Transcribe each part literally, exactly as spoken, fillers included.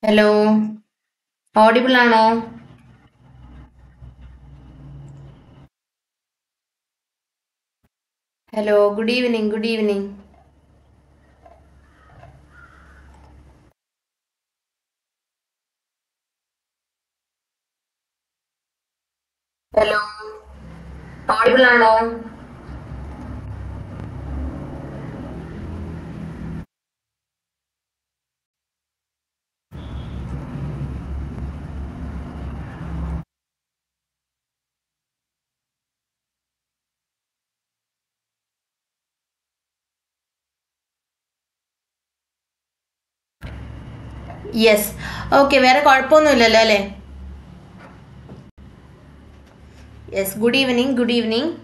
Hello, audible ആണോ? Hello, good evening. Good evening. Hello, audible ആണോ? Yes. Okay, വേറെ കുഴപ്പമൊന്നുമില്ലല്ലോ അല്ലേ? Yes, good evening. Good evening.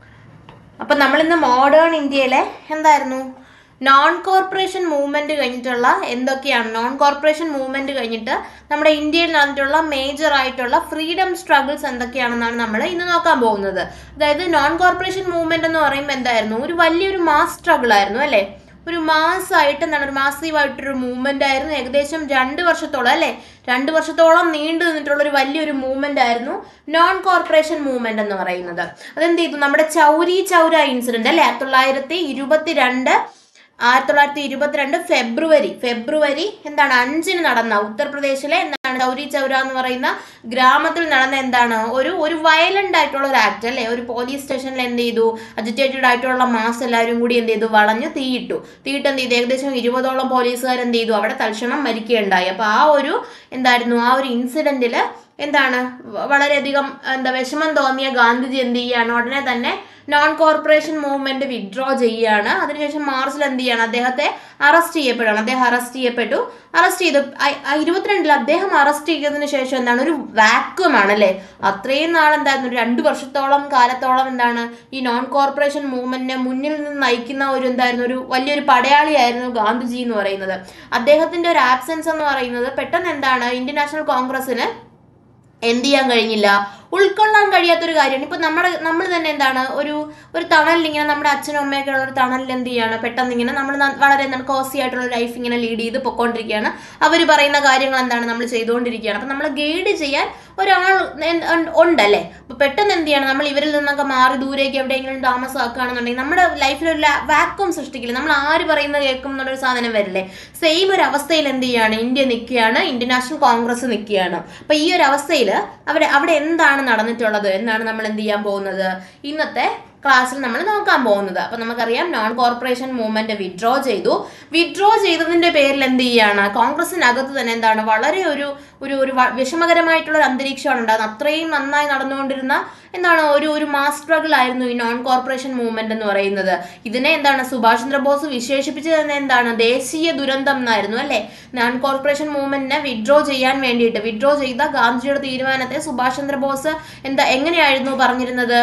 അപ്പം നമ്മളിന്ന് മോഡേൺ ഇന്ത്യയിലെ എന്തായിരുന്നു നോൺ കോർപ്പറേഷൻ മൂവ്മെന്റ് കഴിഞ്ഞിട്ടുള്ള എന്തൊക്കെയാണ് നോൺ കോർപ്പറേഷൻ മൂവ്മെന്റ് കഴിഞ്ഞിട്ട് നമ്മുടെ ഇന്ത്യയിൽ നടന്നിട്ടുള്ള മേജർ ആയിട്ടുള്ള ഫ്രീഡം സ്ട്രഗിൾസ് എന്തൊക്കെയാണെന്നാണ് നമ്മൾ ഇന്ന് നോക്കാൻ പോകുന്നത്. അതായത് നോൺ കോർപ്പറേഷൻ മൂവ്മെന്റ് എന്ന് പറയുമ്പോൾ എന്തായിരുന്നു, ഒരു വലിയൊരു മാസ് സ്ട്രഗിൾ ആയിരുന്നു അല്ലേ? ഒരു മാസമായിട്ട് എന്താണ് ഒരു മാസീവായിട്ടൊരു മൂവ്മെന്റ് ആയിരുന്നു. ഏകദേശം രണ്ട് വർഷത്തോളം അല്ലേ രണ്ട് വർഷത്തോളം നീണ്ടു നിന്നിട്ടുള്ള ഒരു വലിയൊരു മൂവ്മെന്റ് ആയിരുന്നു നോൺ കോർപ്പറേഷൻ മൂവ്മെന്റ് എന്ന് പറയുന്നത്. അതെന്ത് ചെയ്തു, നമ്മുടെ ചൗരി ചൗര ഇൻസിഡന്റ് അല്ലെ ആയിരത്തി തൊള്ളായിരത്തി ഇരുപത്തി രണ്ട് ആയിരത്തി തൊള്ളായിരത്തി ഇരുപത്തിരണ്ട് ഫെബ്രുവരി ഫെബ്രുവരി എന്താണ് അഞ്ചിന് നടന്ന ഉത്തർപ്രദേശിലെ എന്താണ് ചൗരി ചൗര എന്ന് പറയുന്ന ഗ്രാമത്തിൽ നടന്ന എന്താണ് ഒരു ഒരു വയലന്റ് ആയിട്ടുള്ള ഒരു ആക്ട് അല്ലെ. ഒരു പോലീസ് സ്റ്റേഷനിൽ എന്ത് ചെയ്തു, അജിറ്റേറ്റഡ് ആയിട്ടുള്ള മാസ് എല്ലാവരും കൂടി എന്ത് ചെയ്തു, വളഞ്ഞു തീയിട്ടു. തീയിട്ട് എന്ത് ചെയ്തു, ഏകദേശം ഇരുപതോളം പോലീസുകാർ എന്ത് ചെയ്തു, അവിടെ തൽക്ഷണം മരിക്കുകയുണ്ടായി. അപ്പൊ ആ ഒരു എന്തായിരുന്നു ആ ഒരു ഇൻസിഡന്റില് എന്താണ് വളരെയധികം എന്താ വിഷമം തോന്നിയ ഗാന്ധിജി എന്ത് ചെയ്യാണ്, ഉടനെ തന്നെ നോൺ കോർപ്പറേഷൻ മൂവ്മെന്റ് വിഡ്രോ ചെയ്യുകയാണ്. അതിനുശേഷം മാർച്ചിൽ എന്ത് ചെയ്യാണ്, അദ്ദേഹത്തെ അറസ്റ്റ് ചെയ്യപ്പെടുകയാണ്. അദ്ദേഹം അറസ്റ്റ് ചെയ്യപ്പെട്ടു. അറസ്റ്റ് ചെയ്തു ഇരുപത്തിരണ്ടിൽ അദ്ദേഹം അറസ്റ്റ് ചെയ്തതിനു ശേഷം എന്താണ് ഒരു വാക്വം ആണ് അല്ലേ. അത്രയും നാൾ എന്തായിരുന്നു, ഒരു രണ്ടു വർഷത്തോളം കാലത്തോളം എന്താണ് ഈ നോൺ കോർപ്പറേഷൻ മൂവ്മെന്റിനെ മുന്നിൽ നിന്ന് നയിക്കുന്ന ഒരു എന്തായിരുന്നു ഒരു വലിയൊരു പടയാളിയായിരുന്നു ഗാന്ധിജി എന്ന് പറയുന്നത്. അദ്ദേഹത്തിന്റെ ഒരു ആബ്സെൻസ് എന്ന് പറയുന്നത് പെട്ടെന്ന് എന്താണ് ഇന്ത്യൻ നാഷണൽ കോൺഗ്രസിന് എന്ത് ചെയ്യാൻ കഴിഞ്ഞില്ല, ഉൾക്കൊള്ളാൻ കഴിയാത്തൊരു കാര്യമാണ്. ഇപ്പൊ നമ്മുടെ നമ്മൾ തന്നെ എന്താണ് ഒരു ഒരു തണലിൽ ഇങ്ങനെ നമ്മുടെ അച്ഛനും അമ്മയൊക്കെ ഉള്ള ഒരു തണലിൽ എന്ത് ചെയ്യാണ്, പെട്ടെന്ന് ഇങ്ങനെ നമ്മൾ വളരെ എന്താണ് കോസി ആയിട്ടുള്ള ലൈഫ് ഇങ്ങനെ ലീഡ് ചെയ്ത് പൊക്കോണ്ടിരിക്കുകയാണ്. അവർ പറയുന്ന കാര്യങ്ങൾ എന്താണ് നമ്മൾ ചെയ്തുകൊണ്ടിരിക്കുകയാണ്. അപ്പൊ നമ്മൾ ഗൈഡ് ചെയ്യാൻ ഒരാൾ ഉണ്ടല്ലേ. അപ്പൊ പെട്ടെന്ന് എന്ത് ചെയ്യണം, നമ്മൾ ഇവരിൽ നിന്നൊക്കെ മാറി ദൂരേക്ക് എവിടെയെങ്കിലും താമസമാക്കുകയാണെന്നുണ്ടെങ്കിൽ നമ്മുടെ ലൈഫിൽ ഒരു വാക്വം സൃഷ്ടിക്കില്ല. നമ്മൾ ആര് പറയുന്നത് കേൾക്കും എന്നുള്ളൊരു സാധനം വരില്ലേ. സെയിം ഒരു അവസ്ഥയിൽ എന്ത് ചെയ്യാണ് ഇന്ത്യ നിൽക്കുകയാണ്, ഇന്ത്യൻ നാഷണൽ കോൺഗ്രസ് നിൽക്കുകയാണ്. അപ്പൊ ഈ ഒരു അവസ്ഥയിൽ അവിടെ അവിടെ എന്താണ് നടന്നിട്ടുള്ളത് എന്നാണ് നമ്മൾ എന്ത് ചെയ്യാൻ പോകുന്നത് ഇന്നത്തെ ക്ലാസ്സിൽ നമ്മൾ നോക്കാൻ പോകുന്നത്. അപ്പൊ നമുക്കറിയാം നോൺ കോർപ്പറേഷൻ മൂവ്മെന്റ് വിഡ്രോ ചെയ്തു. വിഡ്രോ ചെയ്തതിന്റെ പേരിൽ എന്ത് ചെയ്യാണ്, കോൺഗ്രസിനകത്ത് തന്നെ എന്താണ് വളരെ ഒരു ഒരു ഒരു വിഷമകരമായിട്ടുള്ള ഒരു അന്തരീക്ഷമാണ് ഉണ്ടാകുന്നത്. അത്രയും നന്നായി നടന്നുകൊണ്ടിരുന്ന എന്താണ് ഒരു ഒരു മാസ് സ്ട്രഗിൾ ആയിരുന്നു ഈ നോൺ കോർപ്പറേഷൻ മൂവ്മെന്റ് എന്ന് പറയുന്നത്. ഇതിനെ എന്താണ് സുഭാഷ് ചന്ദ്രബോസ് വിശേഷിപ്പിച്ചത് തന്നെ എന്താണ് ദേശീയ ദുരന്തം എന്നായിരുന്നു അല്ലെ. നോൺ കോർപ്പറേഷൻ മൂവ്മെന്റിനെ വിഡ്രോ ചെയ്യാൻ വേണ്ടിയിട്ട് വിഡ്രോ ചെയ്ത ഗാന്ധിജിയുടെ തീരുമാനത്തെ സുഭാഷ് ചന്ദ്രബോസ് എന്താ എങ്ങനെയായിരുന്നു പറഞ്ഞിരുന്നത്,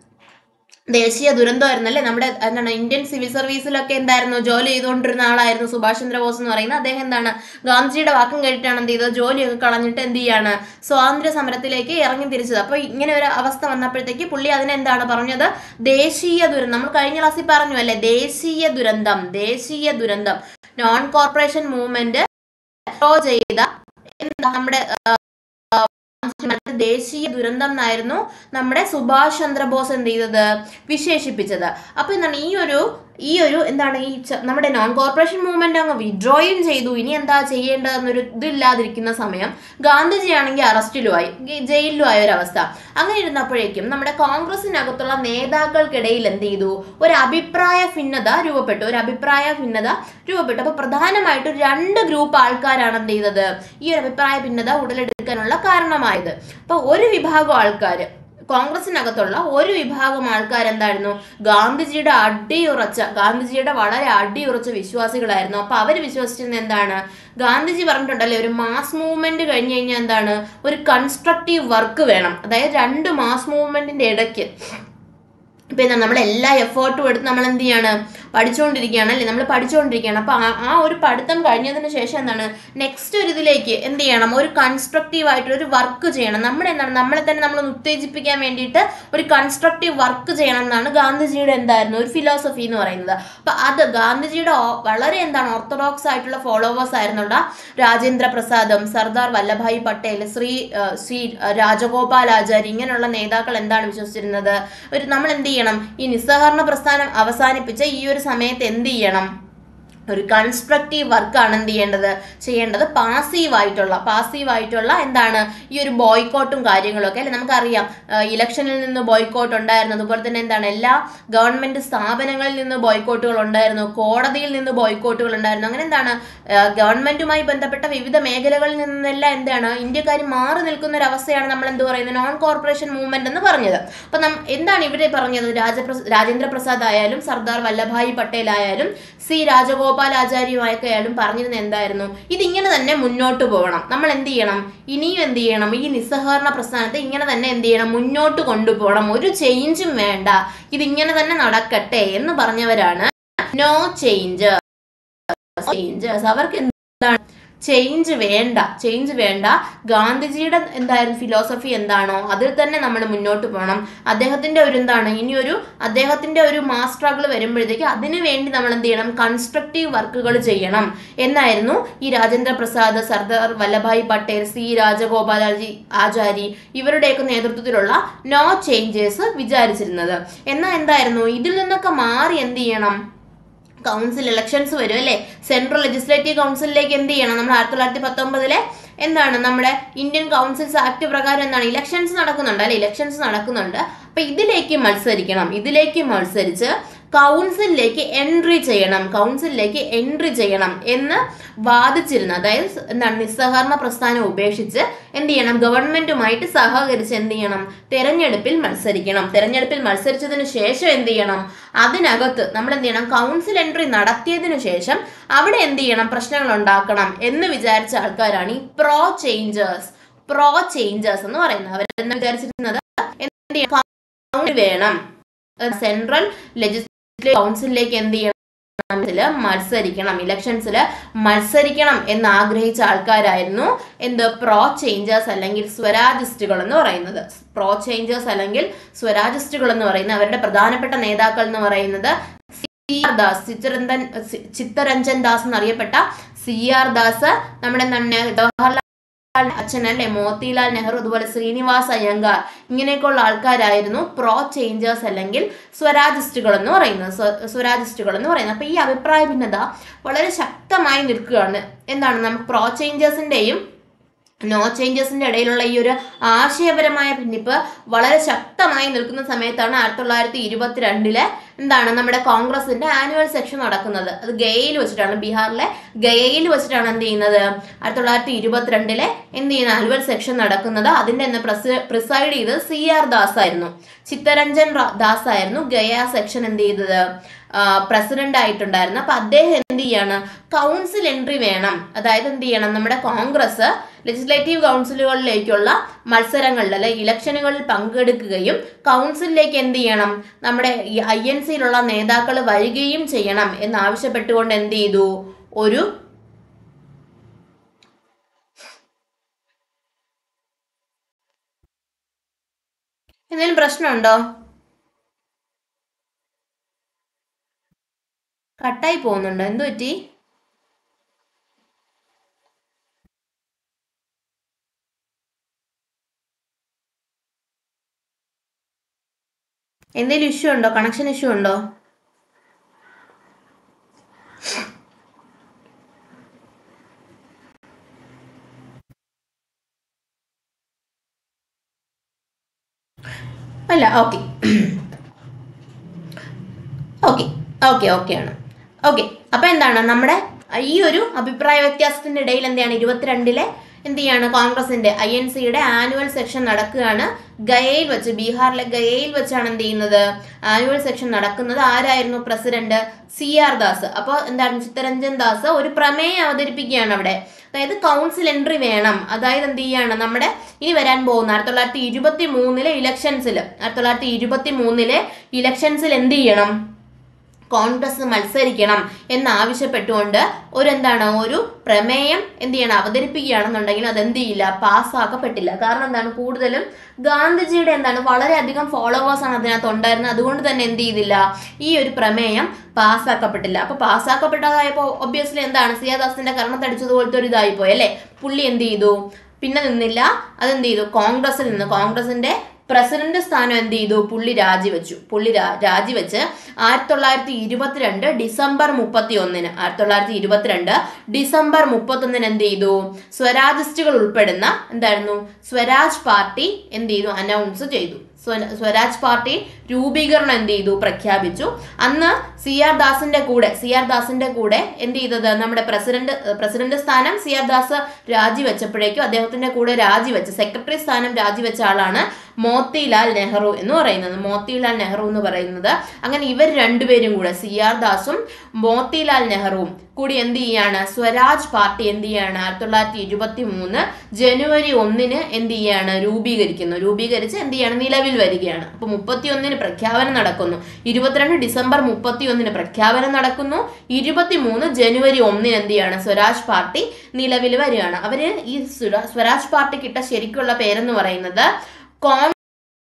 ദേശീയ ദുരന്തമായിരുന്നു അല്ലേ. നമ്മുടെ എന്താണ് ഇന്ത്യൻ സിവിൽ സർവീസിലൊക്കെ എന്തായിരുന്നു ജോലി ചെയ്തുകൊണ്ടിരുന്ന ആളായിരുന്നു സുഭാഷ് ചന്ദ്രബോസ് എന്ന് പറയുന്നത്. അദ്ദേഹം എന്താണ് ഗാന്ധിജിയുടെ വാക്കും കേട്ടിട്ടാണ് എന്ത് ചെയ്തത്, ജോലിയൊക്കെ കളഞ്ഞിട്ട് എന്ത് ചെയ്യാണ് സ്വാതന്ത്ര്യ സമരത്തിലേക്ക് ഇറങ്ങി തിരിച്ചത്. അപ്പൊ ഇങ്ങനെ ഒരു അവസ്ഥ വന്നപ്പോഴത്തേക്ക് പുള്ളി അതിനെന്താണ് പറഞ്ഞത്, ദേശീയ ദുരന്തം. നമ്മൾ കഴിഞ്ഞ ക്ലാസ്സിൽ പറഞ്ഞു അല്ലെ, ദേശീയ ദുരന്തം ദേശീയ ദുരന്തം നോൺ കോർപ്പറേഷൻ മൂവ്മെന്റ് ചെയ്ത എന്താ നമ്മുടെ ദേശീയ ദുരന്തം എന്നായിരുന്നു നമ്മുടെ സുഭാഷ് ചന്ദ്രബോസ് എന്ത് ചെയ്തത് വിശേഷിപ്പിച്ചത്. അപ്പൊ എന്താണ് ഈ ഒരു ഈ ഒരു എന്താണ് ഈ നമ്മുടെ നോൺ കോർപ്പറേഷൻ മൂവ്മെന്റ് അങ്ങ് വിഡ്രോയും ചെയ്തു. ഇനി എന്താ ചെയ്യേണ്ടതെന്നൊരു ഇതില്ലാതിരിക്കുന്ന സമയം ഗാന്ധിജി ആണെങ്കിൽ അറസ്റ്റിലുമായി ജയിലിലുമായ ഒരു അവസ്ഥ. അങ്ങനെ ഇരുന്നപ്പോഴേക്കും നമ്മുടെ കോൺഗ്രസിനകത്തുള്ള നേതാക്കൾക്കിടയിൽ എന്ത് ചെയ്തു, ഒരു അഭിപ്രായ ഭിന്നത രൂപപ്പെട്ടു ഒരു അഭിപ്രായ ഭിന്നത രൂപപ്പെട്ടു അപ്പൊ പ്രധാനമായിട്ടും രണ്ട് ഗ്രൂപ്പ് ആൾക്കാരാണ് എന്ത് ചെയ്തത് ഈ ഒരു അഭിപ്രായ ഭിന്നത ഉടലെടുക്കാനുള്ള കാരണമായത്. അപ്പൊ ഒരു വിഭാഗം ആൾക്കാർ, കോൺഗ്രസിനകത്തുള്ള ഒരു വിഭാഗം ആൾക്കാർ എന്തായിരുന്നു, ഗാന്ധിജിയുടെ അടിയുറച്ച ഗാന്ധിജിയുടെ വളരെ അടിയുറച്ച വിശ്വാസികളായിരുന്നു. അപ്പൊ അവർ വിശ്വസിച്ചിരുന്നത് എന്താണ്, ഗാന്ധിജി പറഞ്ഞിട്ടുണ്ടല്ലേ ഒരു മാസ് മൂവ്മെന്റ് കഴിഞ്ഞു കഴിഞ്ഞാൽ എന്താണ് ഒരു കൺസ്ട്രക്റ്റീവ് വർക്ക് വേണം. അതായത് രണ്ട് മാസ് മൂവ്മെന്റിന്റെ ഇടയ്ക്ക് ഇപ്പം എന്താ നമ്മളെല്ലാ എഫേർട്ടും എടുത്ത് നമ്മൾ എന്ത് ചെയ്യാണ്, പഠിച്ചുകൊണ്ടിരിക്കുകയാണ് അല്ലേ, നമ്മൾ പഠിച്ചുകൊണ്ടിരിക്കുകയാണ്. അപ്പോൾ ആ ആ ഒരു പഠിത്തം കഴിഞ്ഞതിന് ശേഷം എന്താണ് നെക്സ്റ്റ് ഒരു ഇതിലേക്ക് എന്ത് ചെയ്യണം, ഒരു കൺസ്ട്രക്റ്റീവ് ആയിട്ട് ഒരു വർക്ക് ചെയ്യണം. നമ്മുടെ എന്താണ് നമ്മളെ തന്നെ നമ്മൾ ഉത്തേജിപ്പിക്കാൻ വേണ്ടിയിട്ട് ഒരു കൺസ്ട്രക്റ്റീവ് വർക്ക് ചെയ്യണം എന്നാണ് ഗാന്ധിജിയുടെ എന്തായിരുന്നു ഒരു ഫിലോസഫി എന്ന് പറയുന്നത്. അപ്പം അത് ഗാന്ധിജിയുടെ വളരെ എന്താണ് ഓർത്തഡോക്സ് ആയിട്ടുള്ള ഫോളോവേഴ്സ് ആയിരുന്നുള്ള രാജേന്ദ്ര പ്രസാദും സർദാർ വല്ലഭായ് പട്ടേൽ, ശ്രീ ശ്രീ രാജഗോപാലാചാരി ഇങ്ങനെയുള്ള നേതാക്കൾ എന്താണ് വിശ്വസിച്ചിരുന്നത്, ഒരു നമ്മൾ എന്ത് ചെയ്യണം, ഈ നിസ്സഹകരണ പ്രസ്ഥാനം അവസാനിപ്പിച്ച ഈ ഒരു സമയത്ത് എന്ത് ചെയ്യണം, ഒരു കൺസ്ട്രക്റ്റീവ് വർക്കാണ് എന്ത് ചെയ്യേണ്ടത് ചെയ്യേണ്ടത് പാസീവായിട്ടുള്ള പാസീവായിട്ടുള്ള എന്താണ് ഈ ഒരു ബോയ്ക്കോട്ടും കാര്യങ്ങളൊക്കെ അല്ലെ. നമുക്കറിയാം ഇലക്ഷനിൽ നിന്ന് ബോയ്ക്കോട്ട് ഉണ്ടായിരുന്നു, അതുപോലെ തന്നെ എന്താണ് എല്ലാ ഗവൺമെന്റ് സ്ഥാപനങ്ങളിൽ നിന്ന് ബോയ്ക്കോട്ടുകൾ ഉണ്ടായിരുന്നു, കോടതിയിൽ നിന്ന് ബോയ്ക്കോട്ടുകൾ ഉണ്ടായിരുന്നു. അങ്ങനെ എന്താണ് ഗവൺമെന്റുമായി ബന്ധപ്പെട്ട വിവിധ മേഖലകളിൽ നിന്നെല്ലാം എന്താണ് ഇന്ത്യക്കാർ മാറി നിൽക്കുന്ന ഒരു അവസ്ഥയാണ് നമ്മൾ എന്ത് പറയുന്നത് നോൺ കോർപ്പറേഷൻ മൂവ്മെന്റ് എന്ന് പറഞ്ഞത്. അപ്പം നം എന്താണ് ഇവിടെ പറഞ്ഞത്, രാജപ്ര രാജേന്ദ്ര പ്രസാദ് ആയാലും സർദാർ വല്ലഭായ് പട്ടേൽ ആയാലും സി രാജഗോപാൽ ആചാര്യമായൊക്കെ ആയാലും പറഞ്ഞിരുന്നത് എന്തായിരുന്നു, ഇതിങ്ങനെ തന്നെ മുന്നോട്ട് പോകണം, നമ്മൾ എന്ത് ചെയ്യണം, ഇനിയും എന്ത് ചെയ്യണം, ഈ നിസ്സഹകരണ പ്രസ്ഥാനത്തെ ഇങ്ങനെ തന്നെ എന്ത് ചെയ്യണം, മുന്നോട്ട് കൊണ്ടുപോകണം, ഒരു ചേഞ്ചും വേണ്ട, ഇതിങ്ങനെ തന്നെ നടക്കട്ടെ എന്ന് പറഞ്ഞവരാണ് നോ ചേഞ്ച് ചേഞ്ചേഴ്സ്. അവർക്ക് എന്താണ് ചേഞ്ച് വേണ്ട ചേഞ്ച് വേണ്ട ഗാന്ധിജിയുടെ എന്തായിരുന്നു ഫിലോസഫി എന്താണോ അതിൽ തന്നെ നമ്മൾ മുന്നോട്ട് പോകണം. അദ്ദേഹത്തിന്റെ ഒരു എന്താണ് ഇനിയൊരു അദ്ദേഹത്തിന്റെ ഒരു മാസ് സ്ട്രഗിൾ വരുമ്പോഴത്തേക്ക് അതിനു വേണ്ടി നമ്മൾ എന്ത് ചെയ്യണം, കൺസ്ട്രക്റ്റീവ് വർക്കുകൾ ചെയ്യണം എന്നായിരുന്നു ഈ രാജേന്ദ്ര പ്രസാദ്, സർദാർ വല്ലഭായ് പട്ടേൽ, സി രാജഗോപാലാചാരി ആചാരി ഇവരുടെയൊക്കെ നേതൃത്വത്തിലുള്ള നോ ചേഞ്ചേഴ്സ് വിചാരിച്ചിരുന്നത്. എന്നാൽ എന്തായിരുന്നു ഇതിൽ നിന്നൊക്കെ മാറി എന്ത് ചെയ്യണം, കൗൺസിൽ ഇലക്ഷൻസ് വരും അല്ലേ, സെൻട്രൽ ലെജിസ്ലേറ്റീവ് കൗൺസിലിലേക്ക് എന്ത് ചെയ്യണം, നമ്മൾ ആയിരത്തി തൊള്ളായിരത്തി പത്തൊമ്പതിലെ എന്താണ് നമ്മുടെ ഇന്ത്യൻ കൗൺസിൽസ് ആക്ട് പ്രകാരം എന്താണ് ഇലക്ഷൻസ് നടക്കുന്നുണ്ട് അല്ലെ, ഇലക്ഷൻസ് നടക്കുന്നുണ്ട്. അപ്പൊ ഇതിലേക്ക് മത്സരിക്കണം, ഇതിലേക്ക് മത്സരിച്ച് കൗൺസിലിലേക്ക് എൻട്രി ചെയ്യണം കൗൺസിലിലേക്ക് എൻട്രി ചെയ്യണം എന്ന് വാദിച്ചിരുന്നു. അതായത് എന്താണ് നിസ്സഹകരണ പ്രസ്ഥാനം ഉപേക്ഷിച്ച് എന്ത് ചെയ്യണം, ഗവൺമെന്റുമായിട്ട് സഹകരിച്ച് എന്ത് ചെയ്യണം, തെരഞ്ഞെടുപ്പിൽ മത്സരിക്കണം. തെരഞ്ഞെടുപ്പിൽ മത്സരിച്ചതിന് ശേഷം എന്ത് ചെയ്യണം, അതിനകത്ത് നമ്മൾ എന്ത് ചെയ്യണം, കൗൺസിൽ എൻട്രി നടത്തിയതിനു ശേഷം അവിടെ എന്ത് ചെയ്യണം, പ്രശ്നങ്ങൾ ഉണ്ടാക്കണം എന്ന് വിചാരിച്ച ആൾക്കാരാണ് ഈ പ്രോ ചേഞ്ചേഴ്സ് പ്രോ ചേഞ്ചേഴ്സ് എന്ന് പറയുന്നത്. അവരെന്ന് വിചാരിച്ചിരുന്നത് എന്ത് ചെയ്യണം, കൗൺസിൽ വേണം, സെൻട്രൽ ലെജിസ്ലേറ്റീവ് കൗൺസിലിലേക്ക് എന്ത് ചെയ്യണം, മത്സരിക്കണം, ഇലക്ഷൻസിൽ മത്സരിക്കണം എന്ന് ആഗ്രഹിച്ച ആൾക്കാരായിരുന്നു എന്ത് പ്രോ ചേഞ്ചേഴ്സ് അല്ലെങ്കിൽ സ്വരാജിസ്റ്റുകൾ എന്ന് പറയുന്നത്. പ്രോ ചേഞ്ചേഴ്സ് അല്ലെങ്കിൽ സ്വരാജിസ്റ്റുകൾ എന്ന് പറയുന്നത് അവരുടെ പ്രധാനപ്പെട്ട നേതാക്കൾ എന്ന് പറയുന്നത് സി ആർ ദാസ്, ചിത്തരഞ്ജൻ ചിത്തരഞ്ജൻ ദാസ് എന്നറിയപ്പെട്ട സി ആർ ദാസ്, നമ്മുടെ ജവഹർലാൽ അച്ഛൻ അല്ലെ മോത്തിലാൽ നെഹ്റു, അതുപോലെ ശ്രീനിവാസ് അയ്യങ്കാർ ഇങ്ങനെയൊക്കെയുള്ള ആൾക്കാരായിരുന്നു പ്രോ ചേഞ്ചേഴ്സ് അല്ലെങ്കിൽ സ്വരാജിസ്റ്റുകൾ എന്ന് പറയുന്നത് സ്വരാജിസ്റ്റുകൾ എന്ന് പറയുന്നത്. അപ്പൊ ഈ അഭിപ്രായ ഭിന്നത വളരെ ശക്തമായി നിൽക്കുകയാണ്. എന്താണ് നമുക്ക് പ്രോ ചേഞ്ചേഴ്സിന്റെയും നോ ചേഞ്ചേഴ്സിന്റെ ഇടയിലുള്ള ഈ ഒരു ആശയപരമായ ഭിന്നിപ്പ് വളരെ ശക്തമായി നിൽക്കുന്ന സമയത്താണ് ആയിരത്തി തൊള്ളായിരത്തി ഇരുപത്തിരണ്ടിലെ എന്താണ് നമ്മുടെ കോൺഗ്രസിന്റെ ആനുവൽ സെക്ഷൻ നടക്കുന്നത്. അത് ഗയയിൽ വെച്ചിട്ടാണ്, ബീഹാറിലെ ഗയയിൽ വെച്ചിട്ടാണ് എന്ത് ചെയ്യുന്നത്, ആയിരത്തി തൊള്ളായിരത്തി ഇരുപത്തിരണ്ടിലെ എന്ത് ചെയ്യുന്ന ആനുവൽ സെക്ഷൻ നടക്കുന്നത്. അതിന്റെ എന്ന് പ്രിസൈഡ് ചെയ്തത് സി ആർ ദാസ് ആയിരുന്നു, ചിത്തരഞ്ജൻ ദാസ് ആയിരുന്നു ഗയ സെക്ഷൻ എന്ത് ചെയ്തത് പ്രസിഡന്റ് ആയിട്ടുണ്ടായിരുന്നു. അപ്പൊ അദ്ദേഹം എന്ത് ചെയ്യാണ്, കൗൺസിൽ എൻട്രി വേണം, അതായത് എന്ത് ചെയ്യണം, നമ്മുടെ കോൺഗ്രസ് ലെജിസ്ലേറ്റീവ് കൗൺസിലുകളിലേക്കുള്ള മത്സരങ്ങളിൽ അല്ലെ ഇലക്ഷനുകളിൽ പങ്കെടുക്കുകയും കൗൺസിലിലേക്ക് എന്ത് ചെയ്യണം, നമ്മുടെ ഈ ഐ എൻ സിയിലുള്ള നേതാക്കൾ വരികയും ചെയ്യണം എന്നാവശ്യപ്പെട്ടുകൊണ്ട് എന്ത് ചെയ്തു, ഒരു എന്തെങ്കിലും പ്രശ്നമുണ്ടോ, കട്ടായി പോകുന്നുണ്ടോ, എന്തു പറ്റി? എന്തെങ്കിലും ഇഷ്യൂ ഉണ്ടോ, കണക്ഷൻ ഇഷ്യൂ ഉണ്ടോ? അല്ല, ഓക്കെ ഓക്കെ ഓക്കെ ഓക്കെ ആണ് ഓക്കെ. അപ്പൊ എന്താണ് നമ്മുടെ ഈ ഒരു അഭിപ്രായ വ്യത്യാസത്തിന്റെ ഇടയിൽ എന്താണ് ഇരുപത്തിരണ്ടിലെ എന്ത് ചെയ്യാണ് കോൺഗ്രസിന്റെ ഐ എൻ സിയുടെ ആനുവൽ സെക്ഷൻ നടക്കുകയാണ് ഗയയിൽ വെച്ച്, ബീഹാറിലെ ഗയയിൽ വെച്ചാണ് എന്ത് ചെയ്യുന്നത് ആനുവൽ സെക്ഷൻ നടക്കുന്നത്. ആരായിരുന്നു പ്രസിഡന്റ്? C R Das. അപ്പോൾ എന്താണ് ചിത്തരഞ്ജൻ ദാസ് ഒരു പ്രമേയം അവതരിപ്പിക്കുകയാണ് അവിടെ. അതായത് കൗൺസിൽ എൻട്രി വേണം. അതായത് എന്ത് ചെയ്യാണ് നമ്മുടെ ഇനി വരാൻ പോകുന്ന ആയിരത്തി തൊള്ളായിരത്തി ഇരുപത്തി മൂന്നിലെ ഇലക്ഷൻസിൽ ആയിരത്തി തൊള്ളായിരത്തി ഇരുപത്തി മൂന്നിലെ ഇലക്ഷൻസിൽ എന്ത് ചെയ്യണം കോൺഗ്രസ് മത്സരിക്കണം എന്നാവശ്യപ്പെട്ടുകൊണ്ട് ഒരു എന്താണ് ഒരു പ്രമേയം എന്ത് ചെയ്യണം അവതരിപ്പിക്കുകയാണെന്നുണ്ടെങ്കിൽ അതെന്ത് ചെയ്യില്ല പാസ്സാക്കപ്പെട്ടില്ല. കാരണം എന്താണ് കൂടുതലും ഗാന്ധിജിയുടെ എന്താണ് വളരെയധികം ഫോളോവേഴ്സ് ആണ് അതിനകത്ത് ഉണ്ടായിരുന്നത്. അതുകൊണ്ട് തന്നെ എന്ത് ചെയ്തില്ല ഈ ഒരു പ്രമേയം പാസ്സാക്കപ്പെട്ടില്ല. അപ്പൊ പാസ്സാക്കപ്പെട്ടതായപ്പോൾ ഒബ്വിയസ്ലി എന്താണ് സി ആർ ദാസിന്റെ കർണത്തടിച്ചതുപോലത്തെ ഒരു ഇതായിപ്പോയി അല്ലേ. പുള്ളി എന്ത് ചെയ്തു പിന്നെ നിന്നില്ല, അതെന്ത് ചെയ്തു കോൺഗ്രസിൽ നിന്ന് കോൺഗ്രസിന്റെ പ്രസിഡന്റ് സ്ഥാനം എന്ത് ചെയ്തു പുള്ളി രാജിവെച്ചു. പുള്ളി രാജിവെച്ച് ആയിരത്തി തൊള്ളായിരത്തി ഇരുപത്തിരണ്ട് ഡിസംബർ മുപ്പത്തി ഒന്നിന് ആയിരത്തി തൊള്ളായിരത്തി ഇരുപത്തിരണ്ട് ഡിസംബർ മുപ്പത്തി ഒന്നിന് എന്ത് ചെയ്തു സ്വരാജിസ്റ്റുകൾ ഉൾപ്പെടുന്ന എന്തായിരുന്നു സ്വരാജ് പാർട്ടി എന്ത് ചെയ്തു അനൗൺസ് ചെയ്തു. സ്വരാജ് പാർട്ടി രൂപീകരണം എന്ത് ചെയ്തു പ്രഖ്യാപിച്ചു. അന്ന് സി ആർ ദാസിന്റെ കൂടെ സി ആർ ദാസിന്റെ കൂടെ എന്ത് ചെയ്തത് നമ്മുടെ പ്രസിഡന്റ് പ്രസിഡന്റ് സ്ഥാനം സി ആർ ദാസ് രാജിവെച്ചപ്പോഴേക്കും അദ്ദേഹത്തിന്റെ കൂടെ രാജിവെച്ച സെക്രട്ടറി സ്ഥാനം രാജിവെച്ച ആളാണ് മോത്തിലാൽ നെഹ്റു എന്ന് പറയുന്നത്. മോത്തിലാൽ നെഹ്റു എന്ന് പറയുന്നത് അങ്ങനെ ഇവർ രണ്ടുപേരും കൂടെ സി ആർ ദാസും മോത്തിലാൽ നെഹ്റുവും കൂടി എന്ത് ചെയ്യാണ് സ്വരാജ് പാർട്ടി എന്ത് ചെയ്യാണ് ആയിരത്തി തൊള്ളായിരത്തി ഇരുപത്തി മൂന്ന് ജനുവരി ഒന്നിന് എന്ത് ചെയ്യാണ് രൂപീകരിക്കുന്നു. രൂപീകരിച്ച് എന്ത് ചെയ്യാണ് നിലവിൽ വരികയാണ്. അപ്പൊ മുപ്പത്തി ഒന്നിന് പ്രഖ്യാപനം നടക്കുന്നു. ഇരുപത്തിരണ്ട് ഡിസംബർ മുപ്പത്തി ഒന്നിന് പ്രഖ്യാപനം നടക്കുന്നു. ഇരുപത്തി മൂന്ന് ജനുവരി ഒന്നിന് എന്ത് ചെയ്യാണ് സ്വരാജ് പാർട്ടി നിലവിൽ വരികയാണ്. അവര് ഈ സ്വരാജ് പാർട്ടിക്ക് ഇട്ട ശരിക്കുള്ള പേരെന്ന് പറയുന്നത് കോൺഗ്രസ്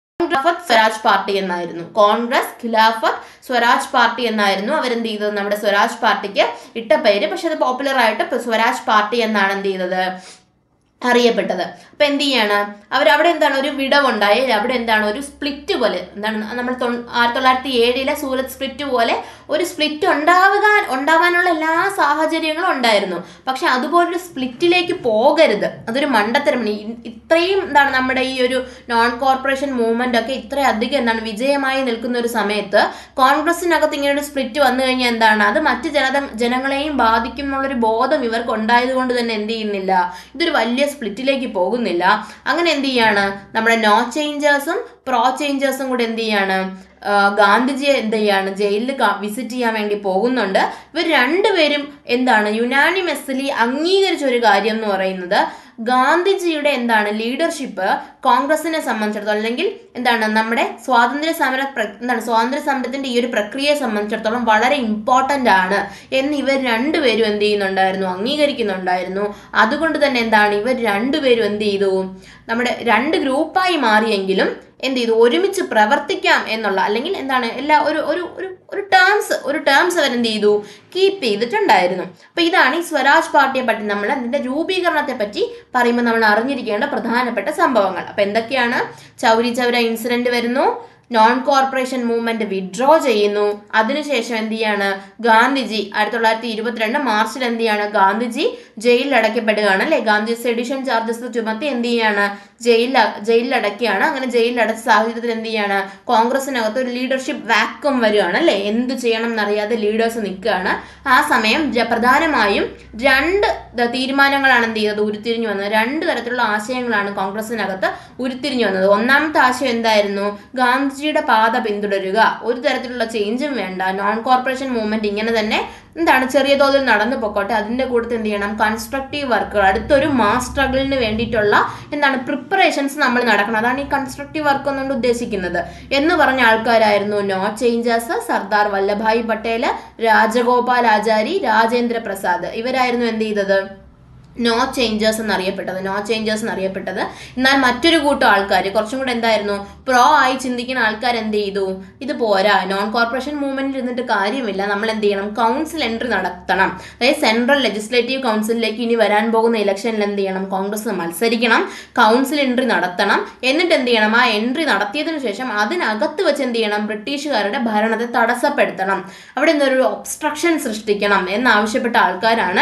സ്വരാജ് പാർട്ടി എന്നായിരുന്നു. കോൺഗ്രസ് ഖിലാഫത്ത് സ്വരാജ് പാർട്ടി എന്നായിരുന്നു അവരെന്ത് ചെയ്തത് നമ്മുടെ സ്വരാജ് പാർട്ടിക്ക് ഇട്ട പേര്. പക്ഷെ അത് പോപ്പുലർ ആയിട്ട് സ്വരാജ് പാർട്ടി എന്നാണ് എന്ത് ചെയ്തത് അറിയപ്പെട്ടത്. അപ്പൊ എന്ത് ചെയ്യാണ് അവർ അവിടെ എന്താണ് ഒരു വിടവുണ്ടായി. അവിടെ എന്താണ് ഒരു സ്പ്ലിറ്റ് പോലെ എന്താണ് നമ്മൾ ആയിരത്തി തൊള്ളായിരത്തി ഏഴിലെ സൂറത്ത് സ്പ്ലിറ്റ് പോലെ ഒരു സ്പ്ലിറ്റ് ഉണ്ടാവുക ഉണ്ടാവാനുള്ള എല്ലാ സാഹചര്യങ്ങളും ഉണ്ടായിരുന്നു. പക്ഷെ അതുപോലൊരു സ്പ്ലിറ്റിലേക്ക് പോകരുത്, അതൊരു മണ്ടത്തരമാണ്. ഇത്രയും എന്താണ് നമ്മുടെ ഈ ഒരു നോൺ കോർപ്പറേഷൻ മൂവ്മെന്റ് ഒക്കെ ഇത്രയധികം എന്താണ് വിജയമായി നിൽക്കുന്ന ഒരു സമയത്ത് കോൺഗ്രസിനകത്ത് ഇങ്ങനെ ഒരു സ്പ്ലിറ്റ് വന്നു കഴിഞ്ഞാൽ എന്താണ് അത് മറ്റ് ജനത ജനങ്ങളെയും ബാധിക്കും എന്നുള്ളൊരു ബോധം ഇവർക്ക് ഉണ്ടായത് കൊണ്ട് തന്നെ എന്ത് ചെയ്യുന്നില്ല ഇതൊരു വലിയ സ്പ്ലിറ്റിലേക്ക് പോകുന്നില്ല. അങ്ങനെ എന്ത് ചെയ്യാണ് നമ്മുടെ നോ ചേഞ്ചേഴ്സും പ്രോ ചേഞ്ചേഴ്സും കൂടെ എന്ത് ചെയ്യാണ് ഗാന്ധിജിയെ എന്ത് ചെയ്യാണ് ജയിലിൽ വിസിറ്റ് ചെയ്യാൻ വേണ്ടി പോകുന്നുണ്ട്. ഇവർ രണ്ടുപേരും എന്താണ് യുനാനിമസ്ലി അംഗീകരിച്ച ഒരു കാര്യം എന്ന് പറയുന്നത് ഗാന്ധിജിയുടെ എന്താണ് ലീഡർഷിപ്പ് കോൺഗ്രസിനെ സംബന്ധിച്ചിടത്തോളം അല്ലെങ്കിൽ എന്താണ് നമ്മുടെ സ്വാതന്ത്ര്യ സമര എന്താണ് സ്വാതന്ത്ര്യ സമരത്തിന്റെ ഈ ഒരു പ്രക്രിയയെ സംബന്ധിച്ചിടത്തോളം വളരെ ഇമ്പോർട്ടൻ്റ് ആണ് എന്ന് ഇവർ രണ്ടുപേരും എന്ത് ചെയ്യുന്നുണ്ടായിരുന്നു അംഗീകരിക്കുന്നുണ്ടായിരുന്നു. അതുകൊണ്ട് തന്നെ എന്താണ് ഇവർ രണ്ടുപേരും എന്ത് ചെയ്തു നമ്മുടെ രണ്ട് ഗ്രൂപ്പായി മാറിയെങ്കിലും എന്ത് ചെയ്തു ഒരുമിച്ച് പ്രവർത്തിക്കാം എന്നുള്ള അല്ലെങ്കിൽ എന്താണ് എല്ലാ ഒരു ഒരു ഒരു ഒരു ടേംസ് ഒരു ടേംസ് അവരെന്ത് ചെയ്തു കീപ്പ് ചെയ്തിട്ടുണ്ടായിരുന്നു. അപ്പൊ ഇതാണ് ഈ സ്വരാജ് പാർട്ടിയെ പറ്റി നമ്മൾ അതിന്റെ രൂപീകരണത്തെ പറ്റി പറയുമ്പോൾ നമ്മൾ അറിഞ്ഞിരിക്കേണ്ട പ്രധാനപ്പെട്ട സംഭവങ്ങൾ. അപ്പൊ എന്തൊക്കെയാണ് ചൗരി ചൗര ഇൻസിഡന്റ് വരുന്നു, നോൺ കോർപ്പറേഷൻ മൂവ്മെന്റ് വിഡ്രോ ചെയ്യുന്നു, അതിനുശേഷം എന്ത് ചെയ്യാണ് ഗാന്ധിജി ആയിരത്തി തൊള്ളായിരത്തി ഇരുപത്തിരണ്ട് മാർച്ചിൽ എന്ത് ചെയ്യാണ് ഗാന്ധിജി ജയിലിൽ അടയ്ക്കപ്പെടുകയാണ് അല്ലെ. ഗാന്ധി സെഡിഷൻ ചാർജസ് ചുമത്തി എന്ത് ചെയ്യാണ് ജയിലിൽ ജയിലിൽ അടയ്ക്കുകയാണ്. അങ്ങനെ ജയിലിൽ അടച്ച സാഹചര്യത്തിൽ എന്ത് ചെയ്യാണ് കോൺഗ്രസിനകത്ത് ഒരു ലീഡർഷിപ്പ് വാക്വം വരികയാണ് അല്ലെ. എന്ത് ചെയ്യണം എന്നറിയാതെ ലീഡേഴ്സ് നിൽക്കുകയാണ്. ആ സമയം പ്രധാനമായും രണ്ട് തീരുമാനങ്ങളാണ് എന്ത് ചെയ്തത് ഉരുത്തിരിഞ്ഞു വന്നത്. രണ്ട് തരത്തിലുള്ള ആശയങ്ങളാണ് കോൺഗ്രസിനകത്ത് ഉരുത്തിരിഞ്ഞു വന്നത്. ഒന്നാമത്തെ ആശയം എന്തായിരുന്നു ഗാന്ധിജിയുടെ പാത പിന്തുടരുക, ഒരു തരത്തിലുള്ള ചേഞ്ചും വേണ്ട, നോൺ കോർപ്പറേഷൻ മൂവ്മെന്റ് ഇങ്ങനെ തന്നെ എന്താണ് ചെറിയ തോതിൽ നടന്നു പൊക്കോട്ടെ, അതിൻ്റെ കൂട്ടത്തിൽ എന്ത് ചെയ്യണം കൺസ്ട്രക്റ്റീവ് വർക്കുകൾ അടുത്തൊരു മാസ് സ്ട്രഗിളിന് വേണ്ടിയിട്ടുള്ള എന്താണ് പ്രിപ്പറേഷൻസ് നമ്മൾ നടക്കണം. അതാണ് ഈ കൺസ്ട്രക്റ്റീവ് വർക്ക് എന്നുകൊണ്ട് ഉദ്ദേശിക്കുന്നത് എന്ന് പറഞ്ഞ ആൾക്കാരായിരുന്നു നോ ചേഞ്ചേഴ്സ്, സർദാർ വല്ലഭായ് പട്ടേൽ, രാജഗോപാലാചാരി, രാജേന്ദ്ര പ്രസാദ്. ഇവരായിരുന്നു എന്ത് ചെയ്തത് നോ ചേഞ്ചേഴ്സ് എന്നറിയപ്പെട്ടത് നോ ചേഞ്ചേഴ്സ് എന്നറിയപ്പെട്ടത് എന്നാൽ മറ്റൊരു കൂട്ടം ആൾക്കാർ കുറച്ചും കൂടെ എന്തായിരുന്നു പ്രോ ആയി ചിന്തിക്കുന്ന ആൾക്കാർ എന്ത് ചെയ്തു ഇത് പോരാ, നോൺ കോർപ്പറേഷൻ മൂവ്മെന്റിൽ ഇരുന്നിട്ട് കാര്യമില്ല, നമ്മൾ എന്ത് ചെയ്യണം കൗൺസിൽ എൻട്രി നടത്തണം. അതായത് സെൻട്രൽ ലെജിസ്ലേറ്റീവ് കൗൺസിലിലേക്ക് ഇനി വരാൻ പോകുന്ന ഇലക്ഷനിൽ എന്ത് ചെയ്യണം കോൺഗ്രസ് മത്സരിക്കണം, കൗൺസിൽ എൻട്രി നടത്തണം. എന്നിട്ട് എന്ത് ചെയ്യണം ആ എൻട്രി നടത്തിയതിനു ശേഷം അതിനകത്ത് വെച്ച് എന്ത് ചെയ്യണം ബ്രിട്ടീഷുകാരുടെ ഭരണത്തെ തടസ്സപ്പെടുത്തണം, അവിടെ എന്തൊരു ഒബ്സ്ട്രക്ഷൻ സൃഷ്ടിക്കണം എന്നാവശ്യപ്പെട്ട ആൾക്കാരാണ്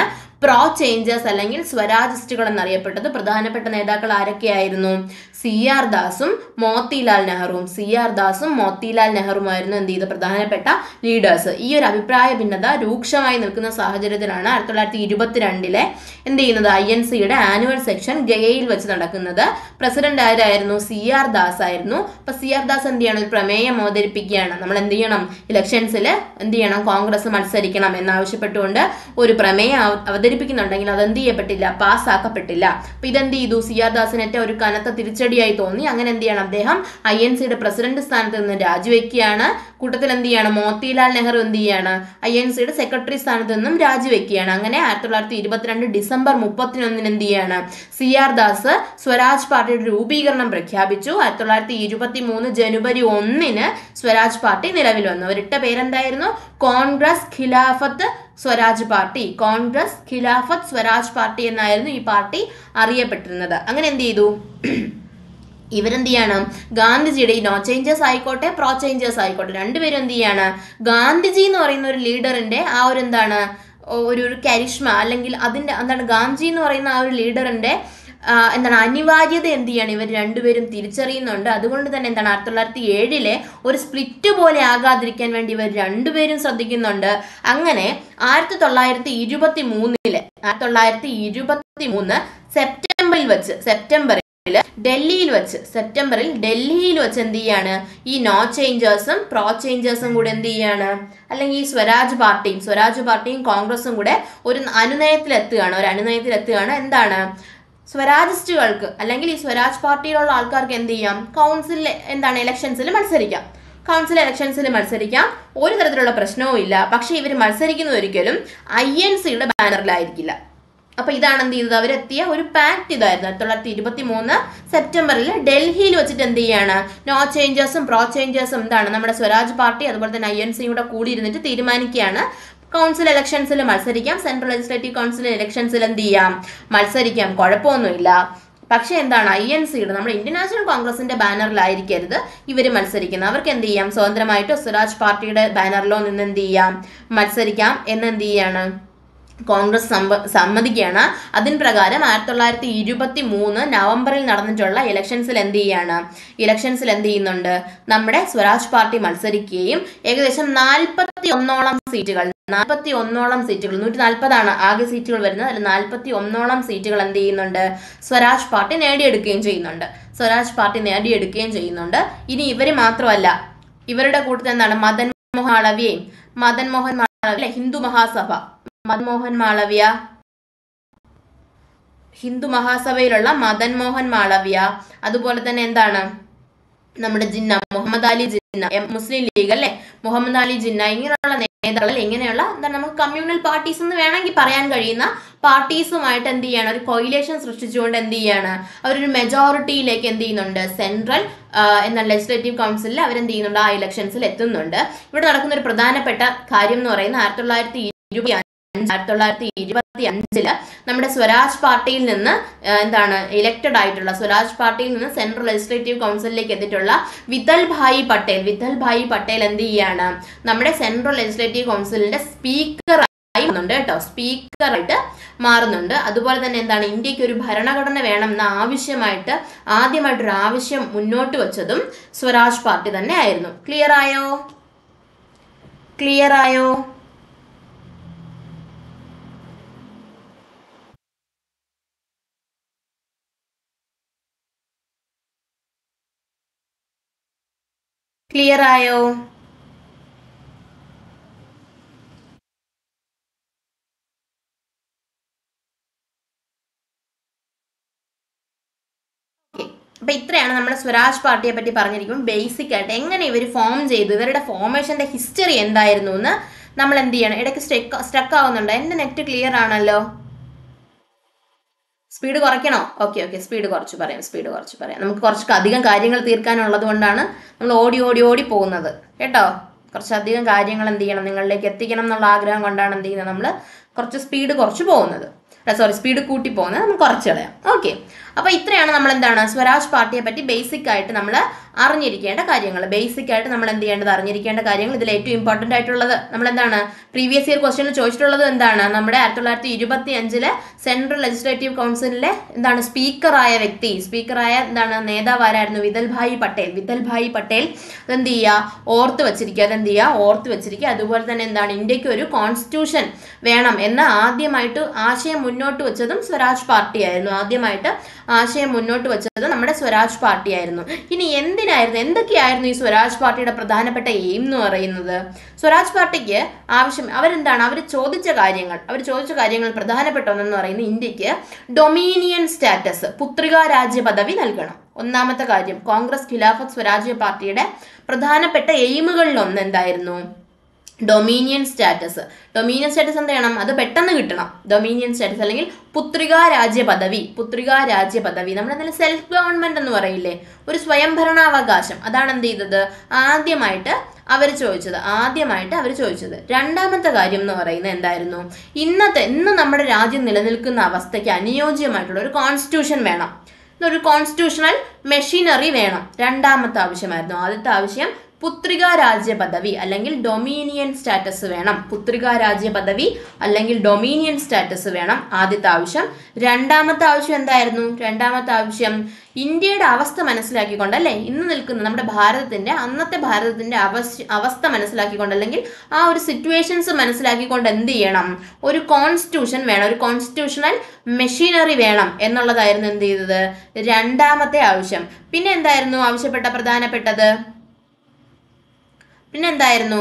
പ്രോ ചേഞ്ചേഴ്സ് അല്ലെങ്കിൽ സ്വരാജിസ്റ്റുകൾ എന്നറിയപ്പെട്ടത്. പ്രധാനപ്പെട്ട നേതാക്കൾ ആരൊക്കെയായിരുന്നു? സി ആർ ദാസും മോത്തിലാൽ നെഹ്റുവും സി ആർ ദാസും മോത്തിലാൽ നെഹ്റുവുമായിരുന്നു എന്ത് ചെയ്ത് പ്രധാനപ്പെട്ട ലീഡേഴ്സ്. ഈ ഒരു അഭിപ്രായ ഭിന്നത രൂക്ഷമായി നിൽക്കുന്ന സാഹചര്യത്തിലാണ് ആയിരത്തി തൊള്ളായിരത്തി ഇരുപത്തിരണ്ടിലെ എന്ത് ചെയ്യുന്നത് ഐ എൻ സിയുടെ ആനുവൽ സെക്ഷൻ ഗയയിൽ വെച്ച് നടക്കുന്നത്. പ്രസിഡന്റ് ആരായിരുന്നു? സി ആർ ദാസ് ആയിരുന്നു. അപ്പൊ സി ആർ ദാസ് എന്ത് ചെയ്യണം? ഒരു പ്രമേയം അവതരിപ്പിക്കുകയാണ്. നമ്മൾ എന്ത് ചെയ്യണം? ഇലക്ഷൻസിൽ എന്ത് ചെയ്യണം? കോൺഗ്രസ് മത്സരിക്കണം എന്നാവശ്യപ്പെട്ടുകൊണ്ട് ഒരു പ്രമേയം അവതരിപ്പിക്കുന്നുണ്ടെങ്കിൽ അത് എന്ത് ചെയ്യപ്പെട്ടില്ല? പാസ്സാക്കപ്പെട്ടില്ല. അപ്പൊ ഇതെന്ത് ചെയ്തു? സി ആർ ദാസിനേറ്റ ഒരു കനത്ത തിരിച്ചടിയായി തോന്നി. അങ്ങനെ എന്ത് ചെയ്യണം? അദ്ദേഹം ഐ എൻ സിയുടെ പ്രസിഡന്റ് സ്ഥാനത്ത് നിന്ന് രാജിവെക്കുകയാണ്. കൂട്ടത്തിൽ എന്ത് ചെയ്യാണ്? മോത്തിലാൽ നെഹ്റു എന്ത് ചെയ്യാണ്? ഐ എൻ സിയുടെ സെക്രട്ടറി സ്ഥാനത്ത് നിന്നും രാജിവെക്കുകയാണ്. അങ്ങനെ ആയിരത്തി തൊള്ളായിരത്തി ഇരുപത്തിരണ്ട് ഡിസംബർ മുപ്പത്തിനൊന്നിന് എന്ത് ചെയ്യാണ്? സി ആർ ദാസ് സ്വരാജ് പാർട്ടിയുടെ രൂപീകരണം പ്രഖ്യാപിച്ചു. ആയിരത്തി തൊള്ളായിരത്തി ഇരുപത്തി മൂന്ന് ജനുവരി ഒന്നിന് സ്വരാജ് പാർട്ടി നിലവിൽ വന്നു. അവരിട്ട പേരെന്തായിരുന്നു? കോൺഗ്രസ് ഖിലാഫത്ത് സ്വരാജ് പാർട്ടി. കോൺഗ്രസ് ഖിലാഫത്ത് സ്വരാജ് പാർട്ടി എന്നായിരുന്നു ഈ പാർട്ടി അറിയപ്പെട്ടിരുന്നത്. അങ്ങനെ എന്ത് ചെയ്തു? ഇവരെന്ത് ചെയ്യണം? ഗാന്ധിജിയുടെ ഈ നോ ചേഞ്ചേഴ്സ് ആയിക്കോട്ടെ പ്രോ ചേഞ്ചേഴ്സ് ആയിക്കോട്ടെ രണ്ടുപേരും എന്ത് ചെയ്യാണ്? ഗാന്ധിജി എന്ന് പറയുന്ന ഒരു ലീഡറിന്റെ ആ ഒരു എന്താണ് ഒരു ഒരു കരിഷ്മ അല്ലെങ്കിൽ അതിന്റെ എന്താണ് ഗാന്ധിജി എന്ന് പറയുന്ന ആ ഒരു ലീഡറിന്റെ എന്താണ് അനിവാര്യത എന്ത് ചെയ്യാണ്? ഇവർ രണ്ടുപേരും തിരിച്ചറിയുന്നുണ്ട്. അതുകൊണ്ട് തന്നെ എന്താണ് ആയിരത്തി തൊള്ളായിരത്തി ഏഴിലെ ഒരു സ്പ്ലിറ്റ് പോലെ ആകാതിരിക്കാൻ വേണ്ടി ഇവർ രണ്ടുപേരും ശ്രദ്ധിക്കുന്നുണ്ട്. അങ്ങനെ ആയിരത്തി തൊള്ളായിരത്തി ഇരുപത്തി മൂന്നിലെ ആയിരത്തി തൊള്ളായിരത്തി ഇരുപത്തി മൂന്ന് സെപ്റ്റംബറിൽ വെച്ച് സെപ്റ്റംബറിൽ ഡൽഹിയിൽ വെച്ച് സെപ്റ്റംബറിൽ ഡൽഹിയിൽ വെച്ച് എന്ത് ചെയ്യാണ്? ഈ നോ ചേഞ്ചേഴ്സും പ്രോ ചേഞ്ചേഴ്സും കൂടെ എന്ത് ചെയ്യാണ്? അല്ലെങ്കിൽ ഈ സ്വരാജ് പാർട്ടിയും സ്വരാജ് പാർട്ടിയും കോൺഗ്രസും കൂടെ ഒരു അനുനയത്തിലെത്തുകയാണ് ഒരു അനുനയത്തിലെത്തുകയാണ് എന്താണ്? സ്വരാജിസ്റ്റുകൾക്ക് അല്ലെങ്കിൽ ഈ സ്വരാജ് പാർട്ടിയിലുള്ള ആൾക്കാർക്ക് എന്ത് ചെയ്യാം? കൗൺസിൽ എന്താണ് ഇലക്ഷൻസിൽ മത്സരിക്കാം. കൗൺസിൽ ഇലക്ഷൻസിൽ മത്സരിക്കാം. ഒരു തരത്തിലുള്ള പ്രശ്നവും ഇല്ല. പക്ഷെ ഇവർ മത്സരിക്കുന്നത് ഒരിക്കലും ഐ എൻ സിയുടെ ബാനറിലായിരിക്കില്ല. അപ്പൊ ഇതാണ് എന്ത് ചെയ്തത്? അവരെത്തിയ ഒരു പാക്ട് ഇതായിരുന്നു. ആയിരത്തി തൊള്ളായിരത്തി ഇരുപത്തി മൂന്ന് സെപ്റ്റംബറിൽ ഡൽഹിയിൽ വെച്ചിട്ട് എന്ത് ചെയ്യാണ്? നോ ചേഞ്ചേഴ്സും പ്രോ ചേഞ്ചേഴ്സും എന്താണ് നമ്മുടെ സ്വരാജ് പാർട്ടി അതുപോലെ തന്നെ ഐ എൻ സിയും കൂടെ കൂടി ഇരുന്നിട്ട് തീരുമാനിക്കുകയാണ് കൗൺസിൽ ഇലക്ഷൻസിൽ മത്സരിക്കാം. സെൻട്രൽ ലെജിസ്ലേറ്റീവ് കൗൺസിൽ ഇലക്ഷൻസിൽ എന്ത് ചെയ്യാം? മത്സരിക്കാം. കുഴപ്പമൊന്നുമില്ല. പക്ഷെ എന്താണ്? ഐ എൻ സിയുടെ നമ്മുടെ ഇന്ത്യൻ നാഷണൽ കോൺഗ്രസിന്റെ ബാനറിലായിരിക്കരുത് ഇവർ മത്സരിക്കുന്നത്. അവർക്ക് എന്ത് ചെയ്യാം? സ്വതന്ത്രമായിട്ട് സ്വരാജ് പാർട്ടിയുടെ ബാനറിലോ നിന്ന് എന്ത് ചെയ്യാം? മത്സരിക്കാം എന്ന് എന്ത് ചെയ്യാണ്? കോൺഗ്രസ് സമ്മതിക്കുകയാണ്. അതിന് പ്രകാരം ആയിരത്തി തൊള്ളായിരത്തി ഇരുപത്തി മൂന്ന് നവംബറിൽ നടന്നിട്ടുള്ള ഇലക്ഷൻസിൽ എന്ത് ചെയ്യാണ്? ഇലക്ഷൻസിൽ എന്ത് ചെയ്യുന്നുണ്ട്? നമ്മുടെ സ്വരാജ് പാർട്ടി മത്സരിക്കുകയും ഏകദേശം നാൽപ്പത്തി ഒന്നോളം സീറ്റുകൾ നാൽപ്പത്തി ഒന്നോളം സീറ്റുകൾ നൂറ്റി നാൽപ്പതാണ് ആകെ സീറ്റുകൾ വരുന്നത്. അതിൽ നാൽപ്പത്തി ഒന്നോളം സീറ്റുകൾ എന്ത് ചെയ്യുന്നുണ്ട്? സ്വരാജ് പാർട്ടി നേടിയെടുക്കുകയും ചെയ്യുന്നുണ്ട്. സ്വരാജ് പാർട്ടി നേടിയെടുക്കുകയും ചെയ്യുന്നുണ്ട്. ഇനി ഇവർ മാത്രമല്ല, ഇവരുടെ കൂട്ടത്തിൽ എന്താണ്? മദൻ മോഹൻ മാളവ്യയും മദൻ മോഹൻ മാളവ്യ ഹിന്ദു മഹാസഭ മദൻ മോഹൻ മാളവ്യ ഹിന്ദു മഹാസഭയിലുള്ള മദൻ മോഹൻ മാളവ്യ അതുപോലെ തന്നെ എന്താണ് നമ്മുടെ ജിന്ന മുഹമ്മദ് അലി ജിന്ന മുസ്ലിം ലീഗ് അല്ലെ മുഹമ്മദ് അലി ജിന്ന ഇങ്ങനെയുള്ള നേതാക്കൾ ഇങ്ങനെയുള്ള എന്താണ് നമുക്ക് കമ്മ്യൂണൽ പാർട്ടീസ് എന്ന് വേണമെങ്കിൽ പറയാൻ കഴിയുന്ന പാർട്ടീസുമായിട്ട് എന്ത് ചെയ്യാണ്? ഒരു കൊയിലേഷൻ സൃഷ്ടിച്ചുകൊണ്ട് എന്ത് ചെയ്യാണ്? അവരൊരു മെജോറിറ്റിയിലേക്ക് എന്ത് ചെയ്യുന്നുണ്ട്? സെൻട്രൽ എന്നാൽ ലെജിസ്ലേറ്റീവ് കൗൺസിലിൽ അവരെന്ത് ചെയ്യുന്നുണ്ട്? ആ ഇലക്ഷൻസിൽ എത്തുന്നുണ്ട്. ഇവിടെ നടക്കുന്ന ഒരു പ്രധാനപ്പെട്ട കാര്യം എന്ന് പറയുന്നത് ആയിരത്തി തൊള്ളായിരത്തി ഇരുപത്തി ആയിരത്തി തൊള്ളായിരത്തി ഇരുപത്തി അഞ്ചില് നമ്മുടെ സ്വരാജ് പാർട്ടിയിൽ നിന്ന് എന്താണ് ഇലക്റ്റഡ് ആയിട്ടുള്ള സ്വരാജ് പാർട്ടിയിൽ നിന്ന് സെൻട്രൽ ലെജിസ്ലേറ്റീവ് കൗൺസിലിലേക്ക് എത്തിയിട്ടുള്ള വിതൽ ഭായി പട്ടേൽ വിതൽ ഭായി പട്ടേൽ എന്ത് ചെയ്യാണ്? നമ്മുടെ സെൻട്രൽ ലെജിസ്ലേറ്റീവ് കൗൺസിലിന്റെ സ്പീക്കർ ണ്ട് കേട്ടോ സ്പീക്കറായിട്ട് മാറുന്നുണ്ട്. അതുപോലെ തന്നെ എന്താണ് ഇന്ത്യക്ക് ഒരു ഭരണഘടന വേണം എന്ന ആവശ്യമായിട്ട് ആദ്യമായിട്ടൊരു ആവശ്യം മുന്നോട്ട് വെച്ചതും സ്വരാജ് പാർട്ടി തന്നെ ആയിരുന്നു. ക്ലിയർ ആയോ? ക്ലിയർ ആയോ? ക്ലിയർ ആയോ? അപ്പൊ ഇത്രയാണ് നമ്മുടെ സ്വരാജ് പാർട്ടിയെ പറ്റി പറഞ്ഞിരിക്കും. ബേസിക് ആയിട്ട് എങ്ങനെ ഇവർ ഫോം ചെയ്തു, ഇവരുടെ ഫോർമേഷന്റെ ഹിസ്റ്ററി എന്തായിരുന്നു എന്ന് നമ്മൾ എന്ത് ചെയ്യണം? ഇടയ്ക്ക് സ്റ്റക്ക് സ്റ്റക്ക് ആവുന്നുണ്ട്. എന്റെ നെറ്റ് ക്ലിയർ ആണല്ലോ. സ്പീഡ് കുറയ്ക്കണോ? ഓക്കെ ഓക്കെ സ്പീഡ് കുറച്ച് പറയാം സ്പീഡ് കുറച്ച് പറയാം നമുക്ക് കുറച്ച് അധികം കാര്യങ്ങൾ തീർക്കാനുള്ളത് കൊണ്ടാണ് നമ്മൾ ഓടി ഓടി ഓടി പോകുന്നത് കേട്ടോ. കുറച്ചധികം കാര്യങ്ങൾ എന്ത് ചെയ്യണം? നിങ്ങളിലേക്ക് എത്തിക്കണം എന്നുള്ള ആഗ്രഹം കൊണ്ടാണ് എന്ത് ചെയ്യുന്നത്? നമ്മൾ കുറച്ച് സ്പീഡ് കുറച്ച് പോകുന്നത്, സോറി സ്പീഡ് കൂട്ടി പോകുന്നത് നമുക്ക് കുറച്ച് കളയാം. ഓക്കെ, അപ്പോൾ ഇത്രയാണ് നമ്മൾ എന്താണ് സ്വരാജ് പാർട്ടിയെ പറ്റി ബേസിക് ആയിട്ട് നമ്മൾ അറിഞ്ഞിരിക്കേണ്ട കാര്യങ്ങൾ. ബേസിക് ആയിട്ട് നമ്മൾ എന്ത് ചെയ്യേണ്ടത്, അറിഞ്ഞിരിക്കേണ്ട കാര്യങ്ങൾ. ഇതിൽ ഏറ്റവും ഇമ്പോർട്ടൻ്റ് ആയിട്ടുള്ളത് നമ്മൾ എന്താണ് പ്രീവിയസ് ഇയർ ക്വസ്റ്റ്യനിൽ ചോദിച്ചിട്ടുള്ളത് എന്താണ്, നമ്മുടെ ആയിരത്തി തൊള്ളായിരത്തി ഇരുപത്തി അഞ്ചിലെ സെൻട്രൽ ലെജിസ്ലേറ്റീവ് കൗൺസിലിലെ എന്താണ് സ്പീക്കറായ വ്യക്തി, സ്പീക്കറായ എന്താണ് നേതാവാരായിരുന്നു, വിതൽ ഭായ് പട്ടേൽ. വിതൽ ഭായ് പട്ടേൽ അതെന്ത് ചെയ്യുക, ഓർത്ത് വെച്ചിരിക്കുക, അതെന്ത് ചെയ്യുക, ഓർത്ത് വെച്ചിരിക്കുക. അതുപോലെ തന്നെ എന്താണ് ഇന്ത്യക്ക് ഒരു കോൺസ്റ്റിറ്റ്യൂഷൻ വേണം എന്ന് ആദ്യമായിട്ട് ആശയം മുന്നോട്ട് വെച്ചതും സ്വരാജ് പാർട്ടിയായിരുന്നു. ആദ്യമായിട്ട് ആശയം മുന്നോട്ട് വെച്ചത് നമ്മുടെ സ്വരാജ് പാർട്ടിയായിരുന്നു. ഇനി എന്തിനായിരുന്നു, എന്തൊക്കെയായിരുന്നു ഈ സ്വരാജ് പാർട്ടിയുടെ പ്രധാനപ്പെട്ട എയിം എന്ന് പറയുന്നത്? സ്വരാജ് പാർട്ടിക്ക് ആവശ്യം അവരെന്താണ് അവർ ചോദിച്ച കാര്യങ്ങൾ അവർ ചോദിച്ച കാര്യങ്ങൾ പ്രധാനപ്പെട്ട ഒന്നെന്ന് പറയുന്നത് ഇന്ത്യക്ക് ഡൊമീനിയൻ സ്റ്റാറ്റസ്, പുത്രികാ രാജ്യ പദവി നൽകണം. ഒന്നാമത്തെ കാര്യം കോൺഗ്രസ് ഖിലാഫത്ത് സ്വരാജ്യ പാർട്ടിയുടെ പ്രധാനപ്പെട്ട എയിമുകളിൽ ഒന്ന് എന്തായിരുന്നു, ഡൊമീനിയൻ സ്റ്റാറ്റസ്. ഡൊമീനിയൻ സ്റ്റാറ്റസ് എന്ത് ചെയ്യണം, അത് പെട്ടെന്ന് കിട്ടണം. ഡൊമീനിയൻ സ്റ്റാറ്റസ് അല്ലെങ്കിൽ പുത്രികാ രാജ്യ പദവി. പുത്രികാ രാജ്യ പദവി നമ്മൾ എന്തായാലും സെൽഫ് ഗവൺമെന്റ് എന്ന് പറയില്ലേ, ഒരു സ്വയംഭരണാവകാശം. അതാണ് എന്ത് ചെയ്തത് ആദ്യമായിട്ട് അവർ ചോദിച്ചത് ആദ്യമായിട്ട് അവർ ചോദിച്ചത് രണ്ടാമത്തെ കാര്യം എന്ന് പറയുന്നത് എന്തായിരുന്നു, ഇന്നത്തെ ഇന്ന് നമ്മുടെ രാജ്യം നിലനിൽക്കുന്ന അവസ്ഥയ്ക്ക് അനുയോജ്യമായിട്ടുള്ള ഒരു കോൺസ്റ്റിറ്റ്യൂഷൻ വേണം, ഒരു കോൺസ്റ്റിറ്റ്യൂഷണൽ മെഷീനറി വേണം. രണ്ടാമത്തെ ആവശ്യമായിരുന്നു. ആദ്യത്തെ ആവശ്യം പുത്രികാ രാജ്യ പദവി അല്ലെങ്കിൽ ഡൊമീനിയൻ സ്റ്റാറ്റസ് വേണം. പുത്രികാ രാജ്യ പദവി അല്ലെങ്കിൽ ഡൊമീനിയൻ സ്റ്റാറ്റസ് വേണം, ആദ്യത്തെ ആവശ്യം. രണ്ടാമത്തെ ആവശ്യം എന്തായിരുന്നു, രണ്ടാമത്തെ ആവശ്യം ഇന്ത്യയുടെ അവസ്ഥ മനസ്സിലാക്കിക്കൊണ്ട്, അല്ലേ ഇന്ന് നിൽക്കുന്ന നമ്മുടെ ഭാരതത്തിന്റെ അന്നത്തെ ഭാരതത്തിന്റെ അവസ്ഥ അവസ്ഥ മനസ്സിലാക്കിക്കൊണ്ട് അല്ലെങ്കിൽ ആ ഒരു സിറ്റുവേഷൻസ് മനസ്സിലാക്കിക്കൊണ്ട് എന്ത് ചെയ്യണം, ഒരു കോൺസ്റ്റിറ്റ്യൂഷൻ വേണം, ഒരു കോൺസ്റ്റിറ്റ്യൂഷണൽ മെഷീനറി വേണം എന്നുള്ളതായിരുന്നു എന്ത് ചെയ്തത് രണ്ടാമത്തെ ആവശ്യം. പിന്നെ എന്തായിരുന്നു ആവശ്യപ്പെട്ട പ്രധാനപ്പെട്ടത്, പിന്നെന്തായിരുന്നു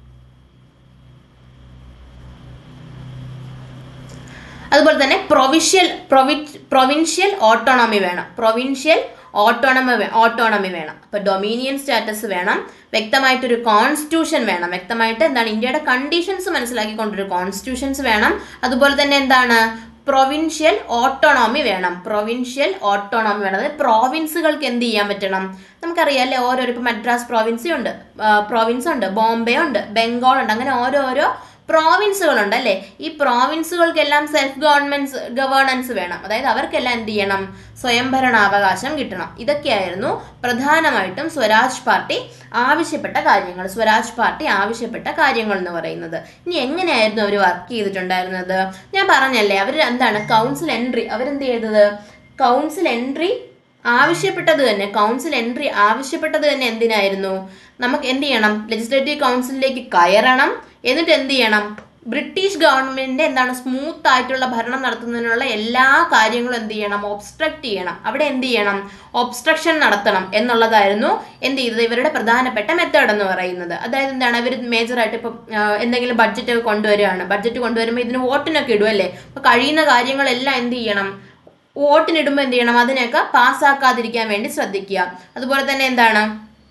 അതുപോലെ തന്നെ പ്രൊവിഷ്യൽ പ്രൊവി പ്രൊവിൻഷ്യൽ ഓട്ടോണമി വേണം. പ്രൊവിൻഷ്യൽ ഓട്ടോണമി ഓട്ടോണമി വേണം. അപ്പോൾ ഡൊമീനിയൻ സ്റ്റാറ്റസ് വേണം, വ്യക്തമായിട്ടൊരു കോൺസ്റ്റിറ്റ്യൂഷൻ വേണം, വ്യക്തമായിട്ട് എന്താണ് ഇന്ത്യയുടെ കണ്ടീഷൻസ് മനസ്സിലാക്കിക്കൊണ്ടൊരു കോൺസ്റ്റിറ്റ്യൂഷൻസ് വേണം. അതുപോലെ തന്നെ എന്താണ് പ്രൊവിൻഷ്യൽ ഓട്ടോണോമി വേണം. പ്രൊവിൻഷ്യൽ ഓട്ടോണോമി വേണം, അതായത് പ്രോവിൻസുകൾക്ക് എന്ത് ചെയ്യാൻ പറ്റണം, നമുക്കറിയാം അല്ലേ ഓരോരോ ഇപ്പോൾ മദ്രാസ് പ്രോവിൻസ് ഉണ്ട്, പ്രോവിൻസ് ഉണ്ട്, ബോംബെ ഉണ്ട്, ബംഗാൾ ഉണ്ട്, അങ്ങനെ ഓരോരോ പ്രോവിൻസുകളുണ്ട് അല്ലേ. ഈ പ്രോവിൻസുകൾക്കെല്ലാം സെൽഫ് ഗവൺമെന്റ് ഗവേണൻസ് വേണം, അതായത് അവർക്കെല്ലാം എന്ത് ചെയ്യണം, സ്വയംഭരണാവകാശം കിട്ടണം. ഇതൊക്കെയായിരുന്നു പ്രധാനമായിട്ടും സ്വരാജ് പാർട്ടി ആവശ്യപ്പെട്ട കാര്യങ്ങൾ സ്വരാജ് പാർട്ടി ആവശ്യപ്പെട്ട കാര്യങ്ങൾ എന്ന് പറയുന്നത്. ഇനി എങ്ങനെയായിരുന്നു അവർ വർക്ക് ചെയ്തിട്ടുണ്ടായിരുന്നത്, ഞാൻ പറഞ്ഞല്ലേ അവർ എന്താണ് കൗൺസിൽ എൻട്രി അവരെന്ത് ചെയ്തത് കൗൺസിൽ എൻട്രി ആവശ്യപ്പെട്ടത് തന്നെ കൗൺസിൽ എൻട്രി ആവശ്യപ്പെട്ടത് തന്നെ എന്തിനായിരുന്നു, നമുക്ക് എന്ത് ചെയ്യണം, ലെജിസ്ലേറ്റീവ് കൗൺസിലിലേക്ക് കയറണം, എന്നിട്ട് എന്ത് ചെയ്യണം, ബ്രിട്ടീഷ് ഗവൺമെന്റിന്റെ എന്താണ് സ്മൂത്ത് ആയിട്ടുള്ള ഭരണം നടത്തുന്നതിനുള്ള എല്ലാ കാര്യങ്ങളും എന്ത് ചെയ്യണം, ഒബ്സ്ട്രക്ട് ചെയ്യണം, അവിടെ എന്ത് ചെയ്യണം, ഒബ്സ്ട്രക്ഷൻ നടത്തണം എന്നുള്ളതായിരുന്നു എന്ത് ചെയ്തത് ഇവരുടെ പ്രധാനപ്പെട്ട മെത്തേഡ് എന്ന് പറയുന്നത്. അതായത് എന്താണ് ഇവർ മേജറായിട്ട് ഇപ്പം എന്തെങ്കിലും ബഡ്ജറ്റ് ഒക്കെ കൊണ്ടുവരികയാണ്, ബഡ്ജറ്റ് കൊണ്ടുവരുമ്പോൾ ഇതിന് വോട്ടിനൊക്കെ ഇടും അല്ലേ, അപ്പോൾ കഴിയുന്ന കാര്യങ്ങളെല്ലാം എന്ത് ചെയ്യണം, വോട്ടിനിടുമ്പോൾ എന്ത് ചെയ്യണം, അതിനെയൊക്കെ പാസ്സാക്കാതിരിക്കാൻ വേണ്ടി ശ്രദ്ധിക്കുക. അതുപോലെ തന്നെ എന്താണ്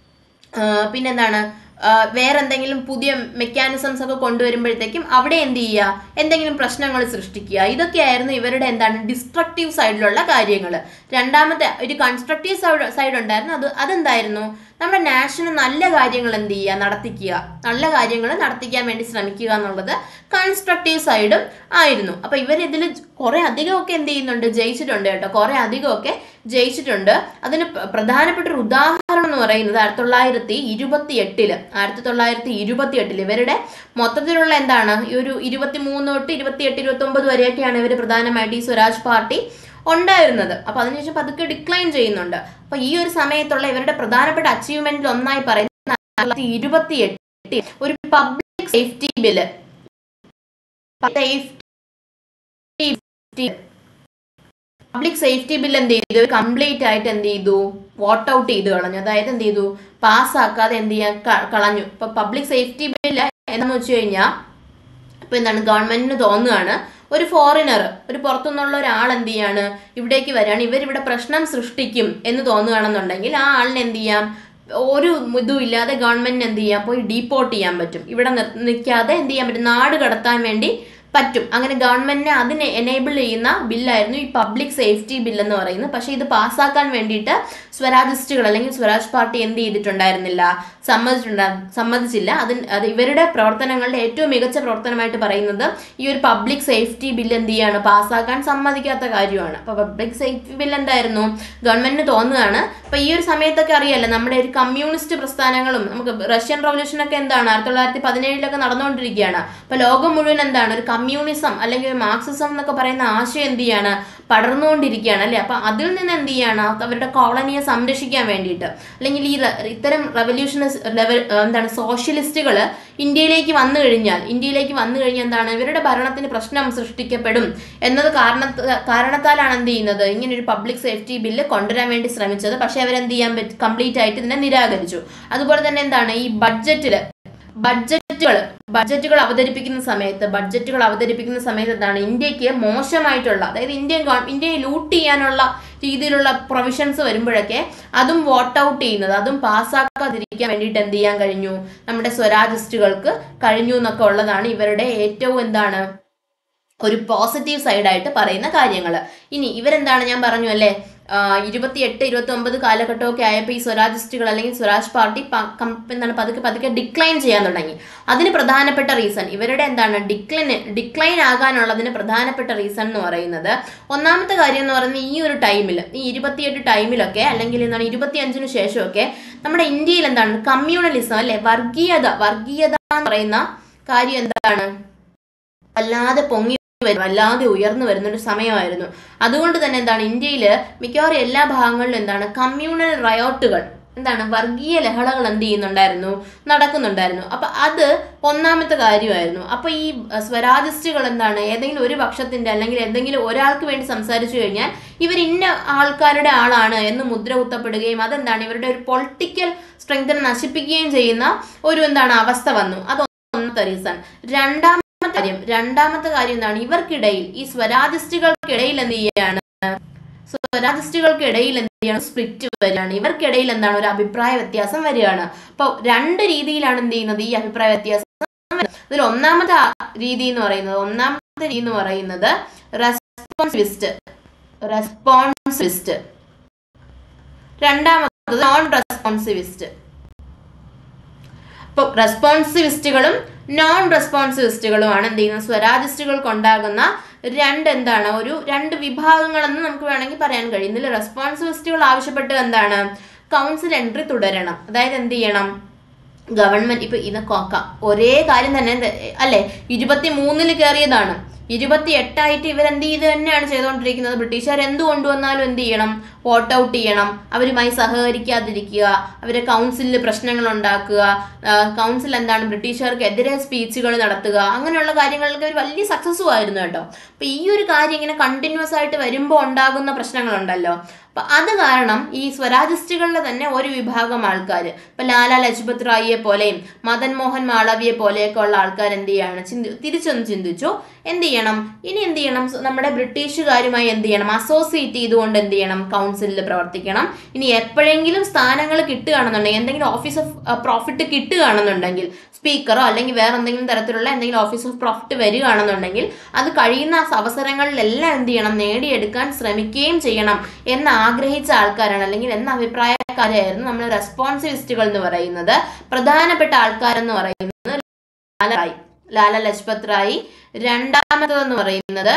പിന്നെന്താണ് വേറെ എന്തെങ്കിലും പുതിയ മെക്കാനിസംസ് ഒക്കെ കൊണ്ടുവരുമ്പോഴത്തേക്കും അവിടെ എന്ത് ചെയ്യുക, എന്തെങ്കിലും പ്രശ്നങ്ങൾ സൃഷ്ടിക്കുക. ഇതൊക്കെയായിരുന്നു ഇവരുടെ എന്താണ് ഡിസ്ട്രക്റ്റീവ് സൈഡിലുള്ള കാര്യങ്ങൾ. രണ്ടാമത്തെ ഒരു കൺസ്ട്രക്റ്റീവ് സൈഡ് സൈഡ് ഉണ്ടായിരുന്നു, അത് അതെന്തായിരുന്നു നമ്മുടെ നാഷന് നല്ല കാര്യങ്ങൾ എന്ത് ചെയ്യുക, നടത്തിക്കുക, നല്ല കാര്യങ്ങൾ നടത്തിക്കാൻ വേണ്ടി ശ്രമിക്കുക എന്നുള്ളത് കൺസ്ട്രക്റ്റീവ് സൈഡും ആയിരുന്നു. അപ്പോൾ ഇവരിതിൽ കുറേ അധികമൊക്കെ എന്ത് ചെയ്യുന്നുണ്ട്, ജയിച്ചിട്ടുണ്ട് കേട്ടോ, കുറേ അധികമൊക്കെ ജയിച്ചിട്ടുണ്ട്. അതിന് പ്രധാനപ്പെട്ട ഒരു ഉദാഹരണം എന്ന് പറയുന്നത് ആയിരത്തി തൊള്ളായിരത്തി ഇരുപത്തി എട്ടില് ആയിരത്തി തൊള്ളായിരത്തി ഇരുപത്തി എട്ടിൽ ഇവരുടെ മൊത്തത്തിലുള്ള എന്താണ് ഈ ഒരു ഇരുപത്തി മൂന്ന് തൊട്ട് ഇരുപത്തി എട്ട് ഇരുപത്തി ഒമ്പത് വരെയൊക്കെയാണ് ഇവർ പ്രധാനമായിട്ട് ഈ സ്വരാജ് പാർട്ടി ഉണ്ടായിരുന്നത്. അപ്പോൾ അതിനുശേഷം പതുക്കെ ഡിക്ലൈൻ ചെയ്യുന്നുണ്ട്. അപ്പോൾ ഈ ഒരു സമയത്തുള്ള ഇവരുടെ പ്രധാനപ്പെട്ട അച്ചീവ്മെന്റിൽ ഒന്നായി പറയുന്നത് ഇരുപത്തി എട്ടിൽ ഒരു public safety bill public safety bill എന്ത് ചെയ്തു, കംപ്ലീറ്റ് ആയിട്ട് എന്ത് ചെയ്തു, വോട്ട് ഔട്ട് ചെയ്ത് കളഞ്ഞു. അതായത് എന്ത് ചെയ്തു, പാസ്സാക്കാതെ എന്ത് ചെയ്യാൻ കളഞ്ഞു. ഇപ്പൊ പബ്ലിക് സേഫ്റ്റി ബില്ല് എന്താണെന്ന് വെച്ച് കഴിഞ്ഞാൽ ഇപ്പൊ എന്താണ് ഗവൺമെന്റിന് തോന്നുകയാണ് ഒരു ഫോറിനർ ഒരു പുറത്തുനിന്നുള്ള ഒരാൾ എന്ത് ചെയ്യാണ് ഇവിടേക്ക് വരികയാണ്, ഇവരിവിടെ പ്രശ്നം സൃഷ്ടിക്കും എന്ന് തോന്നുകയാണെന്നുണ്ടെങ്കിൽ ആ ആളിനെ എന്ത് ചെയ്യാം, ഒരു ഇതും ഇല്ലാതെ ഗവൺമെന്റിന് എന്ത് ചെയ്യാം, പോയി ഡീപ്പോർട്ട് ചെയ്യാൻ പറ്റും. ഇവിടെ നിൽക്കാതെ എന്ത് ചെയ്യാൻ പറ്റും, നാട് കടത്താൻ വേണ്ടി പറ്റും. അങ്ങനെ ഗവൺമെന്റിനെ അതിനെ എനേബിൾ ചെയ്യുന്ന ബില്ലായിരുന്നു ഈ പബ്ലിക് സേഫ്റ്റി ബിൽ എന്ന് പറയുന്നത്. പക്ഷേ ഇത് പാസ്സാക്കാൻ വേണ്ടിയിട്ട് സ്വരാജിസ്റ്റുകൾ അല്ലെങ്കിൽ സ്വരാജ് പാർട്ടി എന്ത് ചെയ്തിട്ടുണ്ടായിരുന്നില്ല, സമ്മതിച്ചിട്ടുണ്ടാ സമ്മതിച്ചില്ല. അതിന് അത് ഇവരുടെ പ്രവർത്തനങ്ങളുടെ ഏറ്റവും മികച്ച പ്രവർത്തനമായിട്ട് പറയുന്നത് ഈ ഒരു പബ്ലിക് സേഫ്റ്റി ബിൽ എന്ത് ചെയ്യാണ്, പാസ്സാക്കാൻ സമ്മതിക്കാത്ത കാര്യമാണ്. അപ്പോൾ പബ്ലിക് സേഫ്റ്റി ബിൽ എന്തായിരുന്നു, ഗവൺമെന്റിന് തോന്നുകയാണ്. അപ്പോൾ ഈ ഒരു സമയത്തൊക്കെ അറിയാലോ നമ്മുടെ ഒരു കമ്മ്യൂണിസ്റ്റ് പ്രസ്ഥാനങ്ങളും നമുക്ക് റഷ്യൻ റവല്യൂഷനൊക്കെ എന്താണ് ആയിരത്തി തൊള്ളായിരത്തി പതിനേഴിലൊക്കെ നടന്നുകൊണ്ടിരിക്കുകയാണ്. അപ്പോൾ ലോകം മുഴുവൻ എന്താണ് ഒരു കമ്മ്യൂണിസം അല്ലെങ്കിൽ മാർക്സിസം എന്നൊക്കെ പറയുന്ന ആശയം എന്ത് ചെയ്യാണ്, പടർന്നുകൊണ്ടിരിക്കുകയാണ് അല്ലേ. അപ്പം അതിൽ നിന്ന് എന്ത് ചെയ്യാണ്, അവരുടെ കോളനിയെ സംരക്ഷിക്കാൻ വേണ്ടിയിട്ട് അല്ലെങ്കിൽ ഈ ഇത്തരം റവല്യൂഷണസ് എന്താണ് സോഷ്യലിസ്റ്റുകൾ ഇന്ത്യയിലേക്ക് വന്നു കഴിഞ്ഞാൽ ഇന്ത്യയിലേക്ക് വന്നു കഴിഞ്ഞാൽ എന്താണ് ഇവരുടെ ഭരണത്തിന് പ്രശ്നം സൃഷ്ടിക്കപ്പെടും എന്നത് കാരണ കാരണത്താലാണ് എന്ത് ചെയ്യുന്നത് ഇങ്ങനെ ഒരു പബ്ലിക് സേഫ്റ്റി ബില്ല് കൊണ്ടുവരാൻ വേണ്ടി ശ്രമിച്ചത്. പക്ഷേ അവരെന്ത് ചെയ്യാൻ പറ്റും, കംപ്ലീറ്റ് ആയിട്ട് ഇതിനെ നിരാകരിച്ചു. അതുപോലെ തന്നെ എന്താണ് ഈ ബഡ്ജറ്റിൽ ബഡ്ജറ്റുകൾ ബഡ്ജറ്റുകൾ അവതരിപ്പിക്കുന്ന സമയത്ത് ബഡ്ജറ്റുകൾ അവതരിപ്പിക്കുന്ന സമയത്ത് എന്താണ് ഇന്ത്യക്ക് മോശമായിട്ടുള്ള അതായത് ഇന്ത്യൻ ഇന്ത്യയെ ലൂട്ട് ചെയ്യാനുള്ള രീതിയിലുള്ള പ്രൊവിഷൻസ് വരുമ്പോഴൊക്കെ അതും വോട്ട് ഔട്ട് ചെയ്യുന്നത് അതും പാസ്സാക്കാതിരിക്കാൻ വേണ്ടിയിട്ട് എന്ത് ചെയ്യാൻ കഴിഞ്ഞു, നമ്മുടെ സ്വരാജിസ്റ്റുകൾക്ക് കഴിഞ്ഞു എന്നൊക്കെ ഉള്ളതാണ് ഇവരുടെ ഏറ്റവും എന്താണ് ഒരു പോസിറ്റീവ് സൈഡായിട്ട് പറയുന്ന കാര്യങ്ങൾ. ഇനി ഇവരെന്താണ് ഞാൻ പറഞ്ഞു അല്ലേ ഇരുപത്തി എട്ട് ഇരുപത്തി ഒമ്പത് കാലഘട്ടമൊക്കെ ആയപ്പോൾ ഈ സ്വരാജിസ്റ്റുകൾ അല്ലെങ്കിൽ സ്വരാജ് പാർട്ടി എന്താണ് പതുക്കെ പതുക്കെ ഡിക്ലൈൻ ചെയ്യാൻ തുടങ്ങി. അതിന് പ്രധാനപ്പെട്ട റീസൺ ഇവരുടെ എന്താണ് ഡിക്ലൈൻ ഡിക്ലൈൻ ആകാനുള്ളതിന് പ്രധാനപ്പെട്ട റീസൺ എന്ന് പറയുന്നത് ഒന്നാമത്തെ കാര്യം എന്ന് പറയുന്നത് ഈ ഒരു ടൈമിൽ ഈ ഇരുപത്തിയെട്ട് ടൈമിലൊക്കെ അല്ലെങ്കിൽ എന്താണ് ഇരുപത്തി അഞ്ചിന് ശേഷമൊക്കെ നമ്മുടെ ഇന്ത്യയിൽ എന്താണ് കമ്മ്യൂണലിസം അല്ലെ വർഗീയത വർഗീയത എന്ന് പറയുന്ന കാര്യം എന്താണ് വല്ലാതെ പൊങ്ങി വല്ലാതെ ഉയർന്നു വരുന്ന ഒരു സമയമായിരുന്നു. അതുകൊണ്ട് തന്നെ എന്താണ് ഇന്ത്യയിൽ മിക്കവാറും എല്ലാ ഭാഗങ്ങളിലും എന്താണ് കമ്മ്യൂണൽ റയോട്ടുകൾ എന്താണ് വർഗീയ ലഹളകൾ എന്ത് ചെയ്യുന്നുണ്ടായിരുന്നു നടക്കുന്നുണ്ടായിരുന്നു. അപ്പൊ അത് ഒന്നാമത്തെ കാര്യമായിരുന്നു. അപ്പൊ ഈ സ്വരാജിസ്റ്റുകൾ എന്താണ് ഏതെങ്കിലും ഒരു പക്ഷത്തിന്റെ അല്ലെങ്കിൽ എന്തെങ്കിലും ഒരാൾക്ക് വേണ്ടി സംസാരിച്ചു കഴിഞ്ഞാൽ ഇവർ ഇന്ന ആൾക്കാരുടെ ആളാണ് എന്ന് മുദ്ര കുത്തപ്പെടുകയും അതെന്താണ് ഇവരുടെ ഒരു പൊളിറ്റിക്കൽ സ്ട്രെങ്തിനെ നശിപ്പിക്കുകയും ചെയ്യുന്ന ഒരു എന്താണ് അവസ്ഥ വന്നു. അത് ഒന്നാമത്തെ റീസൺ. രണ്ടാമത്തെ കാര്യം രണ്ടാമത്തെ കാര്യം എന്താണ് ഇവർക്കിടയിൽ ഈ സ്വരാജിസ്റ്റുകൾക്കിടയിൽ എന്ത് ചെയ്യാണ് സ്വരാജിസ്റ്റുകൾക്കിടയിൽ എന്ത് ചെയ്യണം സ്പ്ലിറ്റ് വരികയാണ്. ഇവർക്കിടയിൽ എന്താണ് ഒരു അഭിപ്രായ വ്യത്യാസം വരികയാണ്. അപ്പൊ രണ്ട് രീതിയിലാണ് എന്ത് ചെയ്യുന്നത് ഈ അഭിപ്രായ വ്യത്യാസം. ഇതിൽ ഒന്നാമത്തെ രീതി എന്ന് പറയുന്നത് ഒന്നാമത്തെ രീതി എന്ന് പറയുന്നത് റെസ്പോൺസിവിസ്റ്റ് റെസ്പോൺസിവിസ്റ്റ് രണ്ടാമത്തത് നോൺ റെസ്പോൺസിവിസ്റ്റ്. അപ്പോൾ റെസ്പോൺസിവിസ്റ്റുകളും നോൺ റെസ്പോൺസിവിസ്റ്റുകളുമാണ് എന്ത് ചെയ്യുന്നത് സ്വരാജിസ്റ്റുകൾക്ക് ഉണ്ടാകുന്ന രണ്ട് എന്താണ് ഒരു രണ്ട് വിഭാഗങ്ങളെന്ന് നമുക്ക് വേണമെങ്കിൽ പറയാൻ കഴിയും. ഇതിൽ റെസ്പോൺസിവിസ്റ്റുകൾ ആവശ്യപ്പെട്ടത് എന്താണ് കൗൺസിൽ എൻട്രി തുടരണം. അതായത് എന്ത് ചെയ്യണം ഗവൺമെന്റ് ഇപ്പൊ ഇത് ഒരേ കാര്യം തന്നെ അല്ലെ ഇരുപത്തി മൂന്നില് കയറിയതാണ് ഇരുപത്തി എട്ടായിട്ട് ഇവരെന്ത് ചെയ്ത് തന്നെയാണ് ചെയ്തുകൊണ്ടിരിക്കുന്നത്. ബ്രിട്ടീഷുകാർ എന്ത് കൊണ്ടുവന്നാലും എന്ത് ചെയ്യണം വോട്ട് ഔട്ട് ചെയ്യണം, അവരുമായി സഹകരിക്കാതിരിക്കുക, അവരെ കൗൺസിലിൽ പ്രശ്നങ്ങൾ ഉണ്ടാക്കുക, കൗൺസിൽ എന്താണ് ബ്രിട്ടീഷുകാർക്ക് എതിരെ സ്പീച്ചുകൾ നടത്തുക, അങ്ങനെയുള്ള കാര്യങ്ങൾക്ക് ഒരു വലിയ സക്സസ്സും ആയിരുന്നു കേട്ടോ. അപ്പൊ ഈ ഒരു കാര്യം ഇങ്ങനെ കണ്ടിന്യൂസ് ആയിട്ട് വരുമ്പോൾ ഉണ്ടാകുന്ന പ്രശ്നങ്ങളുണ്ടല്ലോ. അപ്പൊ അത് കാരണം ഈ സ്വരാജിസ്റ്റുകളിലെ തന്നെ ഒരു വിഭാഗം ആൾക്കാർ ഇപ്പൊ ലാലാ ലജ്പത് റായിയെ പോലെയും മദൻ മോഹൻ മാളവിയെ പോലെയൊക്കെ ഉള്ള ആൾക്കാർ എന്ത് ചെയ്യാണ് ചിന്തി തിരിച്ചൊന്ന് ചിന്തിച്ചു എന്ത് ചെയ്യണം ഇനി എന്ത് ചെയ്യണം നമ്മുടെ ബ്രിട്ടീഷുകാരുമായി എന്ത് ചെയ്യണം അസോസിയേറ്റ് ചെയ്തുകൊണ്ട് എന്ത് ചെയ്യണം കൗൺസിലിൽ പ്രവർത്തിക്കണം. ഇനി എപ്പോഴെങ്കിലും സ്ഥാനങ്ങൾ കിട്ടുകയാണെന്നുണ്ടെങ്കിൽ എന്തെങ്കിലും ഓഫീസ് ഓഫ് പ്രോഫിറ്റ് കിട്ടുകയാണെന്നുണ്ടെങ്കിൽ സ്പീക്കറോ അല്ലെങ്കിൽ വേറെ എന്തെങ്കിലും തരത്തിലുള്ള എന്തെങ്കിലും ഓഫീസ് ഓഫ് പ്രോഫിറ്റ് വരികയാണെന്നുണ്ടെങ്കിൽ അത് കഴിയുന്ന അവസരങ്ങളിലെല്ലാം എന്ത് ചെയ്യണം നേടിയെടുക്കാൻ ശ്രമിക്കുകയും ചെയ്യണം എന്ന് ആഗ്രഹിച്ച ആൾക്കാരാണ് അല്ലെങ്കിൽ എന്ന അഭിപ്രായക്കാരായിരുന്നു നമ്മൾ റെസ്പോൺസിവിസ്റ്റുകൾ എന്ന് പറയുന്നത്. പ്രധാനപ്പെട്ട ആൾക്കാരെന്ന് പറയുന്നത് ലാലാ ലാലാ ലജ്പത് റായി, രണ്ടാമതെന്ന് പറയുന്നത്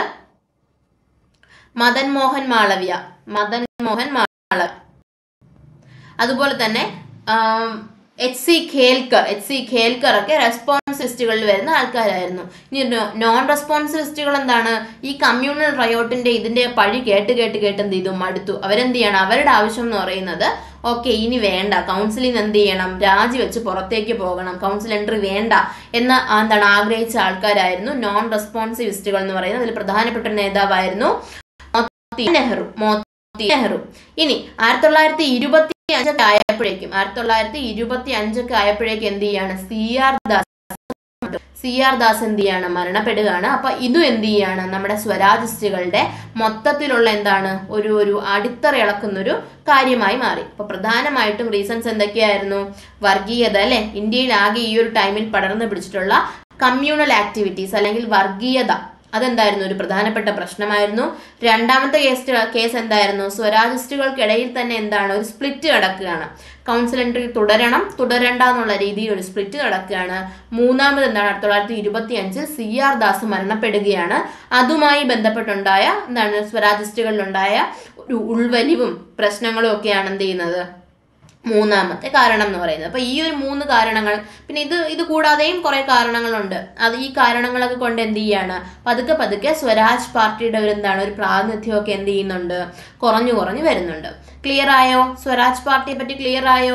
മദൻ മോഹൻ മാളവ്യ മദൻ മോഹൻ മാളവ്യ അതുപോലെ തന്നെ H C Kelkar H C Kelkar ഒക്കെ റെസ്പോൺസിവിസ്റ്റുകളിൽ വരുന്ന ആൾക്കാരായിരുന്നു. ഇനി നോൺ റെസ്പോൺസിവിസ്റ്റുകൾ എന്താണ് ഈ കമ്മ്യൂണൽ റയോട്ടിന്റെ ഇതിന്റെ പഴി കേട്ട് കേട്ട് കേട്ട് എന്ത് ചെയ്തു മടുത്തു. അവരെന്ത് ചെയ്യണം അവരുടെ ആവശ്യം എന്ന് പറയുന്നത് ഓക്കെ ഇനി വേണ്ട കൗൺസിലിൽ നിന്ന് എന്ത് ചെയ്യണം രാജിവെച്ച് പുറത്തേക്ക് പോകണം, കൗൺസിൽ എൻട്രി വേണ്ട എന്ന് എന്താണ് ആഗ്രഹിച്ച ആൾക്കാരായിരുന്നു നോൺ റെസ്പോൺസിവിസ്റ്റുകൾ എന്ന് പറയുന്നത്. അതിൽ പ്രധാനപ്പെട്ട നേതാവായിരുന്നു നെഹ്റു മോത്തി നെഹ്റു. ഇനി ആയിരത്തി തൊള്ളായിരത്തി ഇരുപത്തി അഞ്ചൊക്കെ ആയപ്പോഴേക്കും ആയിരത്തി തൊള്ളായിരത്തി ഇരുപത്തി അഞ്ചൊക്കെ ആയപ്പോഴേക്കും എന്ത് ചെയ്യാണ് C R Das C R Das എന്ത് ചെയ്യാണ് മരണപ്പെടുകയാണ്. അപ്പൊ ഇതും എന്ത് ചെയ്യാണ് നമ്മുടെ സ്വരാജിസ്റ്റുകളുടെ മൊത്തത്തിലുള്ള എന്താണ് ഒരു ഒരു അടിത്തറ ഇളക്കുന്നൊരു കാര്യമായി മാറി. അപ്പൊ പ്രധാനമായിട്ടും റീസൺസ് എന്തൊക്കെയായിരുന്നു വർഗീയത അല്ലെ ഇന്ത്യയിൽ ആകെ ഈ ഒരു ടൈമിൽ പടർന്നു പിടിച്ചിട്ടുള്ള കമ്മ്യൂണൽ ആക്ടിവിറ്റീസ് അല്ലെങ്കിൽ വർഗീയത അതെന്തായിരുന്നു ഒരു പ്രധാനപ്പെട്ട പ്രശ്നമായിരുന്നു. രണ്ടാമത്തെ കേസ് കേസ് എന്തായിരുന്നു, സ്വരാജിസ്റ്റുകൾക്കിടയിൽ തന്നെ എന്താണ് ഒരു സ്പ്ലിറ്റ് നടക്കുകയാണ്. കൗൺസിൽ എൻട്രി തുടരണം തുടരണ്ട എന്നുള്ള രീതിയിൽ ഒരു സ്പ്ലിറ്റ് നടക്കുകയാണ്. മൂന്നാമത് എന്താണ് ആയിരത്തി തൊള്ളായിരത്തി ഇരുപത്തി അഞ്ചിൽ സി ആർ ദാസ് മരണപ്പെടുകയാണ്. അതുമായി ബന്ധപ്പെട്ടുണ്ടായ എന്താണ് സ്വരാജിസ്റ്റുകളിലുണ്ടായ ഒരു ഉൾവലിവും പ്രശ്നങ്ങളും ഒക്കെയാണ് എന്ത് ചെയ്യുന്നത് മൂന്നാമത്തെ കാരണം എന്ന് പറയുന്നത്. അപ്പോൾ ഈ ഒരു മൂന്ന് കാരണങ്ങൾ, പിന്നെ ഇത് ഇത് കൂടാതെയും കുറേ കാരണങ്ങളുണ്ട്. അത് ഈ കാരണങ്ങളൊക്കെ കൊണ്ട് എന്ത് ചെയ്യാണ് പതുക്കെ പതുക്കെ സ്വരാജ് പാർട്ടിയുടെ ഒരു എന്താണ് ഒരു പ്രാതിനിധ്യമൊക്കെ എന്ത് ചെയ്യുന്നുണ്ട് കുറഞ്ഞു കുറഞ്ഞു വരുന്നുണ്ട്. ക്ലിയർ ആയോ? സ്വരാജ് പാർട്ടിയെ പറ്റി ക്ലിയർ ആയോ?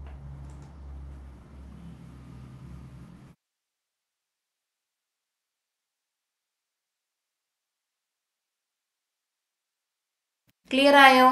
ക്ലിയർ ആയോ?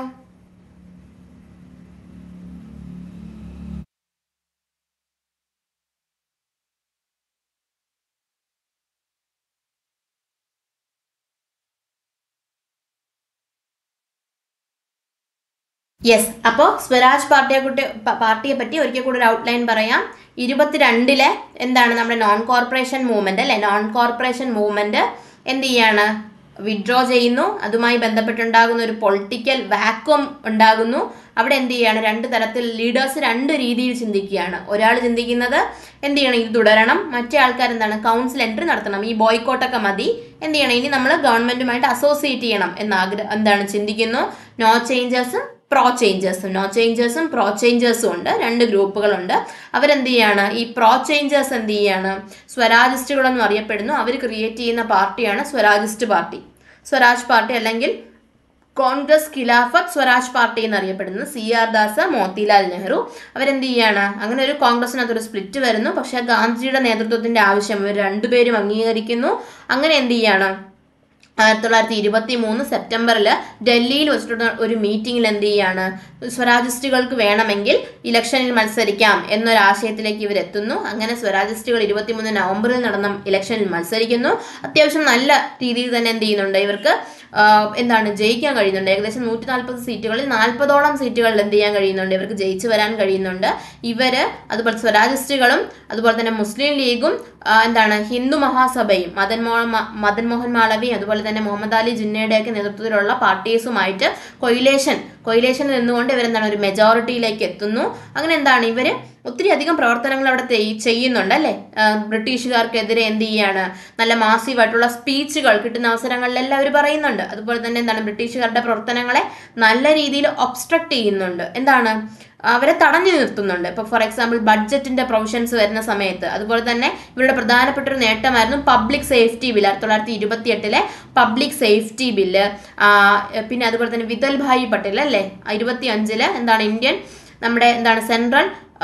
യെസ്. അപ്പോൾ സ്വരാജ് പാർട്ടിയെ കുട്ടി പാർട്ടിയെ പറ്റി ഒരിക്കൽ കൂടി ഒരു ഔട്ട്ലൈൻ പറയാം. ഇരുപത്തിരണ്ടിലെ എന്താണ് നമ്മുടെ നോൺ കോർപ്പറേഷൻ മൂവ്മെന്റ് അല്ലെ നോൺ കോർപ്പറേഷൻ മൂവ്മെന്റ് എന്ത് ചെയ്യാണ് വിഡ്രോ ചെയ്യുന്നു. അതുമായി ബന്ധപ്പെട്ടുണ്ടാകുന്ന ഒരു പൊളിറ്റിക്കൽ വാക്വം ഉണ്ടാകുന്നു. അവിടെ എന്ത് ചെയ്യാണ് രണ്ട് തരത്തിൽ ലീഡേഴ്സ് രണ്ട് രീതിയിൽ ചിന്തിക്കുകയാണ്. ഒരാൾ ചിന്തിക്കുന്നത് എന്ത് ചെയ്യണം ഇത് തുടരണം, മറ്റേ ആൾക്കാർ എന്താണ് കൗൺസിൽ എൻട്രി നടത്തണം, ഈ ബോയ്ക്കോട്ടൊക്കെ മതി, എന്ത് ചെയ്യണം ഇനി നമ്മൾ ഗവൺമെന്റുമായിട്ട് അസോസിയേറ്റ് ചെയ്യണം എന്ന ആഗ്രഹം എന്താണ് ചിന്തിക്കുന്നു. നോ ചേഞ്ചേഴ്സും പ്രോ ചേഞ്ചേഴ്സും നോ ചേഞ്ചേഴ്സും പ്രോ ചേഞ്ചേഴ്സും ഉണ്ട്. രണ്ട് ഗ്രൂപ്പുകളുണ്ട്. അവരെന്ത് ചെയ്യാണ് ഈ പ്രോ ചേഞ്ചേഴ്സ് എന്ത് ചെയ്യാണ് സ്വരാജിസ്റ്റുകളെന്നും അറിയപ്പെടുന്നു. അവർ ക്രിയേറ്റ് ചെയ്യുന്ന പാർട്ടിയാണ് സ്വരാജിസ്റ്റ് പാർട്ടി, സ്വരാജ് പാർട്ടി അല്ലെങ്കിൽ കോൺഗ്രസ് ഖിലാഫത്ത് സ്വരാജ് പാർട്ടി എന്നറിയപ്പെടുന്നത്. സി ആർ ദാസ്, മോത്തിലാൽ നെഹ്റു അവരെന്ത് ചെയ്യാണ് അങ്ങനെ ഒരു കോൺഗ്രസിനകത്തൊരു സ്പ്ലിറ്റ് വരുന്നു. പക്ഷേ ഗാന്ധിജിയുടെ നേതൃത്വത്തിന്റെ ആവശ്യം ഇവർ രണ്ടുപേരും അംഗീകരിക്കുന്നു. അങ്ങനെ എന്ത് ചെയ്യാണ് ആയിരത്തി തൊള്ളായിരത്തി ഇരുപത്തി മൂന്ന് സെപ്റ്റംബറിൽ ഡൽഹിയിൽ വെച്ചിട്ടുള്ള ഒരു മീറ്റിംഗിൽ എന്ത് ചെയ്യാണ് സ്വരാജിസ്റ്റുകൾക്ക് വേണമെങ്കിൽ ഇലക്ഷനിൽ മത്സരിക്കാം എന്നൊരാശയത്തിലേക്ക് ഇവരെത്തുന്നു. അങ്ങനെ സ്വരാജിസ്റ്റുകൾ ഇരുപത്തിമൂന്ന് നവംബറിൽ നടന്ന ഇലക്ഷനിൽ മത്സരിക്കുന്നു. അത്യാവശ്യം നല്ല രീതിയിൽ തന്നെ എന്ത് ചെയ്യുന്നുണ്ട് ഇവർക്ക് എന്താണ് ജയിക്കാൻ കഴിയുന്നുണ്ട്. ഏകദേശം നൂറ്റി നാൽപ്പത് സീറ്റുകളിൽ നാൽപ്പതോളം സീറ്റുകളിൽ എന്ത് ചെയ്യാൻ കഴിയുന്നുണ്ട് ഇവർക്ക് ജയിച്ചു വരാൻ കഴിയുന്നുണ്ട്. ഇവര് അതുപോലെ സ്വരാജിസ്റ്റുകളും അതുപോലെ തന്നെ മുസ്ലിം ലീഗും എന്താണ് ഹിന്ദു മഹാസഭയും മദൻ മോ മദൻ മോഹൻ മാളവിയും അതുപോലെ തന്നെ മുഹമ്മദ് അലി ജിന്നയുടെയൊക്കെ നേതൃത്വത്തിലുള്ള പാർട്ടീസുമായിട്ട് കൊയിലേഷൻ കൊയിലേഷനിൽ നിന്നുകൊണ്ട് ഇവരെന്താണ് ഒരു മെജോറിറ്റിയിലേക്ക് എത്തുന്നു. അങ്ങനെ എന്താണ് ഇവര് ഒത്തിരി അധികം പ്രവർത്തനങ്ങൾ അവിടെ ചെയ്യുന്നുണ്ട് അല്ലേ. ബ്രിട്ടീഷുകാർക്കെതിരെ എന്ത് ചെയ്യാണ് നല്ല മാസീവായിട്ടുള്ള സ്പീച്ചുകൾ കിട്ടുന്ന അവസരങ്ങളിലെല്ലാം അവർ പറയുന്നുണ്ട്. അതുപോലെ തന്നെ എന്താണ് ബ്രിട്ടീഷുകാരുടെ പ്രവർത്തനങ്ങളെ നല്ല രീതിയിൽ ഒബ്സ്ട്രക്ട് ചെയ്യുന്നുണ്ട്, എന്താണ് അവരെ തടഞ്ഞു നിർത്തുന്നുണ്ട്. ഇപ്പോൾ ഫോർ എക്സാമ്പിൾ ബഡ്ജറ്റിന്റെ പ്രൊവിഷൻസ് വരുന്ന സമയത്ത്. അതുപോലെ തന്നെ ഇവരുടെ പ്രധാനപ്പെട്ട ഒരു നേട്ടമായിരുന്നു പബ്ലിക് സേഫ്റ്റി ബില്ല്, ആയിരത്തി തൊള്ളായിരത്തി ഇരുപത്തി എട്ടിലെ പബ്ലിക് സേഫ്റ്റി ബില്ല്. പിന്നെ അതുപോലെ തന്നെ വിതൽ ഭായ് പട്ടേൽ അല്ലേ ഇരുപത്തി അഞ്ചില് എന്താണ് ഇന്ത്യൻ നമ്മുടെ എന്താണ് സെൻട്രൽ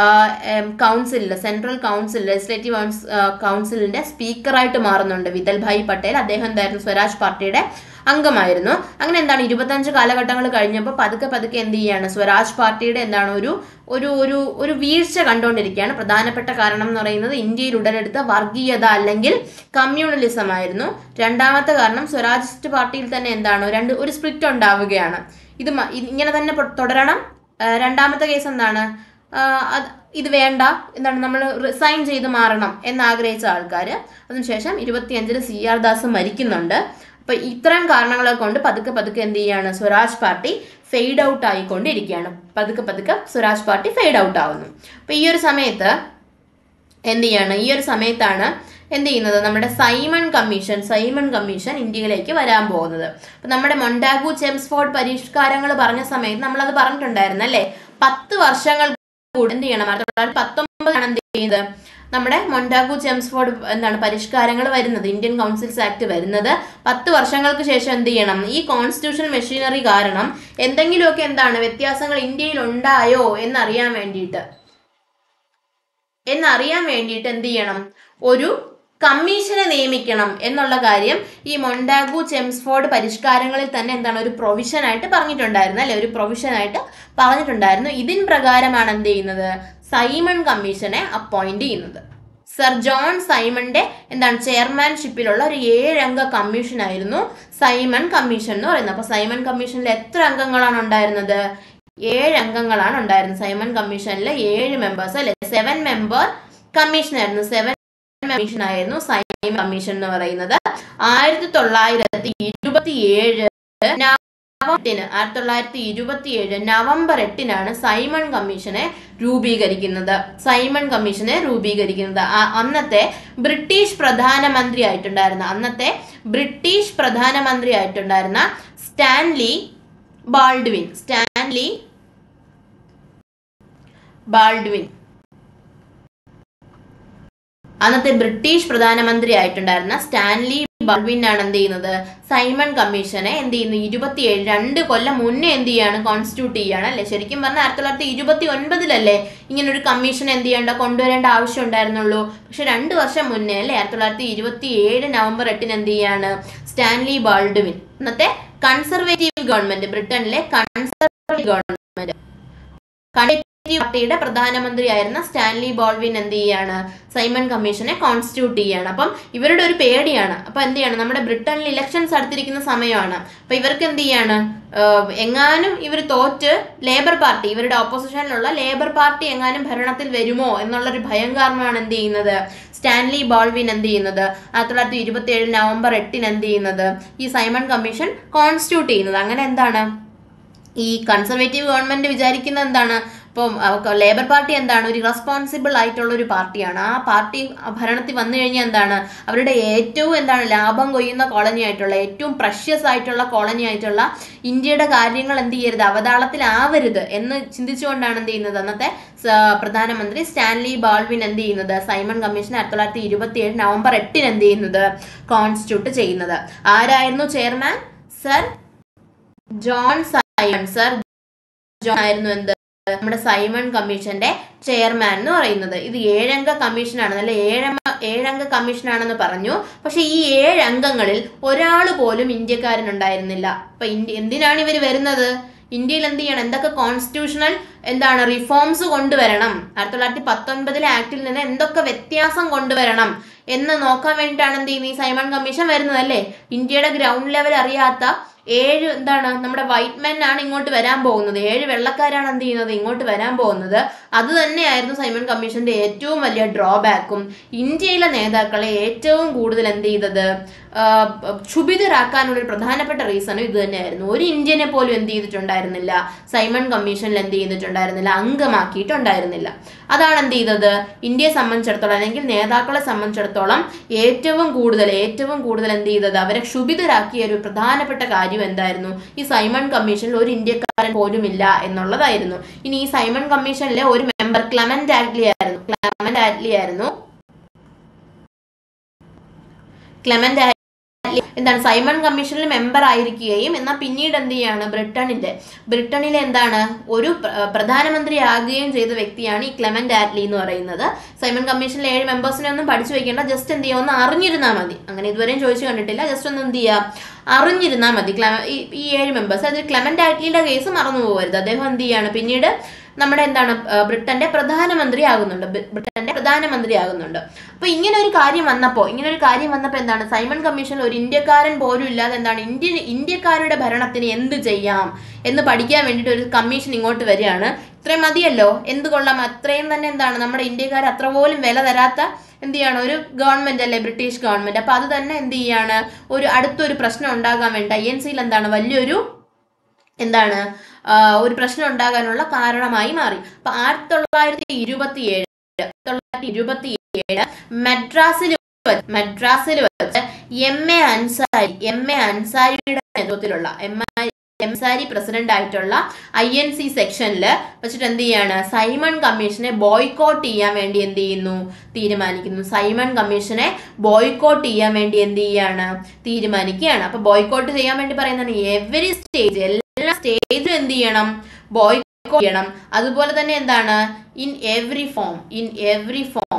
കൗൺസിലിൽ സെൻട്രൽ കൗൺസിൽ ലെജിസ്ലേറ്റീവ് കൗൺസിലിന്റെ സ്പീക്കറായിട്ട് മാറുന്നുണ്ട് വിതൽ ഭായ് പട്ടേൽ. അദ്ദേഹം എന്തായിരുന്നു സ്വരാജ് പാർട്ടിയുടെ അംഗമായിരുന്നു. അങ്ങനെ എന്താണ് ഇരുപത്തഞ്ച് കാലഘട്ടങ്ങൾ കഴിഞ്ഞപ്പോൾ പതുക്കെ പതുക്കെ എന്ത് ചെയ്യാണ് സ്വരാജ് പാർട്ടിയുടെ എന്താണ് ഒരു ഒരു ഒരു ഒരു വീഴ്ച കണ്ടുകൊണ്ടിരിക്കുകയാണ്. പ്രധാനപ്പെട്ട കാരണം എന്ന് പറയുന്നത് ഇന്ത്യയിൽ ഉടലെടുത്ത വർഗീയത അല്ലെങ്കിൽ കമ്മ്യൂണലിസം ആയിരുന്നു. രണ്ടാമത്തെ കാരണം സ്വരാജിസ്റ്റ് പാർട്ടിയിൽ തന്നെ എന്താണ് രണ്ട് ഒരു സ്പ്ലിറ്റ് ഉണ്ടാവുകയാണ്. ഇത് ഇങ്ങനെ തന്നെ തുടരണം. രണ്ടാമത്തെ കേസ് എന്താണ് ഇത് വേണ്ട എന്താണ് നമ്മൾ റിസൈൻ ചെയ്ത് മാറണം എന്നാഗ്രഹിച്ച ആൾക്കാർ. അതിനുശേഷം ഇരുപത്തിയഞ്ചില് സി ആർ ദാസ് മരിക്കുന്നുണ്ട്. അപ്പൊ ഇത്തരം കാരണങ്ങളെ കൊണ്ട് പതുക്കെ പതുക്കെ എന്ത് ചെയ്യാണ് സ്വരാജ് പാർട്ടി ഫെയ്ഡ് ഔട്ട് ആയിക്കൊണ്ടിരിക്കുകയാണ്. പതുക്കെ പതുക്കെ സ്വരാജ് പാർട്ടി ഫെയ്ഡ് ഔട്ട് ആവുന്നു. അപ്പൊ ഈ ഒരു സമയത്ത് എന്ത് ചെയ്യാണ് ഈ ഒരു സമയത്താണ് എന്ത് ചെയ്യുന്നത് നമ്മുടെ സൈമൺ കമ്മീഷൻ സൈമൺ കമ്മീഷൻ ഇന്ത്യയിലേക്ക് വരാൻ പോകുന്നത്. അപ്പൊ നമ്മുടെ മൊണ്ടാഗു ചെംസ്ഫോർഡ് പരിഷ്കാരങ്ങൾ പറഞ്ഞ സമയത്ത് നമ്മളത് പറഞ്ഞിട്ടുണ്ടായിരുന്നു അല്ലേ. പത്ത് വർഷങ്ങൾ കൂടി എന്ത് ചെയ്യണം ആയിരത്തി തൊള്ളായിരത്തി പത്തൊമ്പതാണ് എന്ത് ചെയ്യുന്നത് നമ്മുടെ മൊണ്ടാഗു ചെംസ്ഫോർഡ് എന്താണ് പരിഷ്കാരങ്ങൾ വരുന്നത്, ഇന്ത്യൻ കൗൺസിൽസ് ആക്ട് വരുന്നത്. പത്ത് വർഷങ്ങൾക്ക് ശേഷം എന്ത് ചെയ്യണം ഈ കോൺസ്റ്റിറ്റ്യൂഷൻ മെഷീനറി കാരണം എന്തെങ്കിലുമൊക്കെ എന്താണ് വ്യത്യാസങ്ങൾ ഇന്ത്യയിൽ ഉണ്ടായോ എന്നറിയാൻ വേണ്ടിയിട്ട് എന്നറിയാൻ വേണ്ടിയിട്ട് എന്ത് ചെയ്യണം ഒരു കമ്മീഷനെ നിയമിക്കണം എന്നുള്ള കാര്യം ഈ മൊണ്ടാഗു ചെംസ്ഫോർഡ് പരിഷ്കാരങ്ങളിൽ തന്നെ എന്താണ് ഒരു പ്രൊവിഷനായിട്ട് പറഞ്ഞിട്ടുണ്ടായിരുന്നു അല്ലെ ഒരു പ്രൊവിഷനായിട്ട് പറഞ്ഞിട്ടുണ്ടായിരുന്നു. ഇതിൻ പ്രകാരമാണ് എന്ത് ചെയ്യുന്നത് സൈമൺ കമ്മീഷനെ അപ്പോയിന്റ് ചെയ്യുന്നത്. സർ ജോൺ സൈമന്റെ എന്താണ് ചെയർമാൻഷിപ്പിലുള്ള ഒരു ഏഴംഗ കമ്മീഷൻ ആയിരുന്നു സൈമൺ കമ്മീഷൻ എന്ന് പറയുന്നത്. അപ്പൊ സൈമൺ കമ്മീഷനിൽ എത്ര അംഗങ്ങളാണ് ഉണ്ടായിരുന്നത്? ഏഴ് അംഗങ്ങളാണ് ഉണ്ടായിരുന്നത്. സൈമൺ കമ്മീഷനിലെ ഏഴ് മെമ്പേഴ്സ് അല്ലെ സെവൻ മെമ്പർ കമ്മീഷൻ ആയിരുന്നു. സെവൻ കമ്മീഷൻ ആയിരുന്നു സൈമൺ കമ്മീഷൻ എന്ന് പറയുന്നത്. ആയിരത്തി തൊള്ളായിരത്തി ഇരുപത്തി ഏഴ് എട്ടിന് ആയിരത്തി തൊള്ളായിരത്തി ഇരുപത്തി ഏഴ് നവംബർ എട്ടിനാണ് സൈമൺ കമ്മീഷനെ രൂപീകരിക്കുന്നത്. സൈമൺ കമ്മീഷനെ രൂപീകരിക്കുന്നത് അന്നത്തെ ബ്രിട്ടീഷ് പ്രധാനമന്ത്രി ആയിട്ടുണ്ടായിരുന്ന അന്നത്തെ ബ്രിട്ടീഷ് പ്രധാനമന്ത്രി ആയിട്ടുണ്ടായിരുന്ന സ്റ്റാൻലി ബാൾഡ്വിൻ സ്റ്റാൻലി ബാൾഡ്വിൻ അന്നത്തെ ബ്രിട്ടീഷ് പ്രധാനമന്ത്രി ആയിട്ടുണ്ടായിരുന്ന സ്റ്റാൻലി ബാൾഡ്വിൻ ആണ് എന്ത് ചെയ്യുന്നത്, സൈമൺ കമ്മീഷനെ എന്ത് ചെയ്യുന്നു, ഇരുപത്തിയേഴ് രണ്ട് കൊല്ലം മുന്നേ എന്ത് ചെയ്യാണ്, കോൺസ്റ്റിറ്റ്യൂട്ട് ചെയ്യാണ് അല്ലെ. ശരിക്കും പറഞ്ഞാൽ ആയിരത്തി തൊള്ളായിരത്തി ഇരുപത്തി ഒൻപതിലല്ലേ ഇങ്ങനെ ഒരു കമ്മീഷൻ എന്ത് ചെയ്യേണ്ട കൊണ്ടുവരേണ്ട ആവശ്യം ഉണ്ടായിരുന്നുള്ളൂ. പക്ഷെ രണ്ട് വർഷം മുന്നേ അല്ലെ ആയിരത്തി തൊള്ളായിരത്തി ഇരുപത്തി ഏഴ് നവംബർ എട്ടിന് എന്ത് ചെയ്യാണ് സ്റ്റാൻലി ബാൾഡ്വിൻ, ഇന്നത്തെ കൺസർവേറ്റീവ് ഗവൺമെന്റ്, ബ്രിട്ടനിലെ കൺസർവേറ്റീവ് ഗവൺമെന്റ് പാർട്ടിയുടെ പ്രധാനമന്ത്രി ആയിരുന്ന സ്റ്റാൻലി ബാൾഡ്വിൻ എന്ത് ചെയ്യാണ്, സൈമൺ കമ്മീഷനെ കോൺസ്റ്റിറ്റ്യൂട്ട് ചെയ്യാണ്. അപ്പം ഇവരുടെ ഒരു പേടിയാണ്. അപ്പൊ എന്ത് ചെയ്യാണ്, നമ്മുടെ ബ്രിട്ടനിൽ ഇലക്ഷൻസ് അടുത്തിരിക്കുന്ന സമയമാണ്. അപ്പൊ ഇവർക്ക് എന്ത് ചെയ്യാണ്, എങ്ങാനും ഇവർ തോറ്റ് ലേബർ പാർട്ടി, ഇവരുടെ ഓപ്പോസിഷനിലുള്ള ലേബർ പാർട്ടി എങ്ങാനും ഭരണത്തിൽ വരുമോ എന്നുള്ളൊരു ഭയം കാരണമാണ് എന്ത് ചെയ്യുന്നത്, സ്റ്റാൻലി ബാൾഡ്വിൻ എന്ത് ചെയ്യുന്നത് ആയിരത്തി തൊള്ളായിരത്തി ഇരുപത്തി ഏഴ് നവംബർ എട്ടിന് എന്ത് ചെയ്യുന്നത് ഈ സൈമൺ കമ്മീഷൻ കോൺസ്റ്റിറ്റ്യൂട്ട് ചെയ്യുന്നത്. അങ്ങനെ എന്താണ് ഈ കൺസർവേറ്റീവ് ഗവൺമെന്റ് വിചാരിക്കുന്നത് എന്താണ്, ഇപ്പം ലേബർ പാർട്ടി എന്താണ് ഒരു റെസ്പോൺസിബിൾ ആയിട്ടുള്ള ഒരു പാർട്ടിയാണ്. ആ പാർട്ടി ഭരണത്തിൽ വന്നു കഴിഞ്ഞാൽ എന്താണ് അവരുടെ ഏറ്റവും എന്താണ് ലാഭം കൊയ്യുന്ന കോളനി ആയിട്ടുള്ള ഏറ്റവും പ്രഷ്യസ് ആയിട്ടുള്ള കോളനി ആയിട്ടുള്ള ഇന്ത്യയുടെ കാര്യങ്ങൾ എന്ത് ചെയ്യരുത്, അവതാളത്തിലാവരുത് എന്ന് ചിന്തിച്ചുകൊണ്ടാണ് എന്ത് ചെയ്യുന്നത് അന്നത്തെ പ്രധാനമന്ത്രി സ്റ്റാൻലി ബാൾഡ്വിൻ എന്ത് ചെയ്യുന്നത് സൈമൺ കമ്മീഷൻ ആയിരത്തി തൊള്ളായിരത്തി ഇരുപത്തി ഏഴ് നവംബർ എട്ടിന് എന്ത് ചെയ്യുന്നത് കോൺസ്റ്റിറ്റ്യൂട്ട് ചെയ്യുന്നത്. ആരായിരുന്നു chairman? Sir John Simon. Sir John ആയിരുന്നു എന്ത് നമ്മുടെ സൈമൺ കമ്മീഷന്റെ ചെയർമാൻ എന്ന് പറയുന്നത്. ഇത് ഏഴംഗ കമ്മീഷനാണ്, നല്ല ഏഴംഗ ഏഴംഗ കമ്മീഷനാണെന്ന് പറഞ്ഞു. പക്ഷെ ഈ ഏഴ് അംഗങ്ങളിൽ ഒരാൾ പോലും ഇന്ത്യക്കാരനുണ്ടായിരുന്നില്ല. അപ്പൊ ഇന്ത്യ എന്തിനാണ് ഇവർ വരുന്നത്, ഇന്ത്യയിൽ എന്ത് ചെയ്യണം, എന്തൊക്കെ കോൺസ്റ്റിറ്റ്യൂഷണൽ എന്താണ് റിഫോംസ് കൊണ്ടുവരണം, ആയിരത്തി തൊള്ളായിരത്തി പത്തൊൻപതിലെ ആക്ടിൽ നിന്ന് എന്തൊക്കെ വ്യത്യാസം കൊണ്ടുവരണം എന്ന് നോക്കാൻ വേണ്ടിയിട്ടാണ് എന്ത് ചെയ്യുന്നത് ഈ സൈമൺ കമ്മീഷൻ വരുന്നത് അല്ലേ. ഇന്ത്യയുടെ ഗ്രൗണ്ട് ലെവൽ അറിയാത്ത ഏഴ് എന്താണ് നമ്മുടെ വൈറ്റ് മെൻ ആണ് ഇങ്ങോട്ട് വരാൻ പോകുന്നത്, ഏഴ് വെള്ളക്കാരാണ് എന്ത് ചെയ്യുന്നത് ഇങ്ങോട്ട് വരാൻ പോകുന്നത്. അത് തന്നെയായിരുന്നു സൈമൺ കമ്മീഷന്റെ ഏറ്റവും വലിയ ഡ്രോബാക്കും. ഇന്ത്യയിലെ നേതാക്കളെ ഏറ്റവും കൂടുതൽ എന്ത് ചെയ്തത് ക്ഷുഭിതരാക്കാനുള്ള ഒരു പ്രധാനപ്പെട്ട റീസണും ഇത് തന്നെയായിരുന്നു. ഒരു ഇന്ത്യനെ പോലും എന്ത് ചെയ്തിട്ടുണ്ടായിരുന്നില്ല സൈമൺ കമ്മീഷനിൽ എന്ത് ചെയ്തിട്ടുണ്ടായിരുന്നില്ല അംഗമാക്കിയിട്ടുണ്ടായിരുന്നില്ല. അതാണ് എന്ത് ചെയ്തത് ഇന്ത്യയെ സംബന്ധിച്ചിടത്തോളം അല്ലെങ്കിൽ നേതാക്കളെ സംബന്ധിച്ചിടത്തോളം ഏറ്റവും കൂടുതൽ ഏറ്റവും കൂടുതൽ എന്ത് ചെയ്തത് അവരെ ക്ഷുഭിതരാക്കിയ ഒരു പ്രധാനപ്പെട്ട കാര്യം എന്തായിരുന്നു, ഈ സൈമൺ കമ്മീഷനിൽ ഒരു ഇന്ത്യക്കാരൻ പോലും ഇല്ല എന്നുള്ളതായിരുന്നു. ഇനി ഈ സൈമൺ കമ്മീഷനിലെ ഒരു മെമ്പർ ക്ലെമന്റ് ആറ്റ്ലി ആയിരുന്നു. ക്ലെമന്റ് ആറ്റ്ലി ആയിരുന്നു ക്ലെമന്റ് ആറ്റ്ലി എന്താണ് സൈമൺ കമ്മീഷനിൽ മെമ്പർ ആയിരിക്കുകയും എന്നാൽ പിന്നീട് എന്ത് ചെയ്യാണ് ബ്രിട്ടനിലെ ബ്രിട്ടനിലെ എന്താണ് ഒരു പ്രധാനമന്ത്രി ആകുകയും ചെയ്ത വ്യക്തിയാണ് ഈ ക്ലെമന്റ് ആറ്റ്ലി എന്ന് പറയുന്നത്. സൈമൺ കമ്മീഷനിലെ ഏഴ് മെമ്പേഴ്സിനെ ഒന്നും പഠിച്ചു വെക്കേണ്ട, ജസ്റ്റ് എന്ത് ചെയ്യുക ഒന്ന് അറിഞ്ഞിരുന്നാൽ മതി. അങ്ങനെ ഇതുവരെയും ചോദിച്ചു കണ്ടിട്ടില്ല, ജസ്റ്റ് ഒന്ന് എന്ത് ചെയ്യുക അറിഞ്ഞിരുന്നാൽ മതി. ക്ല ഈ ഏഴ് മെമ്പേഴ്സ് അതിൽ ക്ലെമന്റ് ആറ്റ്ലിയുടെ കേസ് മറന്നു പോകരുത്. അദ്ദേഹം എന്ത് ചെയ്യാണ് പിന്നീട് നമ്മുടെ എന്താണ് ബ്രിട്ടന്റെ പ്രധാനമന്ത്രി ആകുന്നുണ്ട് ബ്രിട്ടന്റെ പ്രധാനമന്ത്രി ആകുന്നുണ്ട് അപ്പൊ ഇങ്ങനെ ഒരു കാര്യം വന്നപ്പോ ഇങ്ങനെ ഒരു കാര്യം വന്നപ്പോ എന്താണ് സൈമൺ കമ്മീഷനിൽ ഒരു ഇന്ത്യക്കാരൻ പോലും ഇല്ലാതെ എന്താണ് ഇന്ത്യ ഇന്ത്യക്കാരുടെ ഭരണത്തിന് എന്ത് ചെയ്യാം എന്ന് പഠിക്കാൻ വേണ്ടിയിട്ട് ഒരു കമ്മീഷൻ ഇങ്ങോട്ട് വരികയാണ്. ഇത്രയും മതിയല്ലോ, എന്ത് കൊള്ളാം, അത്രയും തന്നെ എന്താണ് നമ്മുടെ ഇന്ത്യക്കാർ അത്ര പോലും വില തരാത്ത എന്ത് ചെയ്യാണ് ഒരു ഗവൺമെന്റ് അല്ലേ ബ്രിട്ടീഷ് ഗവൺമെന്റ്. അപ്പൊ അത് തന്നെ എന്ത് ചെയ്യാണ് ഒരു അടുത്തൊരു പ്രശ്നം ഉണ്ടാകാൻ വേണ്ടി ഐ എൻ സിയിൽ എന്താണ് വലിയൊരു എന്താണ് ഒരു പ്രശ്നം ഉണ്ടാകാനുള്ള കാരണമായി മാറി. അപ്പൊ ആയിരത്തി തൊള്ളായിരത്തി ഇരുപത്തി ഏഴ് തൊള്ളായിരത്തി ഇരുപത്തി ഏഴ് മദ്രാസിൽ മദ്രാസിൽ വെച്ച് M A Ansari M A അൻസാരിയുടെ നേതൃത്വത്തിലുള്ള എം അൻസാരി പ്രസിഡന്റ് ആയിട്ടുള്ള ഐ എൻ സി സെക്ഷനിൽ വെച്ചിട്ട് എന്ത് ചെയ്യാണ് സൈമൺ കമ്മീഷനെ ബോയ്ക്കോട്ട് ചെയ്യാൻ വേണ്ടി എന്ത് ചെയ്യുന്നു തീരുമാനിക്കുന്നു. സൈമൺ കമ്മീഷനെ ബോയ്ക്കോട്ട് ചെയ്യാൻ വേണ്ടി എന്ത് ചെയ്യാണ് തീരുമാനിക്കുകയാണ്. അപ്പൊ ബോയ്ക്കോട്ട് ചെയ്യാൻ വേണ്ടി പറയുന്നതാണ് എവരി സ്റ്റേജ് എല്ലാ സ്റ്റേജിലും എന്ത് ചെയ്യണം ബോയ്ക്കോട്ട് ചെയ്യണം. അതുപോലെ തന്നെ എന്താണ് in every form in every form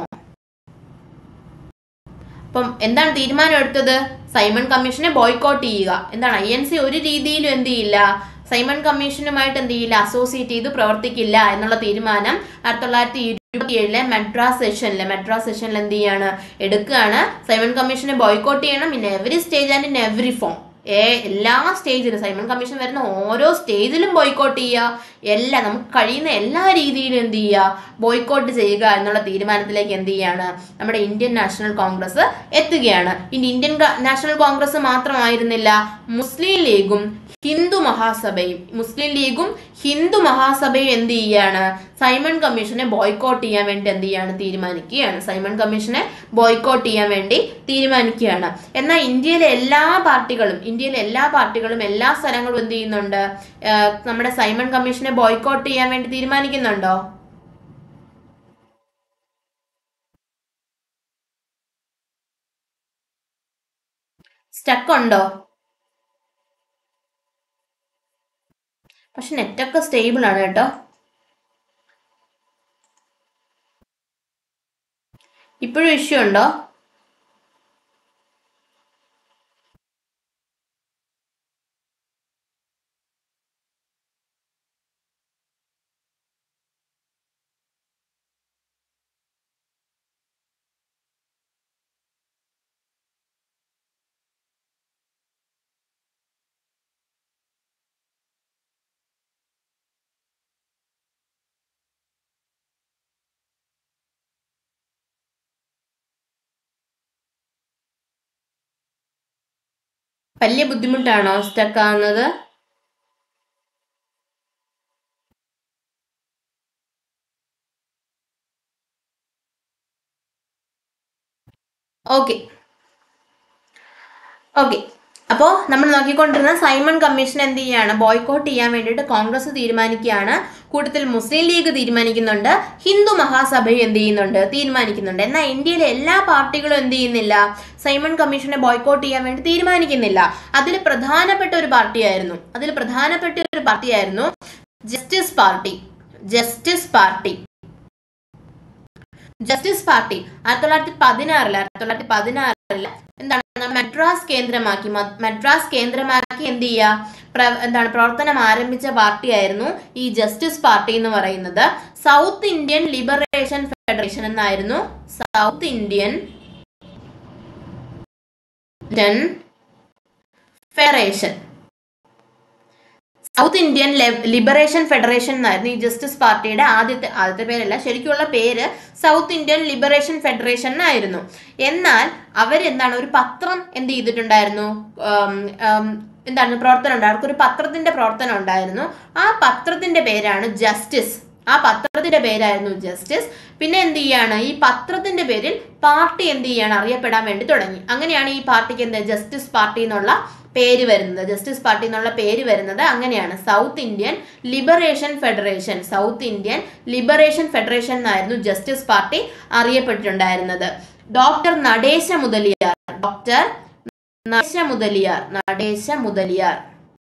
അപ്പം എന്താണ് തീരുമാനം എടുത്തത് സൈമൺ കമ്മീഷനെ ബോയ്ക്കോട്ട് ചെയ്യുക. എന്താണ് ഐ എൻ സി ഒരു രീതിയിലും എന്ത് ചെയ്യില്ല സൈമൺ കമ്മീഷനുമായിട്ട് എന്ത് ചെയ്യില്ല അസോസിയേറ്റ് ചെയ്ത് പ്രവർത്തിക്കില്ല എന്നുള്ള തീരുമാനം ആയിരത്തി തൊള്ളായിരത്തി ഇരുപത്തി ഏഴിലെ മദ്രാസ് സെഷനിലെ മദ്രാസ് സെഷനിൽ എന്ത് ചെയ്യാണ് എടുക്കുകയാണ്. സൈമൺ കമ്മീഷനെ ബോയ്ക്കോട്ട് ചെയ്യണം in every stage and in every form. ഏ എല്ലാ സ്റ്റേജിലും സൈമൺ കമ്മീഷൻ വരുന്ന ഓരോ സ്റ്റേജിലും ബോയ്ക്കോട്ട് ചെയ്യുക. എല്ലാ നമുക്ക് കഴിയുന്ന എല്ലാ രീതിയിലും എന്ത് ചെയ്യുക, ബോയ്ക്കോട്ട് ചെയ്യുക എന്നുള്ള തീരുമാനത്തിലേക്ക് എന്ത് ചെയ്യാണ് നമ്മുടെ ഇന്ത്യൻ നാഷണൽ കോൺഗ്രസ് എത്തുകയാണ്. ഇനി ഇന്ത്യൻ നാഷണൽ കോൺഗ്രസ് മാത്രമായിരുന്നില്ല, മുസ്ലിം ലീഗും ഹിന്ദു മഹാസഭയും മുസ്ലിം ലീഗും ഹിന്ദു മഹാസഭയും എന്ത് ചെയ്യാണ്, സൈമൺ കമ്മീഷനെ ബോയ്ക്കോട്ട് ചെയ്യാൻ വേണ്ടി എന്ത് ചെയ്യാണ് തീരുമാനിക്കുകയാണ് സൈമൺ കമ്മീഷനെ ബോയ്ക്കോട്ട് ചെയ്യാൻ വേണ്ടി തീരുമാനിക്കുകയാണ്. എന്നാൽ ഇന്ത്യയിലെ എല്ലാ പാർട്ടികളും ഇന്ത്യയിലെ എല്ലാ പാർട്ടികളും എല്ലാ സ്ഥലങ്ങളും എന്ത് ചെയ്യുന്നുണ്ട്, നമ്മുടെ സൈമൺ കമ്മീഷനെ ബോയ്ക്കോട്ട് ചെയ്യാൻ വേണ്ടി തീരുമാനിക്കുന്നുണ്ടോ? സ്റ്റക്ക് ഉണ്ടോ? പക്ഷെ നെറ്റൊക്കെ സ്റ്റേബിൾ ആണ് കേട്ടോ. ഇപ്പോഴും ഇഷ്യൂ ഉണ്ടോ? വലിയ ബുദ്ധിമുട്ടാണോ സ്റ്റക്ക് ആവുന്നത്? ഓക്കെ ഓക്കെ അപ്പോൾ നമ്മൾ നോക്കിക്കൊണ്ടിരുന്ന സൈമൺ കമ്മീഷൻ എന്ത് ചെയ്യാണ്, ബോയ്ക്കോട്ട് ചെയ്യാൻ വേണ്ടിയിട്ട് കോൺഗ്രസ് തീരുമാനിക്കുകയാണ്. കൂട്ടത്തിൽ മുസ്ലിം ലീഗ് തീരുമാനിക്കുന്നുണ്ട്, ഹിന്ദു മഹാസഭയും എന്ത് ചെയ്യുന്നുണ്ട് തീരുമാനിക്കുന്നുണ്ട്. എന്നാൽ ഇന്ത്യയിലെ എല്ലാ പാർട്ടികളും എന്ത് ചെയ്യുന്നില്ല, സൈമൺ കമ്മീഷനെ ബോയ്ക്കോട്ട് ചെയ്യാൻ വേണ്ടി തീരുമാനിക്കുന്നില്ല. അതിൽ പ്രധാനപ്പെട്ട ഒരു പാർട്ടിയായിരുന്നു അതിൽ പ്രധാനപ്പെട്ട ഒരു പാർട്ടിയായിരുന്നു justice party justice party justice party ആയിരത്തി തൊള്ളായിരത്തി പതിനാറില് ആയിരത്തി തൊള്ളായിരത്തി പതിനാറില് എന്താണ് മദ്രാസ് കേന്ദ്രമാക്കി മദ്രാസ് കേന്ദ്രമാക്കി എന്ത് ചെയ്യുക എന്താണ് പ്രവർത്തനം ആരംഭിച്ച പാർട്ടിയായിരുന്നു ഈ ജസ്റ്റിസ് പാർട്ടി എന്ന് പറയുന്നത്. സൗത്ത് ഇന്ത്യൻ ലിബറേഷൻ ഫെഡറേഷൻ എന്നായിരുന്നു south Indian federation south Indian liberation federation എന്നായിരുന്നു ഈ ജസ്റ്റിസ് പാർട്ടിയുടെ ആദ്യത്തെ ആദ്യത്തെ പേരല്ല, ശരിക്കുള്ള പേര് സൗത്ത് ഇന്ത്യൻ ലിബറേഷൻ ഫെഡറേഷൻ എന്നായിരുന്നു. എന്നാൽ അവരെന്താണ് ഒരു പത്രം എന്ത് ചെയ്തിട്ടുണ്ടായിരുന്നു, എന്താണ് പ്രവർത്തനം ഉണ്ട്, അവർക്കൊരു പത്രത്തിന്റെ പ്രവർത്തനം ഉണ്ടായിരുന്നു. ആ പത്രത്തിന്റെ പേരാണ് ജസ്റ്റിസ് ആ പത്രത്തിന്റെ പേരായിരുന്നു ജസ്റ്റിസ്. പിന്നെ എന്ത് ചെയ്യാണ്, ഈ പത്രത്തിന്റെ പേരിൽ പാർട്ടി എന്ത് ചെയ്യാണ് അറിയപ്പെടാൻ വേണ്ടി തുടങ്ങി. അങ്ങനെയാണ് ഈ പാർട്ടിക്ക് എന്താ ജസ്റ്റിസ് പാർട്ടി എന്നുള്ള പേര് വരുന്നത് ജസ്റ്റിസ് പാർട്ടി എന്നുള്ള പേര് വരുന്നത് അങ്ങനെയാണ്. South Indian liberation federation south Indian liberation federation എന്നായിരുന്നു ജസ്റ്റിസ് പാർട്ടി അറിയപ്പെട്ടിട്ടുണ്ടായിരുന്നത്. ഡോക്ടർ നടേശ മുതലിയാർ ഡോക്ടർ നടേശ മുതലിയാർ നടേശ മുതലിയാർ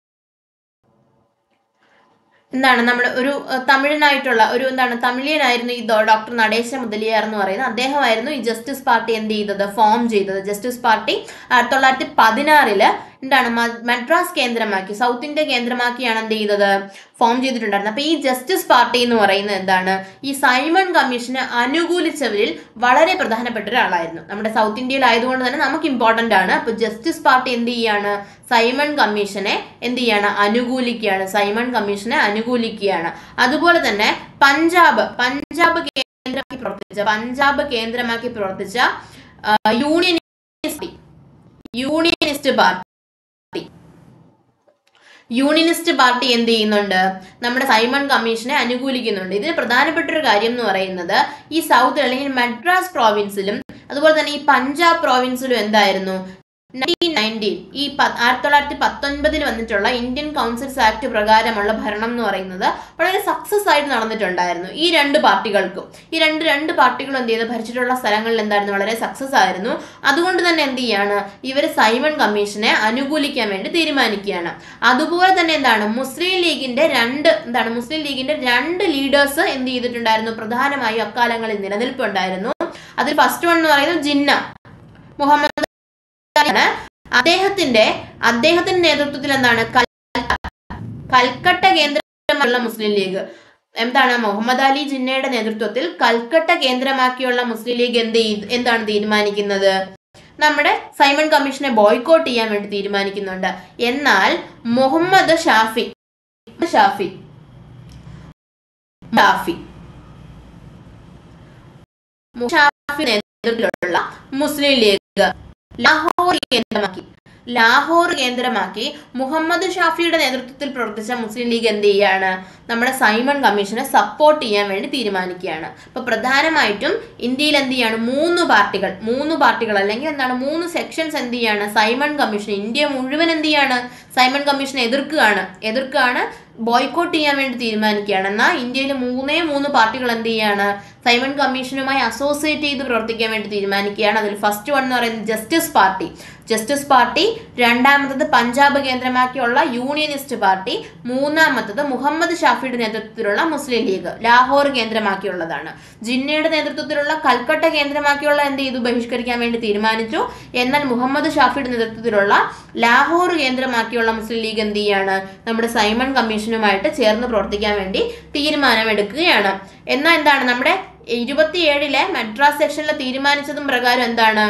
എന്താണ് നമ്മുടെ ഒരു തമിഴനായിട്ടുള്ള ഒരു എന്താണ് തമിഴിയനായിരുന്നു ഈ ഡോക്ടർ നടേശ മുതലിയാർ എന്ന് പറയുന്നത്. അദ്ദേഹമായിരുന്നു ഈ ജസ്റ്റിസ് പാർട്ടി എന്ത് ചെയ്തത് ഫോം ചെയ്തത്. ജസ്റ്റിസ് പാർട്ടി ആയിരത്തി തൊള്ളായിരത്തി പതിനാറില് എന്താണ് മദ്രാസ് കേന്ദ്രമാക്കി സൗത്ത് ഇന്ത്യ കേന്ദ്രമാക്കിയാണ് എന്ത് ചെയ്തത് ഫോം ചെയ്തിട്ടുണ്ടായിരുന്നത്. അപ്പൊ ഈ ജസ്റ്റിസ് പാർട്ടി എന്ന് പറയുന്നത് എന്താണ്, ഈ സൈമൺ കമ്മീഷനെ അനുകൂലിച്ചവരിൽ വളരെ പ്രധാനപ്പെട്ട ഒരാളായിരുന്നു. നമ്മുടെ സൗത്ത് ഇന്ത്യയിൽ ആയതുകൊണ്ട് തന്നെ നമുക്ക് ഇമ്പോർട്ടന്റ് ആണ്. അപ്പൊ ജസ്റ്റിസ് പാർട്ടി എന്ത് ചെയ്യാണ്, സൈമൺ കമ്മീഷനെ എന്ത് ചെയ്യാണ് അനുകൂലിക്കുകയാണ് സൈമൺ കമ്മീഷനെ അനുകൂലിക്കുകയാണ്. അതുപോലെ തന്നെ പഞ്ചാബ് പഞ്ചാബ് കേന്ദ്രമാക്കി പ്രവർത്തിച്ച പഞ്ചാബ് കേന്ദ്രമാക്കി പ്രവർത്തിച്ച unionist unionist party unionist party എന്ത് ചെയ്യുന്നുണ്ട്, നമ്മുടെ സൈമൺ കമ്മീഷനെ അനുകൂലിക്കുന്നുണ്ട്. ഇതിന് പ്രധാനപ്പെട്ട ഒരു കാര്യം എന്ന് പറയുന്നത് ഈ സൗത്ത് അല്ലെങ്കിൽ മദ്രാസ് പ്രോവിൻസിലും അതുപോലെ തന്നെ ഈ പഞ്ചാബ് പ്രോവിൻസിലും എന്തായിരുന്നു നയൻറ്റീൻ നയൻറ്റീൻ ഈ ആയിരത്തി തൊള്ളായിരത്തി പത്തൊൻപതിൽ വന്നിട്ടുള്ള ഇന്ത്യൻ കൗൺസിൽസ് ആക്ട് പ്രകാരമുള്ള ഭരണം എന്ന് പറയുന്നത് വളരെ സക്സസ് ആയിട്ട് നടന്നിട്ടുണ്ടായിരുന്നു ഈ രണ്ട് പാർട്ടികൾക്കും. ഈ രണ്ട് രണ്ട് പാർട്ടികളും എന്ത് ചെയ്ത് ഭരിച്ചിട്ടുള്ള സ്ഥലങ്ങളിൽ എന്തായിരുന്നു വളരെ സക്സസ് ആയിരുന്നു. അതുകൊണ്ട് തന്നെ എന്ത് ചെയ്യാണ് ഇവർ സൈമൺ കമ്മീഷനെ അനുകൂലിക്കാൻ വേണ്ടി തീരുമാനിക്കുകയാണ്. അതുപോലെ തന്നെ എന്താണ് മുസ്ലിം ലീഗിന്റെ രണ്ട് എന്താണ് മുസ്ലിം ലീഗിന്റെ രണ്ട് ലീഡേഴ്സ് എന്ത് ചെയ്തിട്ടുണ്ടായിരുന്നു പ്രധാനമായും അക്കാലങ്ങളിൽ നിലനിൽപ്പുണ്ടായിരുന്നു. അതിൽ ഫസ്റ്റ് വൺ എന്ന് പറയുന്നത് ജിന്ന മുഹമ്മദ് അദ്ദേഹത്തിന്റെ അദ്ദേഹത്തിന്റെ നേതൃത്വത്തിൽ എന്താണ് കൽക്കട്ട കേന്ദ്രമുള്ള മുസ്ലിം ലീഗ് എന്താണ് മുഹമ്മദ് അലി ജിന്നയുടെ നേതൃത്വത്തിൽ കൽക്കട്ട കേന്ദ്രമാക്കിയുള്ള മുസ്ലിം ലീഗ് എന്ത് എന്താണ് തീരുമാനിക്കുന്നത് നമ്മുടെ സൈമൺ കമ്മീഷനെ ബോയ്ക്കോട്ട് ചെയ്യാൻ വേണ്ടി തീരുമാനിക്കുന്നുണ്ട്. എന്നാൽ മുഹമ്മദ് ഷാഫി ഷാഫി ഷാഫി ഷാഫി നേതൃത്വത്തിലുള്ള മുസ്ലിം ലീഗ് ലാഹോർ കേന്ദ്രമാക്കി ലാഹോർ കേന്ദ്രമാക്കി മുഹമ്മദ് ഷാഫിയുടെ നേതൃത്വത്തിൽ പ്രവർത്തിച്ച മുസ്ലിം ലീഗ് എന്ത് ചെയ്യാണ്? നമ്മുടെ സൈമൺ കമ്മീഷനെ സപ്പോർട്ട് ചെയ്യാൻ വേണ്ടി തീരുമാനിക്കുകയാണ്. അപ്പൊ പ്രധാനമായിട്ടും ഇന്ത്യയിൽ എന്ത് ചെയ്യാണ്? മൂന്ന് പാർട്ടികൾ മൂന്ന് പാർട്ടികൾ അല്ലെങ്കിൽ എന്താണ് മൂന്ന് സെക്ഷൻസ് എന്ത് ചെയ്യാണ്? സൈമൺ കമ്മീഷൻ ഇന്ത്യ മുഴുവൻ എന്ത് ചെയ്യാണ്? സൈമൺ കമ്മീഷനെ എതിർക്കുകയാണ് എതിർക്കുകയാണ് ബോയ്ക്കോട്ട് ചെയ്യാൻ വേണ്ടി തീരുമാനിക്കുകയാണ്. എന്നാൽ ഇന്ത്യയിൽ മൂന്നേ മൂന്ന് പാർട്ടികൾ എന്ത് ചെയ്യാണ്? സൈമൺ കമ്മീഷനുമായി അസോസിയേറ്റ് ചെയ്ത് പ്രവർത്തിക്കാൻ വേണ്ടി തീരുമാനിക്കുകയാണ്. അതിൽ ഫസ്റ്റ് വൺ എന്ന് പറയുന്നത് ജസ്റ്റിസ് പാർട്ടി ജസ്റ്റിസ് പാർട്ടി രണ്ടാമത്തത് പഞ്ചാബ് കേന്ദ്രമാക്കിയുള്ള യൂണിയനിസ്റ്റ് പാർട്ടി, മൂന്നാമത്തത് മുഹമ്മദ് ഷാഫിയുടെ നേതൃത്വത്തിലുള്ള മുസ്ലിം ലീഗ് ലാഹോർ കേന്ദ്രമാക്കിയുള്ളതാണ്. ജിന്നയുടെ നേതൃത്വത്തിലുള്ള കൽക്കട്ട കേന്ദ്രമാക്കിയുള്ള എന്ത് ചെയ്തു? ബഹിഷ്കരിക്കാൻ വേണ്ടി തീരുമാനിച്ചു. എന്നാൽ മുഹമ്മദ് ഷാഫിയുടെ നേതൃത്വത്തിലുള്ള ലാഹോർ കേന്ദ്രമാക്കിയുള്ള മുസ്ലിം ലീഗ് എന്ത് ചെയ്യാണ്? നമ്മുടെ സൈമൺ കമ്മീഷനുമായിട്ട് ചേർന്ന് പ്രവർത്തിക്കാൻ വേണ്ടി തീരുമാനമെടുക്കുകയാണ്. എന്നാൽ എന്താണ് നമ്മുടെ ഇരുപത്തിയേഴിലെ മദ്രാസ് സെക്ഷനിലെ തീരുമാനിച്ചതും പ്രകാരം എന്താണ്?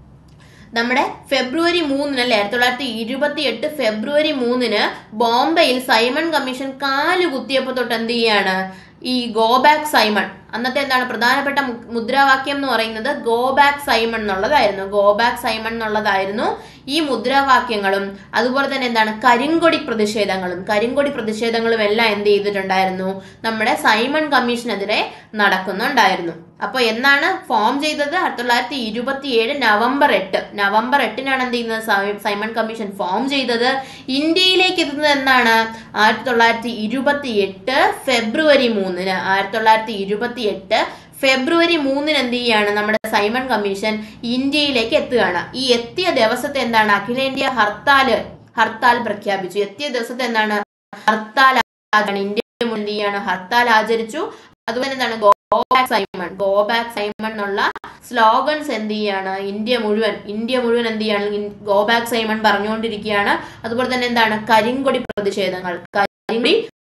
നമ്മുടെ ഫെബ്രുവരി മൂന്നിന് അല്ലെ ആയിരത്തി തൊള്ളായിരത്തി ഇരുപത്തി എട്ട് ഫെബ്രുവരി മൂന്നിന് ബോംബെയിൽ സൈമൺ കമ്മീഷൻ കാല് കുത്തിയപ്പോൾ തൊട്ട് എന്ത് ചെയ്യാണ്? ഈ ഗോ ബാക്ക് സൈമൺ അന്നത്തെ എന്താണ് പ്രധാനപ്പെട്ട മുദ്രാവാക്യം എന്ന് പറയുന്നത് ഗോ ബാക്ക് സൈമൺ എന്നുള്ളതായിരുന്നു ഗോ ബാക്ക് സൈമൺ എന്നുള്ളതായിരുന്നു ഈ മുദ്രാവാക്യങ്ങളും അതുപോലെ തന്നെ എന്താണ് കരിങ്കൊടി പ്രതിഷേധങ്ങളും കരിങ്കൊടി പ്രതിഷേധങ്ങളും എല്ലാം എന്ത് ചെയ്തിട്ടുണ്ടായിരുന്നു? നമ്മുടെ സൈമൺ കമ്മീഷനെതിരെ നടക്കുന്നുണ്ടായിരുന്നു. അപ്പോൾ എന്നാണ് ഫോം ചെയ്തത്? ആയിരത്തി തൊള്ളായിരത്തി ഇരുപത്തി ഏഴ് നവംബർ എട്ട് നവംബർ എട്ടിനാണ് എന്ത് ചെയ്യുന്നത്? സൈമൺ കമ്മീഷൻ ഫോം ചെയ്തത്. ഇന്ത്യയിലേക്ക് എത്തുന്നത് എന്നാണ്? ആയിരത്തി തൊള്ളായിരത്തി ഇരുപത്തി എട്ട് ഫെബ്രുവരി മൂന്നിന് ആയിരത്തി തൊള്ളായിരത്തി ഇരുപത്തി എട്ട് ഫെബ്രുവരി മൂന്നിന് എന്ത് ചെയ്യാണ്? നമ്മുടെ സൈമൺ കമ്മീഷൻ ഇന്ത്യയിലേക്ക് എത്തുകയാണ്. ഈ എത്തിയ ദിവസത്തെ എന്താണ്? അഖിലേന്ത്യാ ഹർത്താൽ ഹർത്താൽ പ്രഖ്യാപിച്ചു. എത്തിയ ദിവസത്തെ എന്താണ്? ഹർത്താൽ ഇന്ത്യ എന്ത് ചെയ്യാണ്? ഹർത്താൽ ആചരിച്ചു. അതുപോലെ എന്താണ്? Go back Simon go back Simon എന്നുള്ള സ്ലോഗൻസ് എന്ത് ചെയ്യാണ്? ഇന്ത്യ മുഴുവൻ ഇന്ത്യ മുഴുവൻ എന്ത് ചെയ്യാണ്? ഗോ ബാക്ക് സൈമൺ പറഞ്ഞുകൊണ്ടിരിക്കുകയാണ്. അതുപോലെ തന്നെ എന്താണ്? കരിങ്കൊടി പ്രതിഷേധങ്ങൾ കരിങ്കൊടി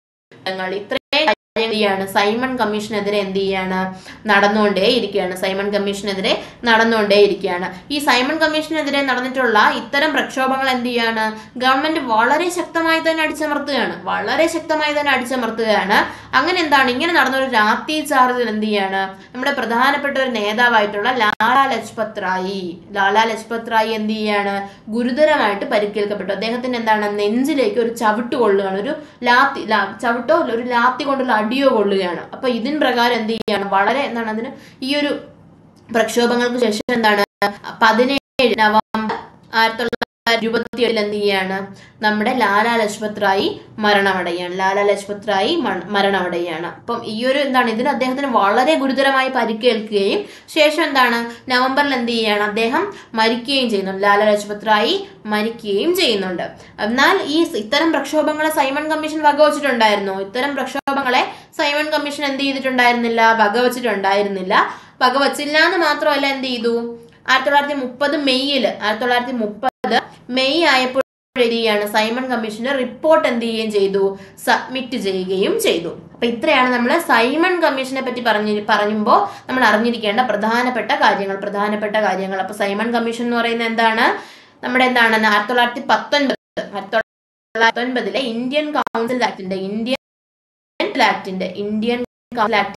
ഇത്രയും എന്ത് ചെയ്യാണ്? സൈമൺ കമ്മീഷനെതിരെ എന്ത് ചെയ്യാണ്? നടന്നുകൊണ്ടേ ഇരിക്കുകയാണ് സൈമൺ കമ്മീഷനെതിരെ നടന്നുകൊണ്ടേ ഇരിക്കുകയാണ് ഈ സൈമൺ കമ്മീഷനെതിരെ നടന്നിട്ടുള്ള ഇത്തരം പ്രക്ഷോഭങ്ങൾ എന്ത് ചെയ്യാണ്? ഗവൺമെന്റ് വളരെ ശക്തമായി തന്നെ അടിച്ചമർത്തുകയാണ് വളരെ ശക്തമായി തന്നെ അടിച്ചമർത്തുകയാണ് അങ്ങനെ എന്താണ്? ഇങ്ങനെ നടന്നൊരു രാത്രി ചാർജിൽ എന്ത് ചെയ്യാണ്? നമ്മുടെ പ്രധാനപ്പെട്ട ഒരു നേതാവായിട്ടുള്ള ലാലാ ലജ്പത് റായി ലാലാ ലജ്പത് റായി എന്ത് ചെയ്യാണ്? ഗുരുതരമായിട്ട് പരിക്കേൽക്കപ്പെട്ടു. അദ്ദേഹത്തിന് എന്താണ്? നെഞ്ചിലേക്ക് ഒരു ചവിട്ട് കൊള്ളുകയാണ്. ഒരു ലാത്തി ചവിട്ടോ ഒരു ലാത്തി കൊണ്ടുള്ള അടിയോ കൊള്ളുകയാണ്. അപ്പൊ ഇതിന് പ്രകാരം എന്ത് ചെയ്യാണ്? വളരെ എന്താണ് അതിന് ഈ ഒരു പ്രക്ഷോഭങ്ങൾക്ക് ശേഷം എന്താണ്? പതിനേഴ് നവംബർ ആയിരത്തി തൊള്ളായിരത്തി ഇരുപത്തി ഏഴിൽ എന്ത് ചെയ്യാണ്? നമ്മുടെ ലാലാ ലജ്പത് റായി മരണമടയാണ് ലാലാ ലജ്പത് റായി മരണമടയാണ് അപ്പം ഈ ഒരു എന്താണ് ഇതിന് അദ്ദേഹത്തിന് വളരെ ഗുരുതരമായി പരിക്കേൽക്കുകയും ശേഷം എന്താണ് നവംബറിൽ എന്ത് ചെയ്യുകയാണ്? അദ്ദേഹം മരിക്കുകയും ചെയ്യുന്നുണ്ട്. ലാലാ ലജ്പത് റായി മരിക്കുകയും ചെയ്യുന്നുണ്ട്. എന്നാൽ ഈ ഇത്തരം പ്രക്ഷോഭങ്ങളെ സൈമൺ കമ്മീഷൻ വകവച്ചിട്ടുണ്ടായിരുന്നു ഇത്തരം പ്രക്ഷോഭങ്ങളെ സൈമൺ കമ്മീഷൻ എന്ത് ചെയ്തിട്ടുണ്ടായിരുന്നില്ല? വകവച്ചിട്ടുണ്ടായിരുന്നില്ല. വകവച്ചില്ല എന്ന് മാത്രമല്ല എന്ത് ചെയ്തു? ആയിരത്തി തൊള്ളായിരത്തി മുപ്പത് മെയ്യിൽ ആയിരത്തി തൊള്ളായിരത്തി മുപ്പത് മെയ് ആയപ്പോൾ ാണ് സൈമൺ കമ്മീഷന്റെ റിപ്പോർട്ട് എന്ത് ചെയ്യുകയും ചെയ്തു? സബ്മിറ്റ് ചെയ്യുകയും ചെയ്തു. അപ്പൊ ഇത്രയാണ് നമ്മൾ സൈമൺ കമ്മീഷനെ പറ്റി പറഞ്ഞു പറയുമ്പോൾ നമ്മൾ അറിഞ്ഞിരിക്കേണ്ട പ്രധാനപ്പെട്ട കാര്യങ്ങൾ പ്രധാനപ്പെട്ട കാര്യങ്ങൾ അപ്പൊ സൈമൺ കമ്മീഷൻ എന്ന് പറയുന്നത് എന്താണ്? നമ്മുടെ എന്താണ് ആയിരത്തി തൊള്ളായിരത്തി പത്തൊൻപത് ആയിരത്തി തൊള്ളായിരത്തി പത്തൊൻപതിലെ ഇന്ത്യൻ കൗൺസിൽ ആക്ടിന്റെ ഇന്ത്യൻ ആക്ടിന്റെ ഇന്ത്യൻ കൗൺസിൽ ആക്ടിന്റെ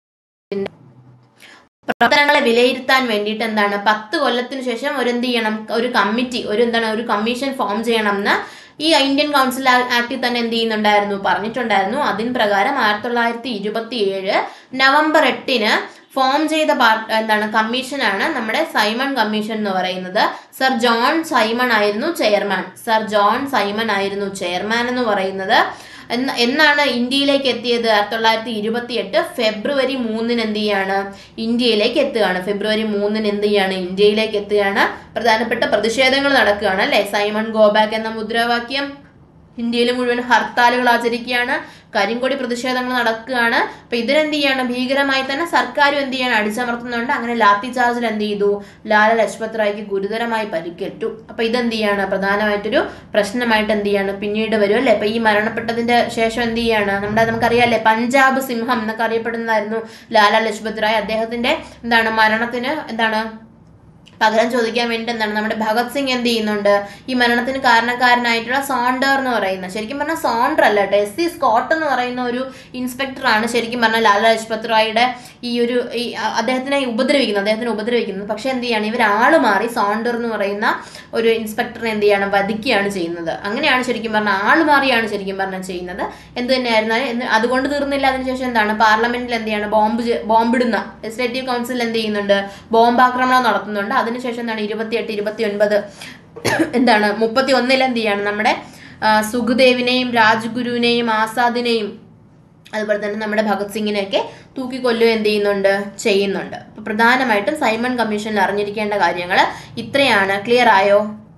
പ്രവർത്തനങ്ങളെ വിലയിരുത്താൻ വേണ്ടിയിട്ട് എന്താണ് പത്ത് കൊല്ലത്തിന് ശേഷം ഒരു എന്ത് ചെയ്യണം? ഒരു കമ്മിറ്റി ഒരു എന്താണ് ഒരു കമ്മീഷൻ ഫോം ചെയ്യണം എന്ന് ഈ ഇന്ത്യൻ കൗൺസിൽ ആക്ടിൽ തന്നെ എന്ത് ചെയ്യുന്നുണ്ടായിരുന്നു? പറഞ്ഞിട്ടുണ്ടായിരുന്നു. അതിന് പ്രകാരം ആയിരത്തി തൊള്ളായിരത്തി ഇരുപത്തി ഏഴ് നവംബർ എട്ടിന് ഫോം ചെയ്ത പാർട്ട് എന്താണ് കമ്മീഷനാണ് നമ്മുടെ സൈമൺ കമ്മീഷൻ എന്ന് പറയുന്നത്. സർ ജോൺ സൈമൺ ആയിരുന്നു ചെയർമാൻ സർ ജോൺ സൈമൺ ആയിരുന്നു ചെയർമാൻ എന്ന് പറയുന്നത്. എന്നാണ് ഇന്ത്യയിലേക്ക് എത്തിയത്? ആയിരത്തി തൊള്ളായിരത്തി ഇരുപത്തി എട്ട് ഫെബ്രുവരി മൂന്നിന് എന്ത് ചെയ്യാണ്? ഇന്ത്യയിലേക്ക് എത്തുകയാണ് ഫെബ്രുവരി മൂന്നിന് എന്ത് ചെയ്യാണ്? ഇന്ത്യയിലേക്ക് എത്തുകയാണ്. പ്രധാനപ്പെട്ട പ്രതിഷേധങ്ങൾ നടക്കുകയാണ് അല്ലെ? സൈമൺ ഗോ ബാക്ക് എന്ന മുദ്രാവാക്യം ഇന്ത്യയിൽ മുഴുവൻ ഹർത്താലുകൾ ആചരിക്കുകയാണ് കരിങ്കൊടി പ്രതിഷേധങ്ങൾ നടക്കുകയാണ്. അപ്പൊ ഇതിനെന്ത് ചെയ്യാണ്? ഭീകരമായി തന്നെ സർക്കാരും എന്ത് ചെയ്യാണ്? അടിച്ചമർത്തുന്നുണ്ട്. അങ്ങനെ ലാത്തി ചാർജിൽ എന്ത് ചെയ്തു? ലാലാ ലജ്പത് റായിക്ക് ഗുരുതരമായി പരിക്കേറ്റു. അപ്പൊ ഇതെന്ത് ചെയ്യാണ്? പ്രധാനമായിട്ടൊരു പ്രശ്നമായിട്ട് എന്ത് ചെയ്യാണ്? പിന്നീട് വരും അല്ലെ? അപ്പൊ ഈ മരണപ്പെട്ടതിന്റെ ശേഷം എന്ത് ചെയ്യാണ്? നമ്മുടെ നമുക്കറിയാം അല്ലെ പഞ്ചാബ് സിംഹം എന്നൊക്കെ അറിയപ്പെടുന്നതായിരുന്നു ലാലാ ലജ്പത് റായ്. അദ്ദേഹത്തിന്റെ എന്താണ് മരണത്തിന് എന്താണ് പകരം ചോദിക്കാൻ വേണ്ടി എന്താണ് നമ്മുടെ ഭഗത് സിംഗ് എന്ത് ചെയ്യുന്നുണ്ട്, ഈ മരണത്തിന് കാരണക്കാരനായിട്ടുള്ള സോണ്ടർ എന്ന് പറയുന്നത്, ശരിക്കും പറഞ്ഞാൽ സോണ്ടർ അല്ല കേട്ടോ, എസ് സി സ്കോട്ട് എന്ന് പറയുന്ന ഒരു ഇൻസ്പെക്ടറാണ് ശരിക്കും പറഞ്ഞാൽ ലാലാ ലജ്പത് റായിയുടെ ഈ ഒരു ഈ അദ്ദേഹത്തിനെ ഉപദ്രവിക്കുന്നത് അദ്ദേഹത്തിനെ ഉപദ്രവിക്കുന്നത് പക്ഷെ എന്ത് ചെയ്യാണ്, ഇവർ ആള് മാറി സോണ്ടർ എന്ന് പറയുന്ന ഒരു ഇൻസ്പെക്ടറിനെ എന്ത് ചെയ്യണം, വധിക്കുകയാണ് ചെയ്യുന്നത്. അങ്ങനെയാണ് ശരിക്കും പറഞ്ഞാൽ ആള് മാറിയാണ് ശരിക്കും പറഞ്ഞാൽ ചെയ്യുന്നത്. എന്ത് തന്നെയായിരുന്നാലും അതുകൊണ്ട് തീർന്നില്ല. അതിനുശേഷം എന്താണ്, പാർലമെന്റിൽ എന്ത് ചെയ്യാണ്, ബോംബ് ബോംബിടുന്ന ലെജിസ്ലേറ്റീവ് കൗൺസിൽ എന്ത് ചെയ്യുന്നുണ്ട്, ബോംബാക്രമണം നടത്തുന്നുണ്ട്. അതിനുശേഷം എന്താണ് ഇരുപത്തിയെട്ട് ഇരുപത്തി ഒൻപത് എന്താണ് മുപ്പത്തി ഒന്നിൽ എന്ത് ചെയ്യാണ്, നമ്മുടെ സുഖദേവിനെയും രാജ്ഗുരുവിനെയും ആസാദിനെയും അതുപോലെ തന്നെ നമ്മുടെ ഭഗത് സിംഗിനെയൊക്കെ തൂക്കിക്കൊല്ലുക എന്ത് ചെയ്യുന്നുണ്ട്, ചെയ്യുന്നുണ്ട്. അപ്പോൾ പ്രധാനമായിട്ടും സൈമൺ കമ്മീഷനിൽ അറിഞ്ഞിരിക്കേണ്ട കാര്യങ്ങൾ ഇത്രയാണ്. ക്ലിയർ ആയോ?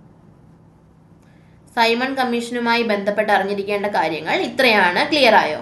സൈമൺ കമ്മീഷനുമായി ബന്ധപ്പെട്ട് അറിഞ്ഞിരിക്കേണ്ട കാര്യങ്ങൾ ഇത്രയാണ്. ക്ലിയർ ആയോ?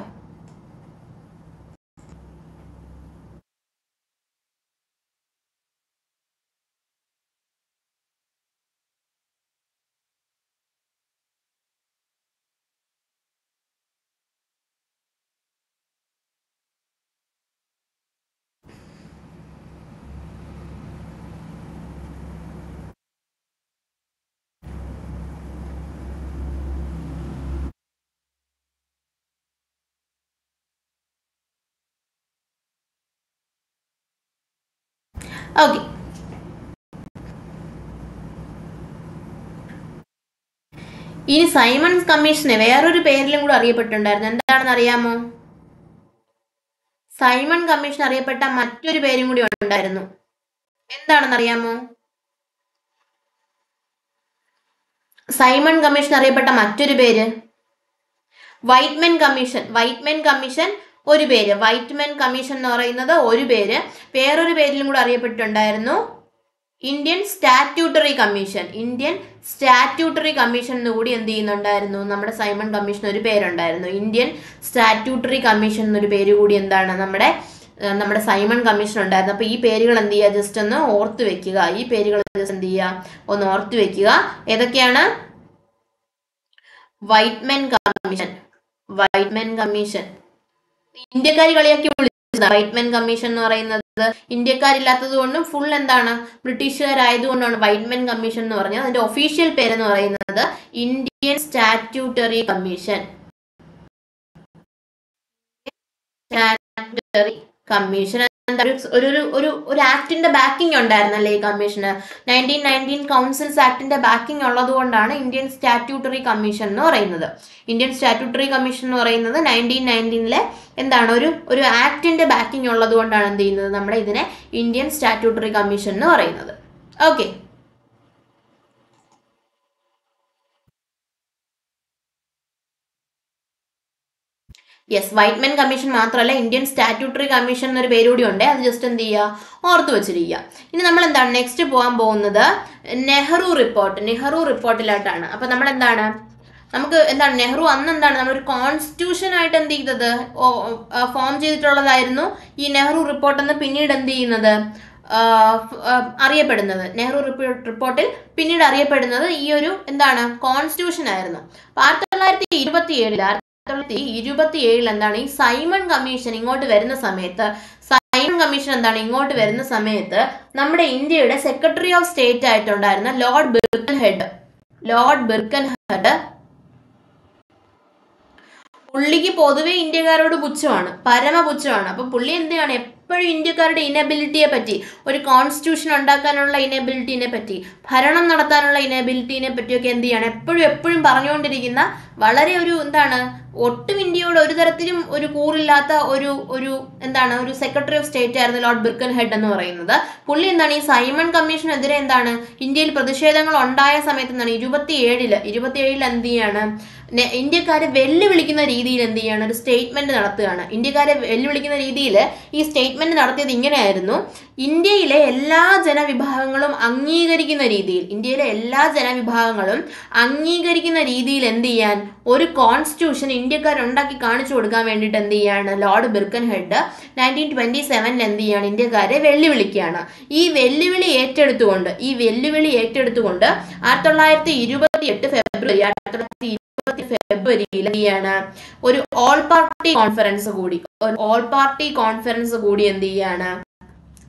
ഓക്കെ, ഇനി സൈമൺസ് കമ്മീഷനെ വേറൊരു പേരിലും കൂടെ അറിയപ്പെട്ടിട്ടുണ്ടായിരുന്നു. എന്താണെന്ന് അറിയാമോ? സൈമൺ കമ്മീഷൻ അറിയപ്പെട്ട മറ്റൊരു പേരും കൂടി ഉണ്ടായിരുന്നു. എന്താണെന്ന് അറിയാമോ? സൈമൺ കമ്മീഷൻ അറിയപ്പെട്ട മറ്റൊരു പേര് വൈറ്റ്മെൻ കമ്മീഷൻ. വൈറ്റ്മെൻ കമ്മീഷൻ ഒരു പേര്, വൈറ്റ്മെൻ കമ്മീഷൻ എന്ന് പറയുന്നത് ഒരു പേര്. വേറൊരു പേരിലും കൂടെ അറിയപ്പെട്ടിട്ടുണ്ടായിരുന്നു Indian statutory commission. Indian statutory commission എന്നുകൂടി എന്ത് ചെയ്യുന്നുണ്ടായിരുന്നു, നമ്മുടെ സൈമൺ കമ്മീഷൻ ഒരു പേരുണ്ടായിരുന്നു. ഇന്ത്യൻ സ്റ്റാറ്റ്യൂട്ടറി കമ്മീഷൻ എന്നൊരു പേര് കൂടി എന്താണ് നമ്മുടെ നമ്മുടെ സൈമൺ കമ്മീഷൻ ഉണ്ടായിരുന്നു. അപ്പോൾ ഈ പേരുകൾ എന്ത് ചെയ്യുക, ജസ്റ്റ് ഒന്ന് ഓർത്ത് വെക്കുക. ഈ പേരുകൾ ജസ്റ്റ് എന്ത് ചെയ്യുക, ഒന്ന് ഓർത്ത് വെക്കുക. ഏതൊക്കെയാണ്? വൈറ്റ്മെൻ കമ്മീഷൻ, വൈറ്റ്മെൻ കമ്മീഷൻ ഇന്ത്യക്കാർ കളിയാക്കി വിളിച്ചത് വൈറ്റ്മെൻ കമ്മീഷൻ എന്ന് പറയുന്നത്. ഇന്ത്യക്കാരില്ലാത്തത് കൊണ്ടും ഫുൾ എന്താണ് ബ്രിട്ടീഷുകാരായതുകൊണ്ടാണ് വൈറ്റ്മെൻ കമ്മീഷൻ എന്ന് പറഞ്ഞത്. അതിന്റെ ഒഫീഷ്യൽ പേരെന്ന് പറയുന്നത് Indian statutory commission. Statutory commission ഒരു ഒരു ഒരു ആക്ടിന്റെ ബാക്കിംഗ് ഉണ്ടായിരുന്നല്ലേ ഈ കമ്മീഷന്. നയൻറ്റീൻ നയൻറ്റീൻ കൗൺസിൽസ് ആക്ടിന്റെ ബാക്കിംഗ് ഉള്ളത് കൊണ്ടാണ് ഇന്ത്യൻ സ്റ്റാറ്റ്യൂട്ടറി കമ്മീഷൻ എന്ന് പറയുന്നത്. ഇന്ത്യൻ സ്റ്റാറ്റ്യൂട്ടറി കമ്മീഷൻ എന്ന് പറയുന്നത് നയൻറ്റീൻ നയൻറ്റീനിലെ എന്താണ് ഒരു ഒരു ആക്ടിന്റെ ബാക്കിംഗ് ഉള്ളത് കൊണ്ടാണ് എന്ത് ചെയ്യുന്നത്, നമ്മുടെ ഇതിനെ ഇന്ത്യൻ സ്റ്റാറ്റ്യൂട്ടറി കമ്മീഷൻ എന്ന് പറയുന്നത്. ഓക്കെ, യെസ്, വൈറ്റ്മെൻ കമ്മീഷൻ മാത്രമല്ല ഇന്ത്യൻ സ്റ്റാറ്റ്യൂട്ടറി കമ്മീഷൻ എന്നൊരു പേര് കൂടി ഉണ്ട്. അത് ജസ്റ്റ് എന്ത് ചെയ്യുക, ഓർത്തു വെച്ചിരിക്കുക. ഇനി നമ്മൾ എന്താണ് നെക്സ്റ്റ് പോകാൻ പോകുന്നത്, നെഹ്റു റിപ്പോർട്ട്. നെഹ്റു റിപ്പോർട്ടിലായിട്ടാണ്. അപ്പൊ നമ്മൾ എന്താണ് നമുക്ക് എന്താണ് നെഹ്റു അന്ന് എന്താണ് നമ്മളൊരു കോൺസ്റ്റിറ്റ്യൂഷൻ ആയിട്ട് എന്ത് ചെയ്തത്, ഫോം ചെയ്തിട്ടുള്ളതായിരുന്നു ഈ നെഹ്റു റിപ്പോർട്ട് എന്ന് പിന്നീട് എന്ത് ചെയ്യുന്നത് അറിയപ്പെടുന്നത്. നെഹ്റു റിപ്പോർട്ടിൽ പിന്നീട് അറിയപ്പെടുന്നത് ഈ ഒരു എന്താണ് കോൺസ്റ്റിറ്റ്യൂഷൻ ആയിരുന്നു. ആയിരത്തി തൊള്ളായിരത്തി ഇരുപത്തി ഏഴിൽ ആയിരത്തി തൊള്ളായിരത്തി ഇരുപത്തി ഏഴിൽ എന്താണ് ഈ സൈമൺ കമ്മീഷൻ ഇങ്ങോട്ട് വരുന്ന സമയത്ത് സൈമൺ കമ്മീഷൻ എന്താണ് ഇങ്ങോട്ട് വരുന്ന സമയത്ത് നമ്മുടെ ഇന്ത്യയുടെ സെക്രട്ടറി ഓഫ് സ്റ്റേറ്റ് ആയിട്ടുണ്ടായിരുന്ന Lord Birkenhead Lord Birkenhead പുള്ളിക്ക് പൊതുവെ ഇന്ത്യക്കാരോട് പുച്ഛമാണ്, പരമപുച്ഛമാണ്. അപ്പൊ പുള്ളി എന്താണ് എപ്പോഴും ഇന്ത്യക്കാരുടെ ഇനബിലിറ്റിയെ പറ്റി, ഒരു കോൺസ്റ്റിറ്റ്യൂഷൻ ഉണ്ടാക്കാനുള്ള ഇനബിലിറ്റിനെ പറ്റി, ഭരണം നടത്താനുള്ള ഇനബിലിറ്റിനെ പറ്റിയൊക്കെ എന്ത് ചെയ്യാണ് എപ്പോഴും എപ്പോഴും പറഞ്ഞുകൊണ്ടിരിക്കുന്ന വളരെ ഒരു എന്താണ് ഒട്ടും ഇന്ത്യയോട് ഒരു തരത്തിലും ഒരു കൂറില്ലാത്ത ഒരു ഒരു എന്താണ് ഒരു സെക്രട്ടറി ഓഫ് സ്റ്റേറ്റ് ആയിരുന്നു ലോർഡ് ബിർക്കൻ ഹെഡ് എന്ന് പറയുന്നത്. പുള്ളി എന്താണ് ഈ സൈമൺ കമ്മീഷനെതിരെ എന്താണ് ഇന്ത്യയിൽ പ്രതിഷേധങ്ങൾ ഉണ്ടായ സമയത്ത് എന്താണ് ഇരുപത്തി ഏഴില് ഇരുപത്തി ഏഴിൽ എന്ത് ചെയ്യാണ് ഇന്ത്യക്കാരെ വെല്ലുവിളിക്കുന്ന രീതിയിൽ എന്ത് ചെയ്യാണ് ഒരു സ്റ്റേറ്റ്മെന്റ് നടത്തുകയാണ്. ഇന്ത്യക്കാരെ വെല്ലുവിളിക്കുന്ന രീതിയിൽ ഈ സ്റ്റേറ്റ്മെന്റ് നടത്തിയത് ഇങ്ങനെയായിരുന്നു: ഇന്ത്യയിലെ എല്ലാ ജനവിഭാഗങ്ങളും അംഗീകരിക്കുന്ന രീതിയിൽ ഇന്ത്യയിലെ എല്ലാ ജനവിഭാഗങ്ങളും അംഗീകരിക്കുന്ന രീതിയിൽ എന്ത് ചെയ്യാൻ ഒരു കോൺസ്റ്റിറ്റ്യൂഷൻ ഇന്ത്യക്കാരുണ്ടാക്കി കാണിച്ചു കൊടുക്കാൻ വേണ്ടിയിട്ട് എന്ത് ചെയ്യാണ് Lord Birkenhead nineteen twenty സെവനിൽ എന്ത് ചെയ്യാണ് ഇന്ത്യക്കാരെ വെല്ലുവിളിക്കുകയാണ്. ഈ വെല്ലുവിളി ഏറ്റെടുത്തുകൊണ്ട് ഈ വെല്ലുവിളി ഏറ്റെടുത്തുകൊണ്ട് ആയിരത്തി തൊള്ളായിരത്തി ഇരുപത്തി എട്ട് ഫെബ്രുവരി ആയിരത്തി തൊള്ളായിരത്തി ഇരുപത്തി ഫെബ്രുവരിയിൽ എന്ത് ചെയ്യാണ് ഒരു ഓൾ പാർട്ടി കോൺഫറൻസ് കൂടി ഒരു ഓൾ പാർട്ടി കോൺഫറൻസ് കൂടി എന്ത് ചെയ്യാണ്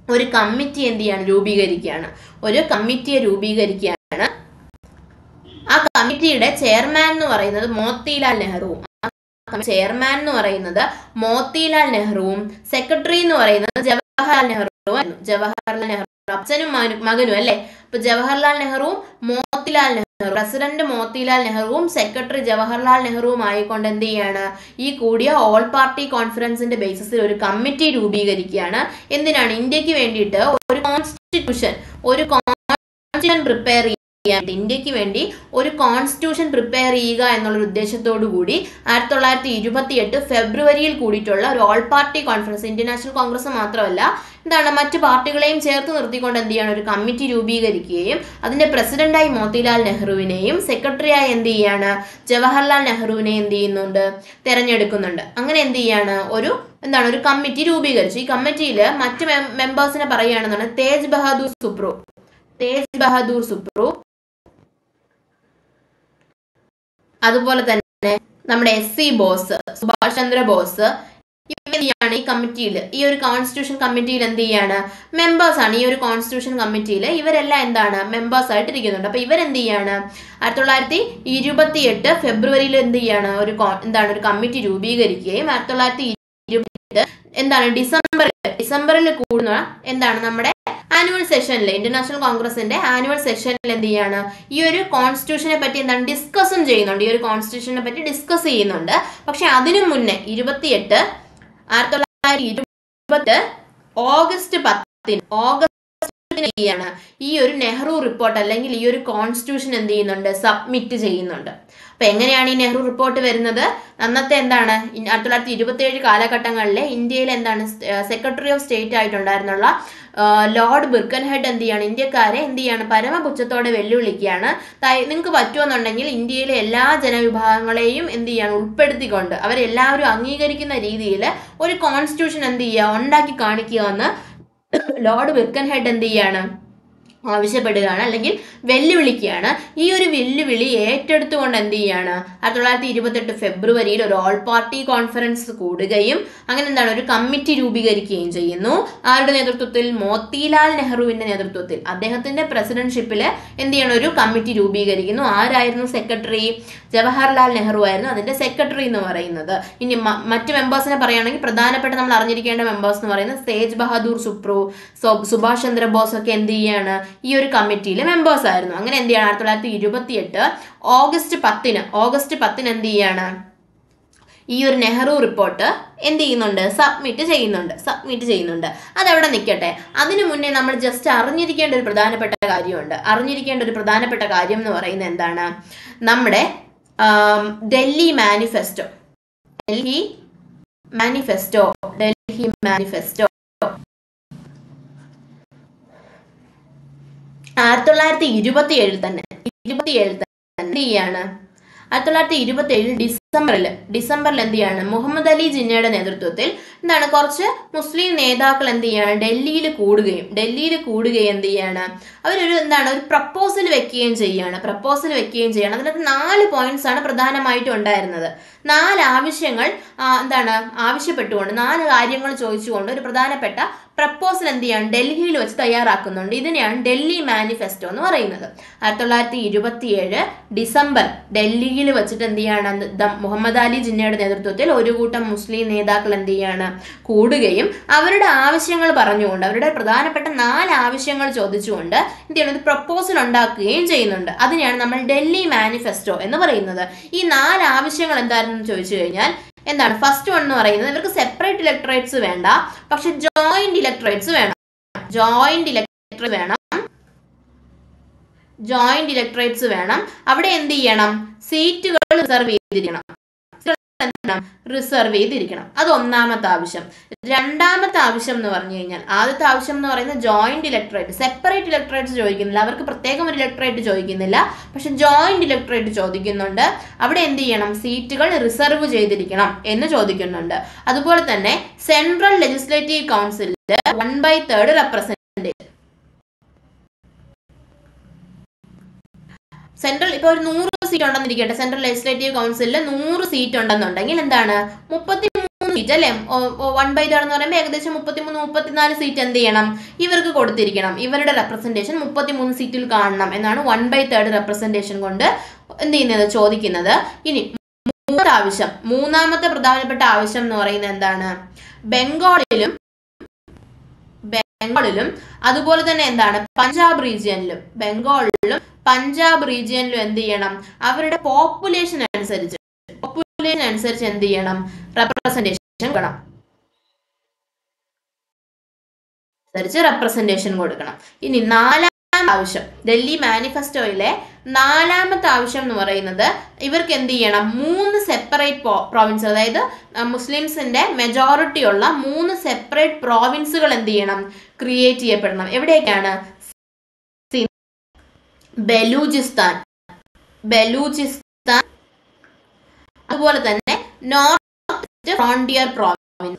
ഒരു കമ്മിറ്റി എന്ത് ചെയ്യാണ് രൂപീകരിക്കുകയാണ് ഒരു കമ്മിറ്റിയെ രൂപീകരിക്കുകയാണ് ആ കമ്മിറ്റിയുടെ ചെയർമാൻ എന്ന് പറയുന്നത് മോത്തിലാൽ നെഹ്റുവും ചെയർമാൻ എന്ന് പറയുന്നത് മോത്തിലാൽ നെഹ്റുവും സെക്രട്ടറി എന്ന് പറയുന്നത് ജവഹർലാൽ നെഹ്റുവും ജവഹർലാൽ നെഹ്റു അച്ഛനും മകനും അല്ലെ. അപ്പൊ ജവഹർലാൽ നെഹ്റുവും മോത്തിലാൽ നെഹ്റു പ്രസിഡന്റ് മോത്തിലാൽ നെഹ്റുവും സെക്രട്ടറി ജവഹർലാൽ നെഹ്റുവും ആയിക്കൊണ്ട് എന്ത് ചെയ്യാണ് ഈ കൂടിയ ഓൾ പാർട്ടി കോൺഫറൻസിന്റെ ബേസിസിൽ ഒരു കമ്മിറ്റി രൂപീകരിക്കുകയാണ്. എന്തിനാണ്? ഇന്ത്യക്ക് വേണ്ടിയിട്ട് ഒരു കോൺസ്റ്റിറ്റ്യൂഷൻ ഒരു കോൺസ്റ്റിറ്റ്യൂഷൻ പ്രിപ്പയർ ചെയ്യാൻ ഇന്ത്യക്ക് വേണ്ടി ഒരു കോൺസ്റ്റിറ്റ്യൂഷൻ പ്രിപ്പയർ ചെയ്യുക എന്നുള്ള ഉദ്ദേശത്തോടു കൂടി ആയിരത്തി തൊള്ളായിരത്തി ഇരുപത്തി എട്ട് ഫെബ്രുവരിയിൽ കൂടിയിട്ടുള്ള ഒരു all party conference, Indian National Congress മാത്രമല്ല എന്താണ് മറ്റു പാർട്ടികളെയും ചേർത്ത് നിർത്തിക്കൊണ്ട് എന്ത് ചെയ്യാണ് ഒരു കമ്മിറ്റി രൂപീകരിക്കുകയും അതിന്റെ പ്രസിഡന്റായി മോത്തിലാൽ നെഹ്റുവിനെയും സെക്രട്ടറിയായി എന്ത് ചെയ്യാണ് ജവഹർലാൽ നെഹ്റുവിനെ എന്ത് ചെയ്യുന്നുണ്ട് തെരഞ്ഞെടുക്കുന്നുണ്ട്. അങ്ങനെ എന്ത് ചെയ്യാണ് ഒരു എന്താണ് ഒരു കമ്മിറ്റി രൂപീകരിച്ചു. ഈ കമ്മിറ്റിയിൽ മറ്റു മെമ്പേഴ്സിനെ പറയുകയാണെന്നാണ് തേജ് ബഹാദൂർ സുപ്രു തേജ് ബഹാദൂർ സുപ്രു അതുപോലെ തന്നെ നമ്മുടെ എസ് സി ബോസ് സുഭാഷ് ചന്ദ്ര ബോസ് ഇവരെയാണ് ഈ കമ്മിറ്റിയിൽ ഈ ഒരു കോൺസ്റ്റിറ്റ്യൂഷൻ കമ്മിറ്റിയിൽ എന്ത് ചെയ്യാണ് മെമ്പേഴ്സ് ആണ്. ഈ ഒരു കോൺസ്റ്റിറ്റ്യൂഷൻ കമ്മിറ്റിയിൽ ഇവരെല്ലാം എന്താണ് മെമ്പേഴ്സ് ആയിട്ട് ഇരിക്കുന്നുണ്ട്. അപ്പൊ ഇവരെന്ത് ചെയ്യാണ് ആയിരത്തി തൊള്ളായിരത്തി ഇരുപത്തി എട്ട് ഫെബ്രുവരിയിൽ എന്ത് ചെയ്യാണ് ഒരു എന്താണ് ഒരു കമ്മിറ്റി രൂപീകരിക്കുകയും ആയിരത്തി തൊള്ളായിരത്തി ഇരുപത്തി എന്താണ് ഡിസംബറിൽ ഡിസംബറിൽ കൂടുന്ന എന്താണ് നമ്മുടെ ആനുവൽ സെഷനിൽ ഇന്റർനാഷണൽ കോൺഗ്രസിന്റെ ആനുവൽ സെഷനിൽ എന്ത് ചെയ്യാണ് ഈ ഒരു കോൺസ്റ്റിറ്റ്യൂഷനെ പറ്റി എന്താണ് ഡിസ്കസും ചെയ്യുന്നുണ്ട്. ഈ ഒരു കോൺസ്റ്റിറ്റ്യൂഷനെ പറ്റി ഡിസ്കസ് ചെയ്യുന്നുണ്ട്. പക്ഷെ അതിനു മുന്നേ ഇരുപത്തിയെട്ട് ആയിരത്തി തൊള്ളായിരത്തി ഇരുപത്തി ഓഗസ്റ്റ് പത്തിന് ഓഗസ്റ്റ് ചെയ്യാണ് ഈ ഒരു നെഹ്റു റിപ്പോർട്ട് അല്ലെങ്കിൽ ഈ ഒരു കോൺസ്റ്റിറ്റ്യൂഷൻ എന്ത് ചെയ്യുന്നുണ്ട് സബ്മിറ്റ് ചെയ്യുന്നുണ്ട്. അപ്പൊ എങ്ങനെയാണ് ഈ നെഹ്റു റിപ്പോർട്ട് വരുന്നത്? അന്നത്തെ എന്താണ് ആയിരത്തി തൊള്ളായിരത്തി ഇരുപത്തി ഏഴ് കാലഘട്ടങ്ങളിലെ ഇന്ത്യയിൽ എന്താണ് സെക്രട്ടറി ഓഫ് സ്റ്റേറ്റ് ആയിട്ടുണ്ടായിരുന്നുള്ള ലോർഡ് ബിർക്കൻഹെഡ് എന്ത് ചെയ്യാണ് ഇന്ത്യക്കാരെ എന്ത് ചെയ്യാണ് പരമപുച്ഛത്തോടെ വെല്ലുവിളിക്കുകയാണ്. നിങ്ങൾക്ക് പറ്റുമെന്നുണ്ടെങ്കിൽ ഇന്ത്യയിലെ എല്ലാ ജനവിഭാഗങ്ങളെയും എന്ത് ചെയ്യാണ് ഉൾപ്പെടുത്തിക്കൊണ്ട് അവരെല്ലാവരും അംഗീകരിക്കുന്ന രീതിയിൽ ഒരു കോൺസ്റ്റിറ്റ്യൂഷൻ എന്ത് ചെയ്യുക ഉണ്ടാക്കി കാണിക്കുക എന്ന് ലോർഡ് ബിർക്കൻഹെഡ് എന്ത് ചെയ്യാണ് ആവശ്യപ്പെടുകയാണ് അല്ലെങ്കിൽ വെല്ലുവിളിക്കുകയാണ്. ഈ ഒരു വെല്ലുവിളി ഏറ്റെടുത്തുകൊണ്ട് എന്ത് ചെയ്യാണ് ആയിരത്തി തൊള്ളായിരത്തി ഇരുപത്തി എട്ട് ഫെബ്രുവരിയിൽ ഒരു ഓൾ പാർട്ടി കോൺഫറൻസ് കൂടുകയും അങ്ങനെ എന്താണ് ഒരു കമ്മിറ്റി രൂപീകരിക്കുകയും ചെയ്യുന്നു. ആരുടെ നേതൃത്വത്തിൽ? മോത്തിലാൽ നെഹ്റുവിന്റെ നേതൃത്വത്തിൽ അദ്ദേഹത്തിന്റെ പ്രസിഡന്റ്ഷിപ്പിൽ എന്ത് ചെയ്യണം ഒരു കമ്മിറ്റി രൂപീകരിക്കുന്നു. ആരായിരുന്നു സെക്രട്ടറി? ജവഹർലാൽ നെഹ്റു ആയിരുന്നു അതിന്റെ സെക്രട്ടറി എന്ന് പറയുന്നത്. ഇനി മറ്റു മെമ്പേഴ്സിനെ പറയുകയാണെങ്കിൽ പ്രധാനപ്പെട്ട നമ്മൾ അറിഞ്ഞിരിക്കേണ്ട മെമ്പേഴ്സ് എന്ന് പറയുന്നത് തേജ് ബഹാദൂർ സുപ്രു സുഭാഷ് ചന്ദ്ര ബോസ് ഒക്കെ എന്ത് ചെയ്യാണ് ഈ ഒരു കമ്മിറ്റിയിലെ മെമ്പേഴ്സ് ആയിരുന്നു. അങ്ങനെ എന്ത് ചെയ്യാണ് ആയിരത്തി തൊള്ളായിരത്തി ഇരുപത്തി എട്ട് ഓഗസ്റ്റ് പത്തിന് ഓഗസ്റ്റ് പത്തിന് എന്ത് ചെയ്യാണ് ഈ ഒരു നെഹ്റു റിപ്പോർട്ട് എന്ത് ചെയ്യുന്നുണ്ട് സബ്മിറ്റ് ചെയ്യുന്നുണ്ട് സബ്മിറ്റ് ചെയ്യുന്നുണ്ട് അതവിടെ നിൽക്കട്ടെ. അതിനു മുന്നേ നമ്മൾ ജസ്റ്റ് അറിഞ്ഞിരിക്കേണ്ട ഒരു പ്രധാനപ്പെട്ട കാര്യമുണ്ട്. അറിഞ്ഞിരിക്കേണ്ട ഒരു പ്രധാനപ്പെട്ട കാര്യം എന്ന് പറയുന്നത് എന്താണ് നമ്മുടെ Delhi manifesto Delhi manifesto Delhi manifesto ആയിരത്തി തൊള്ളായിരത്തി ഇരുപത്തി ഏഴിൽ തന്നെ ഇരുപത്തി ഏഴിൽ തന്നെ എന്ത് ചെയ്യാണ് ആയിരത്തി തൊള്ളായിരത്തി ഇരുപത്തി ഏഴിൽ ഡിസംബറിൽ ഡിസംബറിൽ എന്ത് ചെയ്യാണ് മുഹമ്മദ് അലി ജിന്നയുടെ നേതൃത്വത്തിൽ എന്താണ് കുറച്ച് മുസ്ലിം നേതാക്കൾ എന്ത് ചെയ്യാണ് ഡൽഹിയിൽ കൂടുകയും ഡൽഹിയിൽ കൂടുകയും എന്ത് ചെയ്യാണ് അവരൊരു എന്താണ് ഒരു പ്രപ്പോസൽ വെക്കുകയും ചെയ്യുകയാണ് പ്രപ്പോസൽ വെക്കുകയും ചെയ്യണം. അതിനകത്ത് നാല് പോയിന്റ്സ് ആണ് പ്രധാനമായിട്ടും ഉണ്ടായിരുന്നത്. നാല് ആവശ്യങ്ങൾ എന്താണ് ആവശ്യപ്പെട്ടുകൊണ്ട് നാല് കാര്യങ്ങൾ ചോദിച്ചുകൊണ്ട് ഒരു പ്രധാനപ്പെട്ട പ്രപ്പോസൽ എന്ത് ചെയ്യാണ് ഡൽഹിയിൽ വെച്ച് തയ്യാറാക്കുന്നുണ്ട്. ഇതിനെയാണ് ഡൽഹി മാനിഫെസ്റ്റോ എന്ന് പറയുന്നത്. ആയിരത്തി തൊള്ളായിരത്തി ഇരുപത്തി ഏഴ് ഡിസംബർ ഡൽഹിയിൽ വെച്ചിട്ട് എന്ത് ചെയ്യാണ് മുഹമ്മദ് അലി ജിന്നയുടെ നേതൃത്വത്തിൽ ഒരു കൂട്ടം മുസ്ലിം നേതാക്കൾ എന്ത് ചെയ്യാണ് കൂടുകയും അവരുടെ ആവശ്യങ്ങൾ പറഞ്ഞുകൊണ്ട് അവരുടെ പ്രധാനപ്പെട്ട നാല് ആവശ്യങ്ങൾ ചോദിച്ചുകൊണ്ട് എന്ത് ചെയ്യണം ഒരു പ്രപ്പോസൽ ഉണ്ടാക്കുകയും ചെയ്യുന്നുണ്ട്. അതിനെയാണ് നമ്മൾ ഡൽഹി മാനിഫെസ്റ്റോ എന്ന് പറയുന്നത്. ഈ നാല് ആവശ്യങ്ങൾ എന്താണെന്ന് ചോദിച്ചു കഴിഞ്ഞാൽ എന്താണ് ഫസ്റ്റ് വൺ എന്ന് പറയുന്നത് ഇവർക്ക് സെപ്പറേറ്റ് ഇലക്ടറേറ്റ്സ് വേണ്ട, പക്ഷെ ജോയിന്റ് ഇലക്ടറേറ്റ്സ് വേണം ജോയിന്റ് ഇലക്ടറേറ്റ് വേണം ജോയിന്റ് ഇലക്ടറേറ്റ്സ് വേണം. അവിടെ എന്ത് ചെയ്യണം സീറ്റുകൾ റിസർവ് ചെയ്തിരിക്കണം റിസർവ് ചെയ്തിരിക്കണം അത് ഒന്നാമത്തെ ആവശ്യം. രണ്ടാമത്തെ ആവശ്യം എന്ന് പറഞ്ഞു കഴിഞ്ഞാൽ ആദ്യത്തെ ആവശ്യം എന്ന് പറയുന്നത് ജോയിന്റ് ഇലക്ടറേറ്റ് സെപ്പറേറ്റ് ഇലക്ടറേറ്റ്സ് ചോദിക്കുന്നില്ല, അവർക്ക് പ്രത്യേകം ഒരു ഇലക്ടറേറ്റ് ചോദിക്കുന്നില്ല, പക്ഷെ ജോയിന്റ് ഇലക്ടറേറ്റ് ചോദിക്കുന്നുണ്ട്. അവിടെ എന്ത് ചെയ്യണം സീറ്റുകൾ റിസർവ് ചെയ്തിരിക്കണം എന്ന് ചോദിക്കുന്നുണ്ട്. അതുപോലെ തന്നെ സെൻട്രൽ ലെജിസ്ലേറ്റീവ് കൗൺസിലില് one by third representative central ഇപ്പൊ ഒരു നൂറ് സീറ്റ് ഉണ്ടെന്നിരിക്കട്ടെ സെൻട്രൽ ലെജിസ്ലേറ്റീവ് കൗൺസിലിൽ നൂറ് സീറ്റ് ഉണ്ടെന്നുണ്ടെങ്കിൽ എന്താണ് മുപ്പത്തി മൂന്ന് സീറ്റ് അല്ലേ, വൺ ബൈ തേർഡ് എന്ന് പറയുമ്പോൾ ഏകദേശം മുപ്പത്തിമൂന്ന് മുപ്പത്തിനാല് സീറ്റ് എന്ത് ചെയ്യണം, ഇവർക്ക് കൊടുത്തിരിക്കണം. ഇവരുടെ റെപ്രസെന്റേഷൻ മുപ്പത്തിമൂന്ന് സീറ്റിൽ കാണണം എന്നാണ് വൺ ബൈ തേർഡ് റെപ്രസെന്റേഷൻ കൊണ്ട് എന്ത് ചെയ്യുന്നത്, ചോദിക്കുന്നത്. ഇനി മൂന്നാമത്തെ ആവശ്യം, മൂന്നാമത്തെ പ്രധാനപ്പെട്ട ആവശ്യം എന്ന് പറയുന്നത് എന്താണ്, ബംഗാളിലും ബംഗാളിലും അതുപോലെ തന്നെ എന്താണ് പഞ്ചാബ് റീജിയനിലും, ബംഗാളിലും പഞ്ചാബ് റീജിയനിലും എന്ത് ചെയ്യണം, അവരുടെ പോപ്പുലേഷൻ അനുസരിച്ച് പോപ്പുലേഷൻ അനുസരിച്ച് എന്ത് ചെയ്യണം, റെപ്രസെന്റേഷൻ കൊടുക്കണം അനുസരിച്ച് റെപ്രസെന്റേഷൻ കൊടുക്കണം. ഇനി നാലാമത്തെ ആവശ്യം, ഡൽഹി മാനിഫെസ്റ്റോയിലെ നാലാമത്തെ ആവശ്യം എന്ന് പറയുന്നത് ഇവർക്ക് എന്ത് ചെയ്യണം, മൂന്ന് സെപ്പറേറ്റ് പ്രോവിൻസ്, അതായത് മുസ്ലിംസിന്റെ മെജോറിറ്റി ഉള്ള മൂന്ന് സെപ്പറേറ്റ് പ്രോവിൻസുകൾ എന്ത് ചെയ്യണം, ക്രിയേറ്റ് ചെയ്യപ്പെടണം. എവിടെയൊക്കെയാണ്, ബലൂചിസ്ഥാൻ ബലൂചിസ്ഥാൻ അതുപോലെ തന്നെ നോർത്ത് ഫ്രോണ്ടിയർ പ്രോവിൻസ്.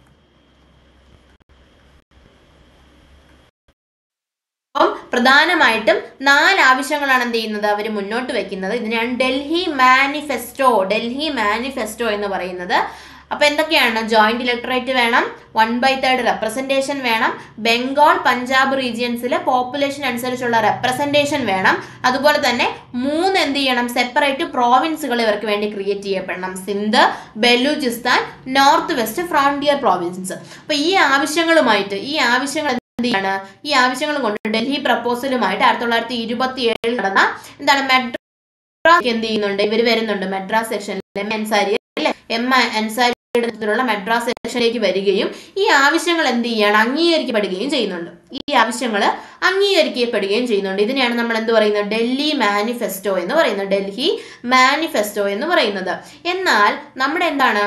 പ്രധാനമായിട്ടും നാല് ആവശ്യങ്ങളാണ് എന്ത് ചെയ്യുന്നത്, അവർ മുന്നോട്ട് വെക്കുന്നത്. ഇതിനാണ് ഡൽഹി മാനിഫെസ്റ്റോ ഡൽഹി മാനിഫെസ്റ്റോ എന്ന് പറയുന്നത്. അപ്പൊ എന്തൊക്കെയാണ്, ജോയിന്റ് ഇലക്ടറേറ്റ് വേണം, വൺ ബൈ തേർഡ് റെപ്രസെന്റേഷൻ വേണം, ബംഗാൾ പഞ്ചാബ് റീജിയൻസിലെ പോപ്പുലേഷൻ അനുസരിച്ചുള്ള റെപ്രസെന്റേഷൻ വേണം, അതുപോലെ തന്നെ മൂന്ന് എന്ത് ചെയ്യണം, സെപ്പറേറ്റ് പ്രോവിൻസുകൾ ഇവർക്ക് വേണ്ടി ക്രിയേറ്റ് ചെയ്യപ്പെടണം, Sindh, Baluchistan, North West Frontier Province. അപ്പൊ ഈ ആവശ്യങ്ങളുമായിട്ട് ഈ ആവശ്യങ്ങൾ എന്താണ് ഈ ആവശ്യങ്ങൾ കൊണ്ട് ഡൽഹി പ്രപ്പോസലുമായിട്ട് ആയിരത്തി തൊള്ളായിരത്തി ഇരുപത്തി ഏഴിൽ നടന്ന എന്താണ് മെഡ്രാസ് എന്ത് ചെയ്യുന്നുണ്ട്, ഇവർ വരുന്നുണ്ട് മെഡ്രാസ് സെക്ഷനിൽ, എം അൻസാരി അല്ലെ എം അൻസാരിയുടെ നേതൃത്വത്തിലുള്ള മെഡ്രാസ് സെക്ഷനിലേക്ക് വരികയും ഈ ആവശ്യങ്ങൾ എന്ത് ചെയ്യാണ്, അംഗീകരിക്കപ്പെടുകയും ചെയ്യുന്നുണ്ട്. ഈ ആവശ്യങ്ങൾ അംഗീകരിക്കപ്പെടുകയും ചെയ്യുന്നുണ്ട്. ഇതിനെയാണ് നമ്മൾ എന്ത് പറയുന്നത്, ഡൽഹി മാനിഫെസ്റ്റോ എന്ന് പറയുന്നത് ഡൽഹി മാനിഫെസ്റ്റോ എന്ന് പറയുന്നത്. എന്നാൽ നമ്മുടെ എന്താണ്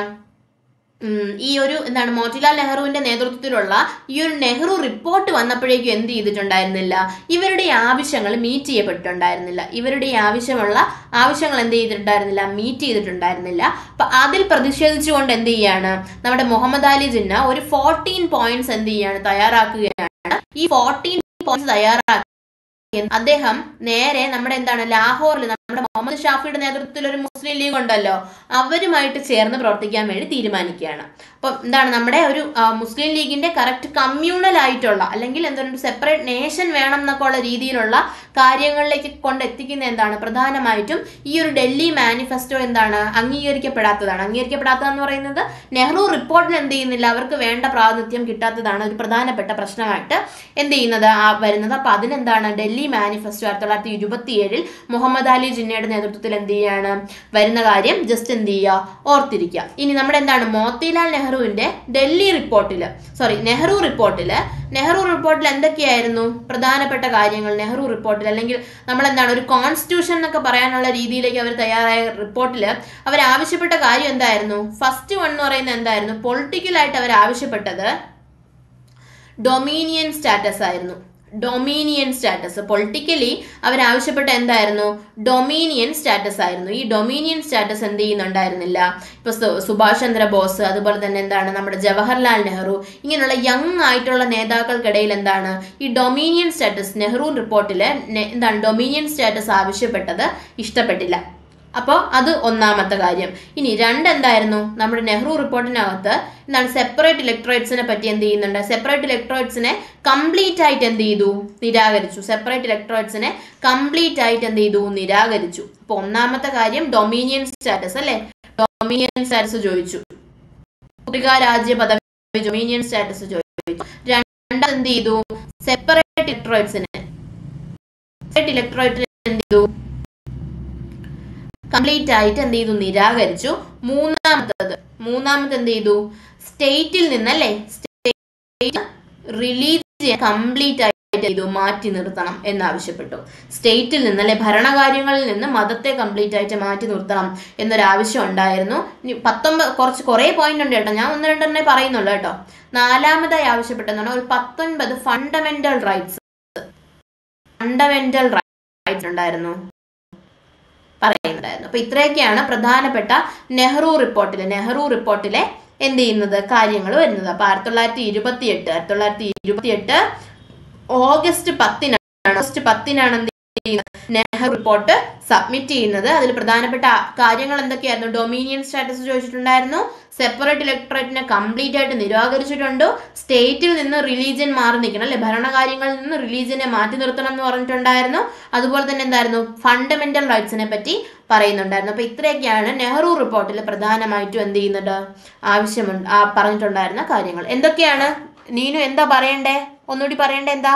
ഈ ഒരു എന്താണ് മോത്തിലാൽ നെഹ്റുവിന്റെ നേതൃത്വത്തിലുള്ള ഈ ഒരു നെഹ്റു റിപ്പോർട്ട് വന്നപ്പോഴേക്കും എന്ത് ചെയ്തിട്ടുണ്ടായിരുന്നില്ല, ഇവരുടെ ആവശ്യങ്ങൾ മീറ്റ് ചെയ്യപ്പെട്ടിട്ടുണ്ടായിരുന്നില്ല. ഇവരുടെ ആവശ്യമുള്ള ആവശ്യങ്ങൾ എന്ത് ചെയ്തിട്ടുണ്ടായിരുന്നില്ല, മീറ്റ് ചെയ്തിട്ടുണ്ടായിരുന്നില്ല. അപ്പൊ അതിൽ പ്രതിഷേധിച്ചുകൊണ്ട് എന്ത് ചെയ്യാണ്, നമ്മുടെ മുഹമ്മദ് അലി ജിന്ന ഒരു ഫോർട്ടീൻ പോയിന്റ്സ് എന്ത് ചെയ്യാണ്, തയ്യാറാക്കുകയാണ്. ഈ ഫോർട്ടീൻ പോയിന്റ്സ് തയ്യാറാക്കി അദ്ദേഹം നേരെ നമ്മുടെ എന്താണ് ലാഹോറിൽ നമ്മുടെ മുഹമ്മദ് ഷാഫിയുടെ നേതൃത്വത്തിൽ ഒരു മുസ്ലിം ലീഗ് ഉണ്ടല്ലോ, അവരുമായിട്ട് ചേർന്ന് പ്രവർത്തിക്കാൻ വേണ്ടി തീരുമാനിക്കുകയാണ്. അപ്പം എന്താണ് നമ്മുടെ ഒരു മുസ്ലിം ലീഗിന്റെ കറക്റ്റ് കമ്മ്യൂണൽ ആയിട്ടുള്ള അല്ലെങ്കിൽ എന്താണ് സെപ്പറേറ്റ് നേഷൻ വേണം എന്നൊക്കെ ഉള്ള രീതിയിലുള്ള കാര്യങ്ങളിലേക്ക് കൊണ്ടെത്തിക്കുന്ന എന്താണ് പ്രധാനമായിട്ടും ഈ ഒരു ഡൽഹി മാനിഫെസ്റ്റോ എന്താണ് അംഗീകരിക്കപ്പെടാത്തതാണ്. അംഗീകരിക്കപ്പെടാത്തതെന്ന് പറയുന്നത് നെഹ്റു റിപ്പോർട്ടിൽ എന്ത് ചെയ്യുന്നില്ല, അവർക്ക് വേണ്ട പ്രാതിനിധ്യം കിട്ടാത്തതാണ് ഒരു പ്രധാനപ്പെട്ട പ്രശ്നമായിട്ട് എന്ത് ചെയ്യുന്നത് വരുന്നത്. അപ്പൊ അതിനെന്താണ് ഡൽഹി മാനിഫെസ്റ്റോ ആയിരത്തി തൊള്ളായിരത്തി ഇരുപത്തി ഏഴിൽ മുഹമ്മദ് അലി ജിന്നയുടെ നേതൃത്വത്തിൽ എന്ത് ചെയ്യാണ് വരുന്ന കാര്യം ജസ്റ്റ് എന്ത് ചെയ്യുക, ഓർത്തിരിക്കുക. ഇനി നമ്മുടെ എന്താണ് മോത്തിലാൽ നെഹ്റുവിന്റെ ഡൽഹി റിപ്പോർട്ടില് സോറി നെഹ്റു റിപ്പോർട്ടില് നെഹ്റു റിപ്പോർട്ടിൽ എന്തൊക്കെയായിരുന്നു പ്രധാനപ്പെട്ട കാര്യങ്ങൾ, നെഹ്റു റിപ്പോർട്ടിൽ അല്ലെങ്കിൽ നമ്മൾ എന്താണ് ഒരു കോൺസ്റ്റിറ്റ്യൂഷൻ എന്നൊക്കെ പറയാനുള്ള രീതിയിലേക്ക് അവർ തയ്യാറായ റിപ്പോർട്ടിൽ അവർ ആവശ്യപ്പെട്ട കാര്യം എന്തായിരുന്നു, ഫസ്റ്റ് വൺ എന്ന് പറയുന്നത് എന്തായിരുന്നു, പൊളിറ്റിക്കലായിട്ട് അവർ ആവശ്യപ്പെട്ടത് ഡൊമീനിയൻ സ്റ്റാറ്റസ് ആയിരുന്നു. ഡൊമീനിയൻ സ്റ്റാറ്റസ് പൊളിറ്റിക്കലി അവരാവശ്യപ്പെട്ട എന്തായിരുന്നു, ഡൊമീനിയൻ സ്റ്റാറ്റസ് ആയിരുന്നു. ഈ ഡൊമീനിയൻ സ്റ്റാറ്റസ് എന്ത് ചെയ്യുന്നുണ്ടായിരുന്നില്ല. ഇപ്പൊ സുഭാഷ് ചന്ദ്ര ബോസ് അതുപോലെ തന്നെ എന്താണ് നമ്മുടെ ജവഹർലാൽ നെഹ്റു ഇങ്ങനെയുള്ള യങ് ആയിട്ടുള്ള നേതാക്കൾക്കിടയിൽ എന്താണ് ഈ ഡൊമീനിയൻ സ്റ്റാറ്റസ് നെഹ്റു റിപ്പോർട്ടില് എന്താണ് ഡൊമീനിയൻ സ്റ്റാറ്റസ് ആവശ്യപ്പെട്ടത് ഇഷ്ടപ്പെട്ടില്ല. അപ്പോൾ അത് ഒന്നാമത്തെ കാര്യം. ഇനി രണ്ടെന്തായിരുന്നു, നമ്മുടെ നെഹ്റു റിപ്പോർട്ടിനകത്ത് എന്താണ് സെപ്പറേറ്റ് ഇലക്ടറേറ്റ്സിനെ പറ്റി എന്ത് ചെയ്യുന്നുണ്ട്, സെപ്പറേറ്റ് ഇലക്ടറേറ്റ്സിനെ കംപ്ലീറ്റ് ആയിട്ട് എന്ത് ചെയ്തു, നിരാകരിച്ചു. സെപ്പറേറ്റ് ഇലക്ടറേറ്റ്സിനെ കംപ്ലീറ്റ് ആയിട്ട് എന്ത് ചെയ്തു, നിരാകരിച്ചു. അപ്പൊ ഒന്നാമത്തെ കാര്യം ഡൊമീനിയൻ സ്റ്റാറ്റസ് അല്ലെ, ഡൊമീനിയൻ സ്റ്റാറ്റസ് ചോദിച്ചു. രാജ്യ പദവി ഡൊമീനിയൻ സ്റ്റാറ്റസ് ചോദിച്ചു. രണ്ടാമത് എന്ത് ചെയ്തു, സെപ്പറേറ്റ് ഇലക്ടറേറ്റ്സിനെ സെപ്പറേറ്റ് ഇലക്ടറേറ്റിനെ എന്ത് ചെയ്തു, കംപ്ലീറ്റ് ആയിട്ട് എന്ത് ചെയ്തു, നിരാകരിച്ചു. മൂന്നാമത്തത് മൂന്നാമത് എന്ത് ചെയ്തു, സ്റ്റേറ്റിൽ നിന്നല്ലേ സ്റ്റേറ്റ് റിലീസ് ചെയ്യാൻ കംപ്ലീറ്റ് ആയിട്ട് ചെയ്തു മാറ്റി നിർത്തണം എന്നാവശ്യപ്പെട്ടു. സ്റ്റേറ്റിൽ നിന്നല്ലേ ഭരണകാര്യങ്ങളിൽ നിന്ന് മതത്തെ കംപ്ലീറ്റ് ആയിട്ട് മാറ്റി നിർത്തണം എന്നൊരാവശ്യം ഉണ്ടായിരുന്നു. ഇനി പത്തൊമ്പത് കുറച്ച് കുറേ പോയിന്റ് ഉണ്ട് കേട്ടോ, ഞാൻ ഒന്ന് രണ്ടെണ്ണേ പറയുന്നുള്ളൂ കേട്ടോ. നാലാമതായി ആവശ്യപ്പെട്ടെന്നാണ് ഒരു പത്തൊൻപത് ഫണ്ടമെന്റൽ റൈറ്റ്സ് ഫണ്ടമെന്റൽ റൈറ്റ്സ് ഉണ്ടായിരുന്നു പറയുന്നുണ്ടായിരുന്നു. അപ്പൊ ഇത്രയൊക്കെയാണ് പ്രധാനപ്പെട്ട നെഹ്റു റിപ്പോർട്ടിലെ നെഹ്റു റിപ്പോർട്ടിലെ എന്ത് ചെയ്യുന്നത് കാര്യങ്ങൾ വരുന്നത്. അപ്പൊ ആയിരത്തി തൊള്ളായിരത്തി ഇരുപത്തി എട്ട് ആയിരത്തി തൊള്ളായിരത്തി ഇരുപത്തി എട്ട് ഓഗസ്റ്റ് പത്തിനാണ് ഓഗസ്റ്റ് പത്തിനാണ് എന്ത് നെഹ്റു റിപ്പോർട്ട് സബ്മിറ്റ് ചെയ്യുന്നത്. അതിൽ പ്രധാനപ്പെട്ട കാര്യങ്ങൾ എന്തൊക്കെയായിരുന്നു? ഡൊമീനിയൻ സ്റ്റാറ്റസ് ചോദിച്ചിട്ടുണ്ടായിരുന്നു, സെപ്പറേറ്റ് ഇലക്ടറേറ്റിനെ കംപ്ലീറ്റ് ആയിട്ട് നിരാകരിച്ചിട്ടുണ്ട്, സ്റ്റേറ്റിൽ നിന്ന് റിലീജിയൻ മാറി നിൽക്കണം അല്ലെ, ഭരണകാര്യങ്ങളിൽ നിന്ന് റിലീജിയനെ മാറ്റി നിർത്തണം എന്ന് പറഞ്ഞിട്ടുണ്ടായിരുന്നു. അതുപോലെ തന്നെ എന്തായിരുന്നു? ഫണ്ടമെന്റൽ റൈറ്റ്സിനെ പറ്റി പറയുന്നുണ്ടായിരുന്നു. അപ്പൊ ഇത്രയൊക്കെയാണ് നെഹ്റു റിപ്പോർട്ടിൽ പ്രധാനമായിട്ടും എന്ത് ചെയ്യുന്നുണ്ട്, ആവശ്യമുണ്ട് പറഞ്ഞിട്ടുണ്ടായിരുന്ന കാര്യങ്ങൾ. എന്തൊക്കെയാണ്? നീനു എന്താ പറയണ്ടേ? ഒന്നുകൂടി പറയണ്ടേ എന്താ?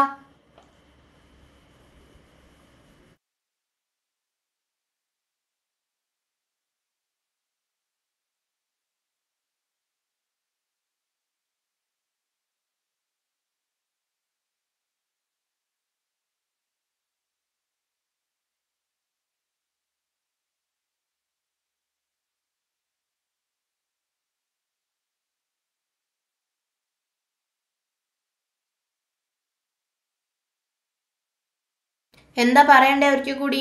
എന്താ പറയണ്ടേ ഒരിക്കൽ കൂടി?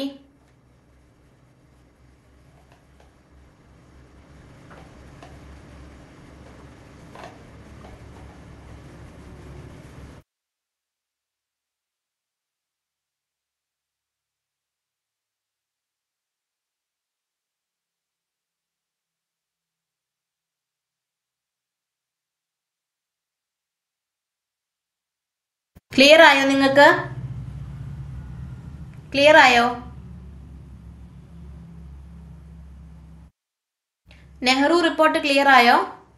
ക്ലിയർ ആയോ നിങ്ങൾക്ക്? ക്ലിയർ ആയോ? നെഹ്റു റിപ്പോർട്ട് ക്ലിയർ ആയോ?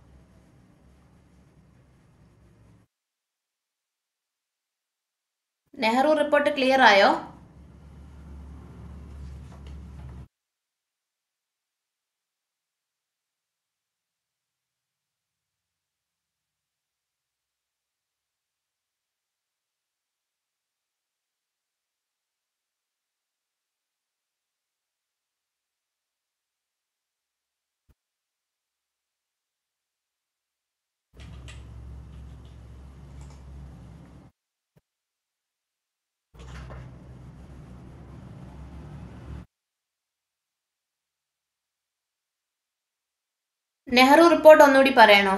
നെഹ്റു റിപ്പോർട്ട് ക്ലിയർ ആയോ? നെഹ്റു റിപ്പോർട്ട് ഒന്നുകൂടി പറയണോ?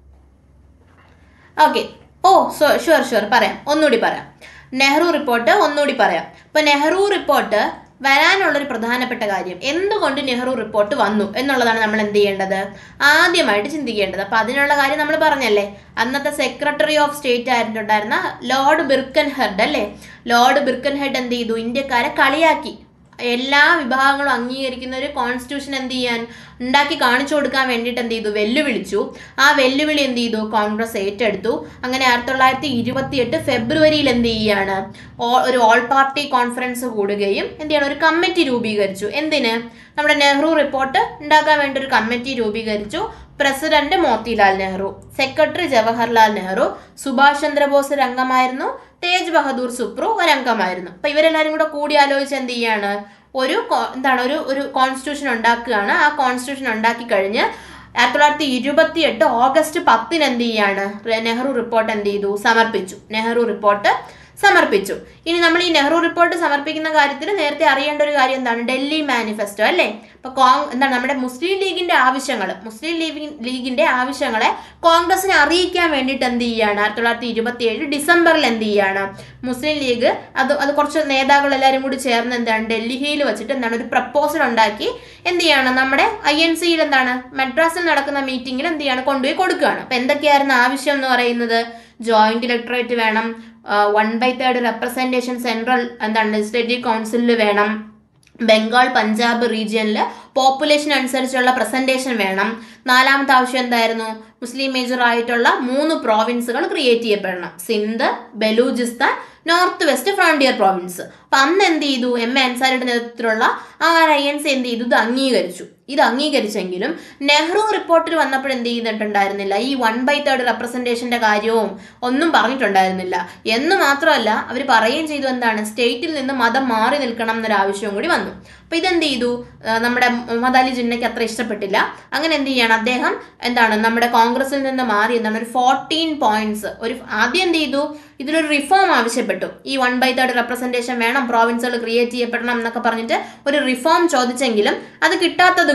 ഓക്കെ. ഓ ഷുവർ ഷുവർ പറയാം, ഒന്നുകൂടി പറയാം. നെഹ്റു റിപ്പോർട്ട് ഒന്നുകൂടി പറയാം. ഇപ്പൊ നെഹ്റു റിപ്പോർട്ട് വരാനുള്ളൊരു പ്രധാനപ്പെട്ട കാര്യം, എന്തുകൊണ്ട് നെഹ്റു റിപ്പോർട്ട് വന്നു എന്നുള്ളതാണ് നമ്മൾ എന്ത് ചെയ്യേണ്ടത്, ആദ്യമായിട്ട് ചിന്തിക്കേണ്ടത്. അപ്പൊ അതിനുള്ള കാര്യം നമ്മൾ പറഞ്ഞല്ലേ, അന്നത്തെ സെക്രട്ടറി ഓഫ് സ്റ്റേറ്റ് ആയിട്ടുണ്ടായിരുന്ന ലോർഡ് ബിർക്കൻ ഹെഡ് അല്ലേ, ലോർഡ് ബിർക്കൻ ഹെഡ് എന്ത് ചെയ്തു, ഇന്ത്യക്കാരെ കളിയാക്കി. എല്ലാ വിഭാഗങ്ങളും അംഗീകരിക്കുന്ന ഒരു കോൺസ്റ്റിറ്റ്യൂഷൻ എന്ത് ചെയ്യാൻ ഉണ്ടാക്കി കാണിച്ചു കൊടുക്കാൻ വേണ്ടിയിട്ട് എന്ത് ചെയ്തു, വെല്ലുവിളിച്ചു. ആ വെല്ലുവിളി എന്ത് ചെയ്തു, കോൺഗ്രസ് ഏറ്റെടുത്തു. അങ്ങനെ ആയിരത്തി തൊള്ളായിരത്തി ഇരുപത്തി എട്ട് ഫെബ്രുവരിയിൽ എന്ത് ചെയ്യാണ്, ഒരു ഓൾ പാർട്ടി കോൺഫറൻസ് കൂടുകയും എന്ത് ചെയ്യണം, ഒരു കമ്മിറ്റി രൂപീകരിച്ചു. എന്തിന്? നമ്മുടെ നെഹ്റു റിപ്പോർട്ട് ഉണ്ടാക്കാൻ വേണ്ടി ഒരു കമ്മിറ്റി രൂപീകരിച്ചു. പ്രസിഡന്റ് മോത്തിലാൽ നെഹ്റു, സെക്രട്ടറി ജവഹർലാൽ നെഹ്റു, സുഭാഷ് ചന്ദ്രബോസ് ഒരു അംഗമായിരുന്നു, തേജ് ബഹദൂർ സുപ്രു ഒരംഗമായിരുന്നു. അപ്പൊ ഇവരെല്ലാരും കൂടെ കൂടി ആലോചിച്ച് എന്ത് ചെയ്യാണ്, ഒരു എന്താണ് ഒരു ഒരു കോൺസ്റ്റിറ്റ്യൂഷൻ ഉണ്ടാക്കുകയാണ്. ആ കോൺസ്റ്റിറ്റ്യൂഷൻ ഉണ്ടാക്കി കഴിഞ്ഞ് ആയിരത്തി തൊള്ളായിരത്തി ഇരുപത്തി എട്ട് ഓഗസ്റ്റ് പത്തിന് എന്ത് ചെയ്യാണ്, നെഹ്റു റിപ്പോർട്ട് എന്ത് ചെയ്തു, സമർപ്പിച്ചു. നെഹ്റു റിപ്പോർട്ട് സമർപ്പിച്ചു. ഇനി നമ്മൾ ഈ നെഹ്റു റിപ്പോർട്ട് സമർപ്പിക്കുന്ന കാര്യത്തിൽ നേരത്തെ അറിയേണ്ട ഒരു കാര്യം എന്താണ്, ഡൽഹി മാനിഫെസ്റ്റോ അല്ലേ. ഇപ്പൊ കോങ് എന്താണ് നമ്മുടെ മുസ്ലിം ലീഗിന്റെ ആവശ്യങ്ങൾ, മുസ്ലിം ലീഗ് ലീഗിന്റെ ആവശ്യങ്ങളെ കോൺഗ്രസിനെ അറിയിക്കാൻ വേണ്ടിയിട്ട് എന്ത് ചെയ്യാണ്, ആയിരത്തി തൊള്ളായിരത്തി ഇരുപത്തി ഏഴ് ഡിസംബറിൽ എന്ത് ചെയ്യാണ്, മുസ്ലിം ലീഗ് അത് അത് കുറച്ച് നേതാക്കൾ എല്ലാവരും കൂടി ചേർന്ന് എന്താണ് ഡൽഹിയിൽ വെച്ചിട്ട് എന്താണ് ഒരു പ്രപ്പോസൽ ഉണ്ടാക്കി എന്ത് ചെയ്യാണ്, നമ്മുടെ ഐ എൻ സിയിൽ എന്താണ് മദ്രാസിൽ നടക്കുന്ന മീറ്റിംഗിൽ എന്ത് ചെയ്യാണ് കൊണ്ടുപോയി കൊടുക്കുകയാണ്. അപ്പൊ എന്തൊക്കെയായിരുന്നു ആവശ്യം എന്ന് പറയുന്നത്, ജോയിന്റ് ഇലക്ടറേറ്റ് വേണം, one by third representation central എന്താണ് ലെജിസ്ലേറ്റീവ് കൗൺസിലിൽ വേണം, ബംഗാൾ പഞ്ചാബ് റീജിയനിൽ പോപ്പുലേഷൻ അനുസരിച്ചുള്ള പ്രസന്റേഷൻ വേണം. നാലാമത്തെ ആവശ്യം എന്തായിരുന്നു, മുസ്ലിം മേജർ ആയിട്ടുള്ള മൂന്ന് പ്രോവിൻസുകൾ ക്രിയേറ്റ് ചെയ്യപ്പെടണം, Sindh, Baluchistan, North West Frontier Province. അപ്പൊ അന്ന് എന്ത് ചെയ്തു, എം എ അൻസാരിയുടെ നേതൃത്വത്തിലുള്ള ആ ഐ എൻ സി എന്ത് ചെയ്തു, ഇത് അംഗീകരിച്ചു. ഇത് അംഗീകരിച്ചെങ്കിലും നെഹ്റു റിപ്പോർട്ടിൽ വന്നപ്പോൾ എന്ത് ചെയ്തിട്ടുണ്ടായിരുന്നില്ല, ഈ വൺ ബൈ തേർഡ് റെപ്രസെൻറ്റേഷന്റെ കാര്യവും ഒന്നും പറഞ്ഞിട്ടുണ്ടായിരുന്നില്ല. എന്ന് മാത്രമല്ല അവർ പറയുകയും ചെയ്തു എന്താണ്, സ്റ്റേറ്റിൽ നിന്ന് മതം മാറി നിൽക്കണം എന്നൊരു ആവശ്യവും കൂടി വന്നു. അപ്പൊ ഇതെന്ത് ചെയ്തു, നമ്മുടെ മുഹമ്മദ് അലി ജിന്നയ്ക്ക് അത്ര ഇഷ്ടപ്പെട്ടില്ല. അങ്ങനെ എന്ത് ചെയ്യണം, അദ്ദേഹം എന്താണ് നമ്മുടെ കോൺഗ്രസിൽ നിന്ന് മാറി എന്താണ് ഒരു ഫോർട്ടീൻ പോയിന്റ്സ് ഒരു ആദ്യം എന്ത് ചെയ്തു, ഇതിലൊരു റിഫോം ആവശ്യപ്പെട്ടു. ഈ വൺ ബൈ തേർഡ് റെപ്രസെൻറ്റേഷൻ വേണം, പ്രോവിൻസുകൾ ക്രിയേറ്റ് ചെയ്യപ്പെടണം എന്നൊക്കെ പറഞ്ഞിട്ട് ഒരു റിഫോം ചോദിച്ചെങ്കിലും അത് കിട്ടാത്തത്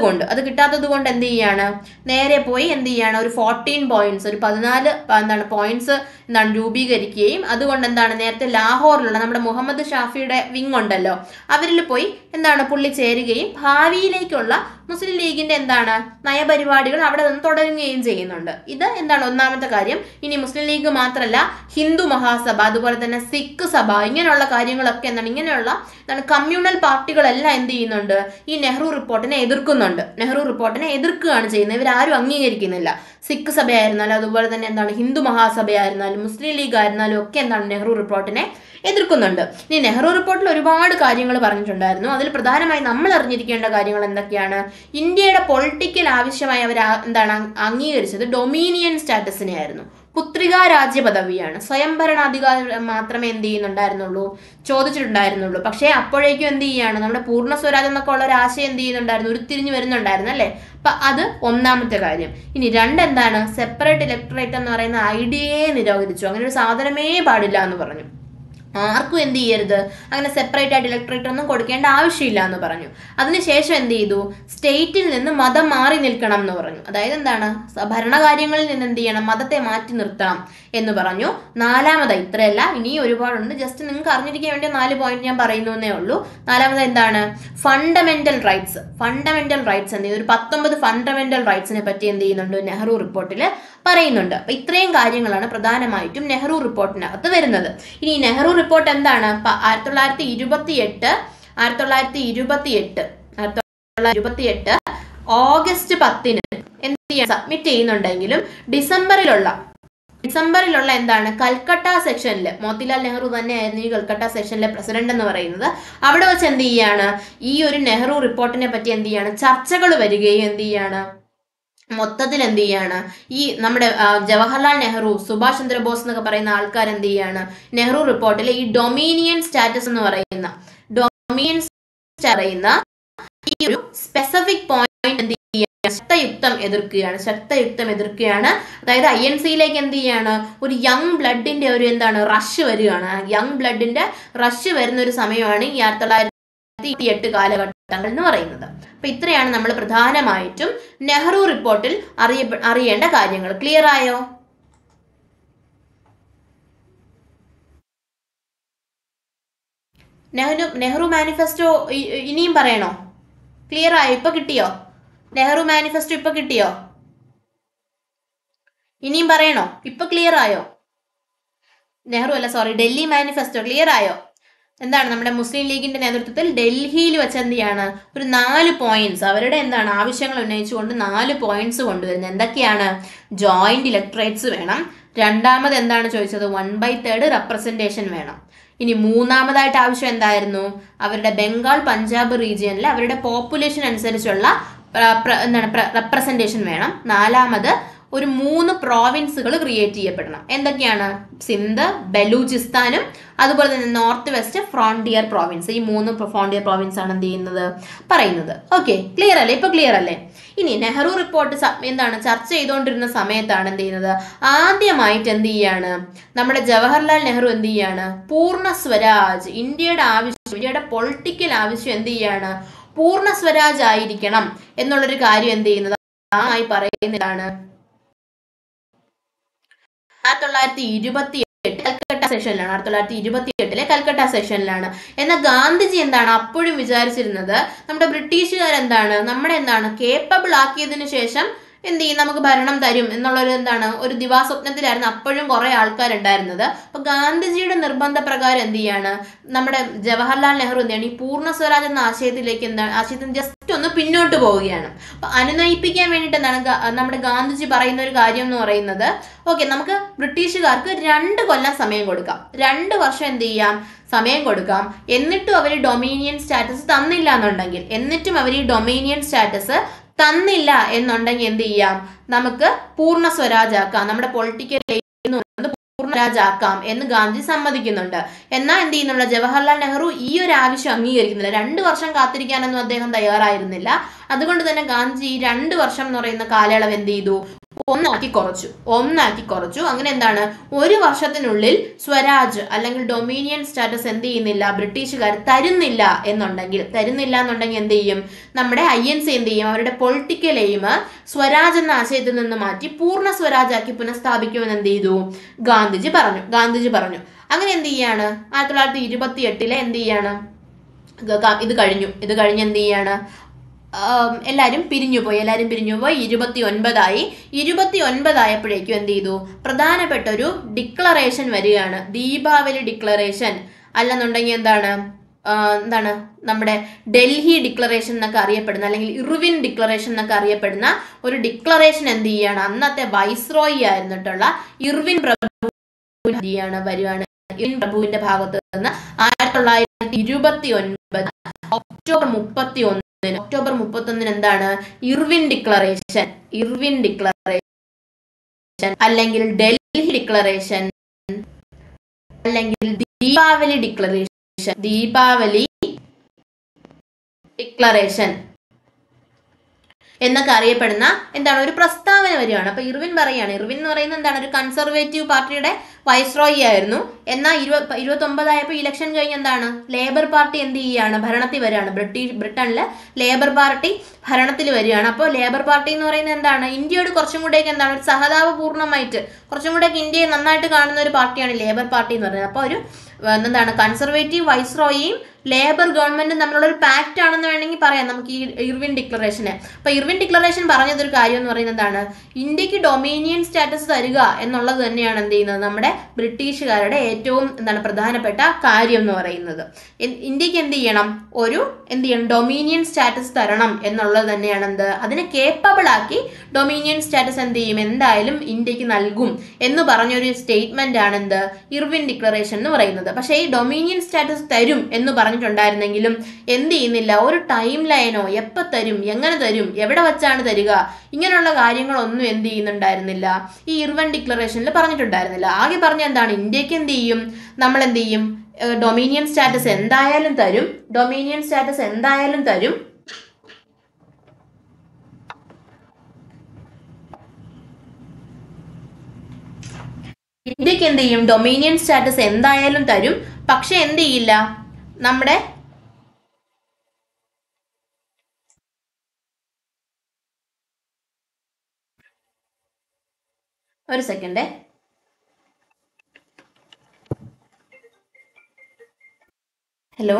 കൊണ്ട് അത് കിട്ടാത്തത് കൊണ്ട് എന്ത് ചെയ്യാണ്, നേരെ പോയി എന്ത് ചെയ്യാണ്, ഒരു ഫോർട്ടീൻ പോയിന്റ്സ് ഒരു പതിനാല് എന്താണ് പോയിന്റ്സ് എന്താണ് രൂപീകരിക്കുകയും അതുകൊണ്ട് എന്താണ് നേരത്തെ ലാഹോറിലുള്ള നമ്മുടെ മുഹമ്മദ് ഷാഫിയുടെ വിങ് ഉണ്ടല്ലോ അവരിൽ പോയി എന്താണ് പുള്ളി ചേരുകയും ഭാവിയിലേക്കുള്ള മുസ്ലിം ലീഗിന്റെ എന്താണ് നയപരിപാടികൾ അവിടെ നിന്ന് തുടരുകയും ചെയ്യുന്നുണ്ട്. ഇത് എന്താണ് ഒന്നാമത്തെ കാര്യം. ഇനി മുസ്ലിം ലീഗ് മാത്രമല്ല ഹിന്ദു മഹാസഭ അതുപോലെ തന്നെ സിഖ് സഭ ഇങ്ങനെയുള്ള കാര്യങ്ങളൊക്കെ എന്താണ് ഇങ്ങനെയുള്ള എന്താണ് കമ്മ്യൂണൽ പാർട്ടികളെല്ലാം എന്ത് ചെയ്യുന്നുണ്ട്, ഈ നെഹ്റു റിപ്പോർട്ടിനെ എതിർക്കുന്നുണ്ട്. നെഹ്റു റിപ്പോർട്ടിനെ എതിർക്കുകയാണ് ചെയ്യുന്നത്. ഇവരാരും അംഗീകരിക്കുന്നില്ല. സിഖ് സഭയായിരുന്നാലും അതുപോലെ തന്നെ എന്താണ് ഹിന്ദു മഹാസഭയായിരുന്നാലും മുസ്ലിം ലീഗ് ആയിരുന്നാലും ഒക്കെ എന്താണ് നെഹ്റു റിപ്പോർട്ടിനെ എതിർക്കുന്നുണ്ട്. ഇനി നെഹ്റു റിപ്പോർട്ടിൽ ഒരുപാട് കാര്യങ്ങൾ പറഞ്ഞിട്ടുണ്ടായിരുന്നു. അതിൽ പ്രധാനമായി നമ്മൾ അറിഞ്ഞിരിക്കേണ്ട കാര്യങ്ങൾ എന്തൊക്കെയാണ്? ഇന്ത്യയുടെ പൊളിറ്റിക്കൽ ആവശ്യമായി അവർ എന്താണ് അംഗീകരിച്ചത് ഡൊമീനിയൻ സ്റ്റാറ്റസിനെ ആയിരുന്നു. പുത്രികാ രാജ്യ പദവിയാണ്. സ്വയംഭരണാധികാരം മാത്രമേ എന്ത് ചെയ്യുന്നുണ്ടായിരുന്നുള്ളൂ, ചോദിച്ചിട്ടുണ്ടായിരുന്നുള്ളൂ. പക്ഷേ അപ്പോഴേക്കും എന്ത് ചെയ്യാണ്, നമ്മുടെ പൂർണ്ണ സ്വരാജ് എന്നൊക്കെ ഉള്ള ഒരു ആശയം എന്ത് ചെയ്യുന്നുണ്ടായിരുന്നു, ഉരുത്തിരിഞ്ഞു വരുന്നുണ്ടായിരുന്നു അല്ലേ. അപ്പൊ അത് ഒന്നാമത്തെ കാര്യം. ഇനി രണ്ടെന്താണ്, സെപ്പറേറ്റ് ഇലക്ടറേറ്റ് എന്ന് പറയുന്ന ഐഡിയയെ നിരോധിച്ചു. അങ്ങനെ ഒരു സാധനമേ പാടില്ല എന്ന് പറഞ്ഞു. ആർക്കും എന്ത് ചെയ്യരുത്, അങ്ങനെ സെപ്പറേറ്റ് ആയിട്ട് ഇലക്ട്രേറ്റ് ഒന്നും കൊടുക്കേണ്ട ആവശ്യമില്ല എന്ന് പറഞ്ഞു. അതിനുശേഷം എന്ത് ചെയ്തു, സ്റ്റേറ്റിൽ നിന്ന് മതം മാറി നിൽക്കണം എന്ന് പറഞ്ഞു. അതായത് എന്താണ്, ഭരണകാര്യങ്ങളിൽ നിന്ന് എന്ത് ചെയ്യണം, മതത്തെ മാറ്റി നിർത്തണം എന്ന് പറഞ്ഞു. നാലാമത് ഇത്രയല്ല, ഇനി ഒരുപാടുണ്ട്. ജസ്റ്റ് നിങ്ങൾക്ക് അറിഞ്ഞിരിക്കാൻ വേണ്ടി നാല് പോയിന്റ് ഞാൻ പറയുന്നേ ഉള്ളൂ. നാലാമത് എന്താണ്, ഫണ്ടമെന്റൽ റൈറ്റ്സ്. ഫണ്ടമെന്റൽ റൈറ്റ്സ് എന്ത് ചെയ്തു, ഒരു പത്തൊമ്പത് ഫണ്ടമെന്റൽ റൈറ്റ്സിനെ പറ്റി എന്ത് ചെയ്യുന്നുണ്ട് നെഹ്റു റിപ്പോർട്ടിൽ പറയുന്നുണ്ട്. അപ്പൊ ഇത്രയും കാര്യങ്ങളാണ് പ്രധാനമായിട്ടും നെഹ്റു റിപ്പോർട്ടിനകത്ത് വരുന്നത്. ഇനി നെഹ്റു റിപ്പോർട്ട് എന്താണ്, ആയിരത്തി തൊള്ളായിരത്തി ഇരുപത്തി എട്ട് ആയിരത്തി തൊള്ളായിരത്തി ഇരുപത്തി എട്ട് ആയിരത്തി തൊള്ളായിരത്തി ഇരുപത്തി എട്ട് ഓഗസ്റ്റ് പത്തിന് എന്ത് ചെയ്യാൻ സബ്മിറ്റ് ചെയ്യുന്നുണ്ടെങ്കിലും ഡിസംബറിലുള്ള ഡിസംബറിലുള്ള എന്താണ് കൽക്കട്ട സെക്ഷനിൽ മോത്തിലാൽ നെഹ്റു തന്നെയായിരുന്നു ഈ കൽക്കട്ട സെക്ഷനിലെ പ്രസിഡന്റ് എന്ന് പറയുന്നത്. അവിടെ വെച്ച് എന്ത് ചെയ്യാണ്, ഈ ഒരു നെഹ്റു റിപ്പോർട്ടിനെ പറ്റി എന്ത് ചെയ്യാണ് ചർച്ചകൾ വരികയും എന്ത് ചെയ്യാണ് മൊത്തത്തിൽ എന്ത് ചെയ്യാണ്, ഈ നമ്മുടെ ജവഹർലാൽ നെഹ്റു, സുഭാഷ് ചന്ദ്രബോസ് എന്നൊക്കെ പറയുന്ന ആൾക്കാർ എന്ത് ചെയ്യാണ്, നെഹ്റു റിപ്പോർട്ടിലെ ഈ ഡൊമീനിയൻ സ്റ്റാറ്റസ് എന്ന് പറയുന്ന ഡൊമീനിയൻ പറയുന്ന ഈ ഒരു സ്പെസിഫിക് പോയിന്റ് എന്ത് ചെയ്യുകയാണ്, ശക്തയുക്തം എതിർക്കുകയാണ് ശക്തയുക്തം എതിർക്കുകയാണ് അതായത് ഐ എൻ സിയിലേക്ക് എന്ത് ചെയ്യാണ്, ഒരു യങ് ബ്ലഡിന്റെ ഒരു എന്താണ് റഷ് വരികയാണ്. യങ് ബ്ലഡിന്റെ റഷ് വരുന്ന ഒരു സമയമാണ് ഈ ആയിരത്തി തൊള്ളായിരത്തി എട്ട് കാലഘട്ടങ്ങൾ എന്ന് പറയുന്നത്. അപ്പൊ ഇത്രയാണ് നമ്മൾ പ്രധാനമായിട്ടും നെഹ്റു റിപ്പോർട്ടിൽ അറിയ അറിയേണ്ട കാര്യങ്ങൾ. ക്ലിയർ ആയോ? നെഹ്റു നെഹ്റു മാനിഫെസ്റ്റോ ഇനിയും പറയണോ? ക്ലിയർ ആയോ? ഇപ്പൊ കിട്ടിയോ? നെഹ്റു മാനിഫെസ്റ്റോ ഇപ്പൊ കിട്ടിയോ? ഇനിയും പറയണോ? ഇപ്പൊ ക്ലിയർ ആയോ? നെഹ്റു അല്ല സോറി ഡൽഹി മാനിഫെസ്റ്റോ ക്ലിയർ ആയോ? എന്താണ് നമ്മുടെ മുസ്ലിം ലീഗിന്റെ നേതൃത്വത്തിൽ ഡൽഹിയിൽ വെച്ച് എന്ത് ചെയ്യാണ്, ഒരു നാല് പോയിന്റ്സ് അവരുടെ എന്താണ് ആവശ്യങ്ങൾ ഉന്നയിച്ചുകൊണ്ട് നാല് പോയിന്റ്സ് കൊണ്ടുവരുന്നത്. എന്തൊക്കെയാണ്? ജോയിന്റ് ഇലക്ടറേറ്റ്സ് വേണം. രണ്ടാമത് എന്താണ് ചോദിച്ചത്, വൺ ബൈ തേർഡ് റെപ്രസെന്റേഷൻ വേണം. ഇനി മൂന്നാമതായിട്ട് ആവശ്യം എന്തായിരുന്നു, അവരുടെ ബംഗാൾ പഞ്ചാബ് റീജിയനിൽ അവരുടെ പോപ്പുലേഷൻ അനുസരിച്ചുള്ള എന്താണ് റെപ്രസെന്റേഷൻ വേണം. നാലാമത് ഒരു മൂന്ന് പ്രോവിൻസുകൾ ക്രിയേറ്റ് ചെയ്യപ്പെടണം. എന്തൊക്കെയാണ്? സിന്ധ്, ബലൂചിസ്ഥാനും അതുപോലെ തന്നെ നോർത്ത് വെസ്റ്റ് ഫ്രോണ്ടിയർ പ്രോവിൻസ്. ഈ മൂന്ന് ഫ്രോണ്ടിയർ പ്രോവിൻസ് ആണ് എന്ത് ചെയ്യുന്നത് പറയുന്നത്. ഓക്കെ, ക്ലിയർ അല്ലേ? ഇപ്പൊ ക്ലിയർ അല്ലേ? ഇനി നെഹ്റു റിപ്പോർട്ട് എന്താണ് ചർച്ച ചെയ്തുകൊണ്ടിരുന്ന സമയത്താണ് എന്ത് ചെയ്യുന്നത്, ആദ്യമായിട്ട് എന്ത് ചെയ്യാണ് നമ്മുടെ ജവഹർലാൽ നെഹ്റു എന്ത് ചെയ്യാണ്, പൂർണ്ണ സ്വരാജ്, ഇന്ത്യയുടെ ആവശ്യം, ഇന്ത്യയുടെ പൊളിറ്റിക്കൽ ആവശ്യം എന്ത് ചെയ്യാണ്, പൂർണ്ണ സ്വരാജ് ആയിരിക്കണം എന്നുള്ളൊരു കാര്യം എന്ത് ചെയ്യുന്നത് ആയി പറയുന്നതാണ് ആയിരത്തി തൊള്ളായിരത്തി ഇരുപത്തി എട്ട് കൽക്കട്ട സെഷനിലാണ് ആയിരത്തി തൊള്ളായിരത്തി ഇരുപത്തി എട്ടിലെ കൽക്കട്ട സെഷനിലാണ്. എന്നാൽ ഗാന്ധിജി എന്താണ് അപ്പോഴും വിചാരിച്ചിരുന്നത്, നമ്മുടെ ബ്രിട്ടീഷുകാർ എന്താണ് നമ്മളെ എന്താണ് കേപ്പബിൾ ആക്കിയതിനു ശേഷം എന്ത് ചെയ്യും നമുക്ക് ഭരണം തരും എന്നുള്ളൊരു എന്താണ് ഒരു ദിവാസ്വപ്നത്തിലായിരുന്നു അപ്പോഴും കുറെ ആൾക്കാരുണ്ടായിരുന്നത്. അപ്പൊ ഗാന്ധിജിയുടെ നിർബന്ധ പ്രകാരം എന്ത് ചെയ്യാണ് നമ്മുടെ ജവഹർലാൽ നെഹ്റു എന്താണ് ഈ പൂർണ്ണ സ്വരാജ് എന്ന ആശയത്തിലേക്ക് എന്താണ് ആശയത്തിന് ജസ്റ്റ് ഒന്ന് പിന്നോട്ട് പോവുകയാണ്. അപ്പൊ അനുനയിപ്പിക്കാൻ വേണ്ടിയിട്ട് എന്താണ് നമ്മുടെ ഗാന്ധിജി പറയുന്ന ഒരു കാര്യം എന്ന് പറയുന്നത്, ഓക്കെ നമുക്ക് ബ്രിട്ടീഷുകാർക്ക് രണ്ട് കൊല്ലം സമയം കൊടുക്കാം, രണ്ട് വർഷം എന്ത് ചെയ്യാം സമയം കൊടുക്കാം, എന്നിട്ടും അവർ ഡൊമീനിയൻ സ്റ്റാറ്റസ് തന്നില്ല എന്നുണ്ടെങ്കിൽ എന്നിട്ടും അവർ ഈ ഡൊമീനിയൻ സ്റ്റാറ്റസ് തന്നില്ല എന്നുണ്ടെങ്കിൽ എന്ത് ചെയ്യാം നമുക്ക് പൂർണ്ണ സ്വരാജാക്കാം, നമ്മുടെ പൊളിറ്റിക്കൽ പൂർണ്ണ സ്വരാജാക്കാം എന്ന് ഗാന്ധി സമ്മതിക്കുന്നുണ്ട്. എന്നാൽ എന്ത് ചെയ്യുന്നുള്ള ജവഹർലാൽ നെഹ്റു ഈ ഒരു ആവശ്യം അംഗീകരിക്കുന്നില്ല. രണ്ട് വർഷം കാത്തിരിക്കാനൊന്നും അദ്ദേഹം തയ്യാറായിരുന്നില്ല. അതുകൊണ്ട് തന്നെ ഗാന്ധി ഈ രണ്ട് വർഷം എന്ന് പറയുന്ന കാലയളവ് എന്ത് ചെയ്തു ഒന്നാക്കി കുറച്ചു ഒന്നാക്കി കുറച്ചു അങ്ങനെ എന്താണ് ഒരു വർഷത്തിനുള്ളിൽ സ്വരാജ് അല്ലെങ്കിൽ ഡൊമീനിയൻ സ്റ്റാറ്റസ് എന്ത് ചെയ്യുന്നില്ല ബ്രിട്ടീഷുകാർ തരുന്നില്ല എന്നുണ്ടെങ്കിൽ തരുന്നില്ല എന്നുണ്ടെങ്കിൽ എന്ത് ചെയ്യും നമ്മുടെ ഐ എൻ സി എന്ത് ചെയ്യും അവരുടെ പൊളിറ്റിക്കൽ എയിം സ്വരാജ് എന്ന ആശയത്തിൽ നിന്ന് മാറ്റി പൂർണ്ണ സ്വരാജാക്കി പുനഃസ്ഥാപിക്കുമെന്ന് എന്ത് ചെയ്തു ഗാന്ധിജി പറഞ്ഞു ഗാന്ധിജി പറഞ്ഞു അങ്ങനെ എന്ത് ചെയ്യാണ് ആയിരത്തി തൊള്ളായിരത്തി ഇരുപത്തി എട്ടിലെ എന്ത് ചെയ്യാണ് ഇത് കഴിഞ്ഞു ഇത് കഴിഞ്ഞ് എന്ത് ചെയ്യാണ് എല്ലാവരും പിരിഞ്ഞുപോയി എല്ലാവരും പിരിഞ്ഞുപോയി ഇരുപത്തി ഒൻപതായി ഇരുപത്തി ഒൻപതായപ്പോഴേക്കും എന്ത് ചെയ്തു പ്രധാനപ്പെട്ട ഒരു ഡിക്ലറേഷൻ വരികയാണ് ദീപാവലി ഡിക്ലറേഷൻ അല്ലെന്നുണ്ടെങ്കിൽ എന്താണ് എന്താണ് നമ്മുടെ ഡൽഹി ഡിക്ലറേഷൻ എന്നൊക്കെ അറിയപ്പെടുന്ന അല്ലെങ്കിൽ ഇർവിൻ ഡിക്ലറേഷൻ എന്നൊക്കെ അറിയപ്പെടുന്ന ഒരു ഡിക്ലറേഷൻ എന്ത് ചെയ്യാണ് അന്നത്തെ വൈസ്രോയി ആയിരുന്നിട്ടുള്ള ഇർവിൻ പ്രഭു ാണ് വരുവാണ് ഇർവിൻ പ്രഭുവിന്റെ ഭാഗത്ത് നിന്ന് ആയിരത്തി തൊള്ളായിരത്തി ഇരുപത്തി ഒൻപത് ഒക്ടോബർ മുപ്പത്തി ഒന്ന് ഒക്ടോബർ മുപ്പത്തി ഒന്നിന് എന്താണ് ഇർവിൻ ഡിക്ലറേഷൻ ഇർവിൻ ഡിക്ലറേഷൻ അല്ലെങ്കിൽ ഡൽഹി ഡിക്ലറേഷൻ അല്ലെങ്കിൽ ദീപാവലി ഡിക്ലറേഷൻ ദീപാവലി ഡിക്ലറേഷൻ എന്നൊക്കെ അറിയപ്പെടുന്ന എന്താണ് ഒരു പ്രസ്താവന വരികയാണ്. അപ്പൊ ഇർവിൻ പറയാണ് ഇർവിൻ എന്ന് പറയുന്നത് എന്താണ് ഒരു കൺസർവേറ്റീവ് പാർട്ടിയുടെ വൈസ്രോയി ആയിരുന്നു. എന്നാൽ ഇരുപത് ഇരുപത്തി ഒമ്പതായപ്പോൾ ഇലക്ഷൻ കഴിഞ്ഞ് എന്താണ് ലേബർ പാർട്ടി എന്ത് ചെയ്യുകയാണ് ഭരണത്തിൽ വരികയാണ്. ബ്രിട്ടീഷ് ബ്രിട്ടനില് ലേബർ പാർട്ടി ഭരണത്തിൽ വരികയാണ്. അപ്പോൾ ലേബർ പാർട്ടി എന്ന് പറയുന്നത് എന്താണ് ഇന്ത്യയോട് കുറച്ചും കൂടെയൊക്കെ എന്താണ് ഒരു സഹതാപപൂർണ്ണമായിട്ട് കുറച്ചും കൂടെയൊക്കെ ഇന്ത്യയെ നന്നായിട്ട് കാണുന്ന ഒരു പാർട്ടിയാണ് ലേബർ പാർട്ടി എന്ന് പറയുന്നത്. അപ്പോൾ ഒരു എന്താണ് കൺസർവേറ്റീവ് വൈസ്രോയിയും ലേബർ ഗവൺമെന്റും തമ്മിലുള്ള ഒരു പാക്റ്റ് ആണെന്ന് വേണമെങ്കിൽ പറയാം നമുക്ക് ഈ ഇർവിൻ ഡിക്ലറേഷന്. അപ്പൊ ഇർവിൻ ഡിക്ലറേഷൻ പറഞ്ഞതൊരു കാര്യം എന്ന് പറയുന്നത് എന്താണ് ഇന്ത്യക്ക് ഡൊമീനിയൻ സ്റ്റാറ്റസ് തരിക എന്നുള്ളത് തന്നെയാണ് എന്ത് ചെയ്യുന്നത് നമ്മുടെ ബ്രിട്ടീഷുകാരുടെ ഏറ്റവും എന്താണ് പ്രധാനപ്പെട്ട കാര്യം എന്ന് പറയുന്നത്. ഇന്ത്യക്ക് എന്ത് ചെയ്യണം ഒരു എന്ത് ചെയ്യണം ഡൊമീനിയൻ സ്റ്റാറ്റസ് തരണം എന്നുള്ളത് തന്നെയാണ് എന്ത് അതിനെ കേപ്പബിൾ ആക്കി ഡൊമീനിയൻ സ്റ്റാറ്റസ് എന്ത് ചെയ്യും എന്തായാലും ഇന്ത്യക്ക് നൽകും എന്ന് പറഞ്ഞൊരു സ്റ്റേറ്റ്മെന്റ് ആണ് എന്ത് ഇർവിൻ ഡിക്ലറേഷൻ എന്ന് പറയുന്നത്. പക്ഷേ ഈ ഡൊമീനിയൻ സ്റ്റാറ്റസ് തരും എന്ന് പറഞ്ഞിട്ടുണ്ടായിരുന്നെങ്കിലും എന്ത് ചെയ്യുന്നില്ല ഒരു ടൈം ലൈനോ എപ്പോൾ തരും എങ്ങനെ തരും എവിടെ വെച്ചാണ് തരിക ഇങ്ങനെയുള്ള കാര്യങ്ങളൊന്നും എന്ത് ചെയ്യുന്നുണ്ടായിരുന്നില്ല ഈ ഇർവിൻ ഡിക്ലറേഷനിൽ പറഞ്ഞിട്ടുണ്ടായിരുന്നില്ല. ആകെ പറഞ്ഞ എന്താണ് ഇന്ത്യക്ക് എന്ത് ചെയ്യും നമ്മൾ എന്ത് ചെയ്യും ഡൊമീനിയൻ സ്റ്റാറ്റസ് എന്തായാലും തരും ഡൊമീനിയൻ സ്റ്റാറ്റസ് എന്തായാലും തരും ഇന്ത്യക്ക് എന്ത് ചെയ്യും ഡൊമീനിയൻ സ്റ്റാറ്റസ് എന്തായാലും തരും പക്ഷെ എന്ത് ചെയ്യില്ല നമ്മുടെ ഒരു സെക്കൻഡ് ഹലോ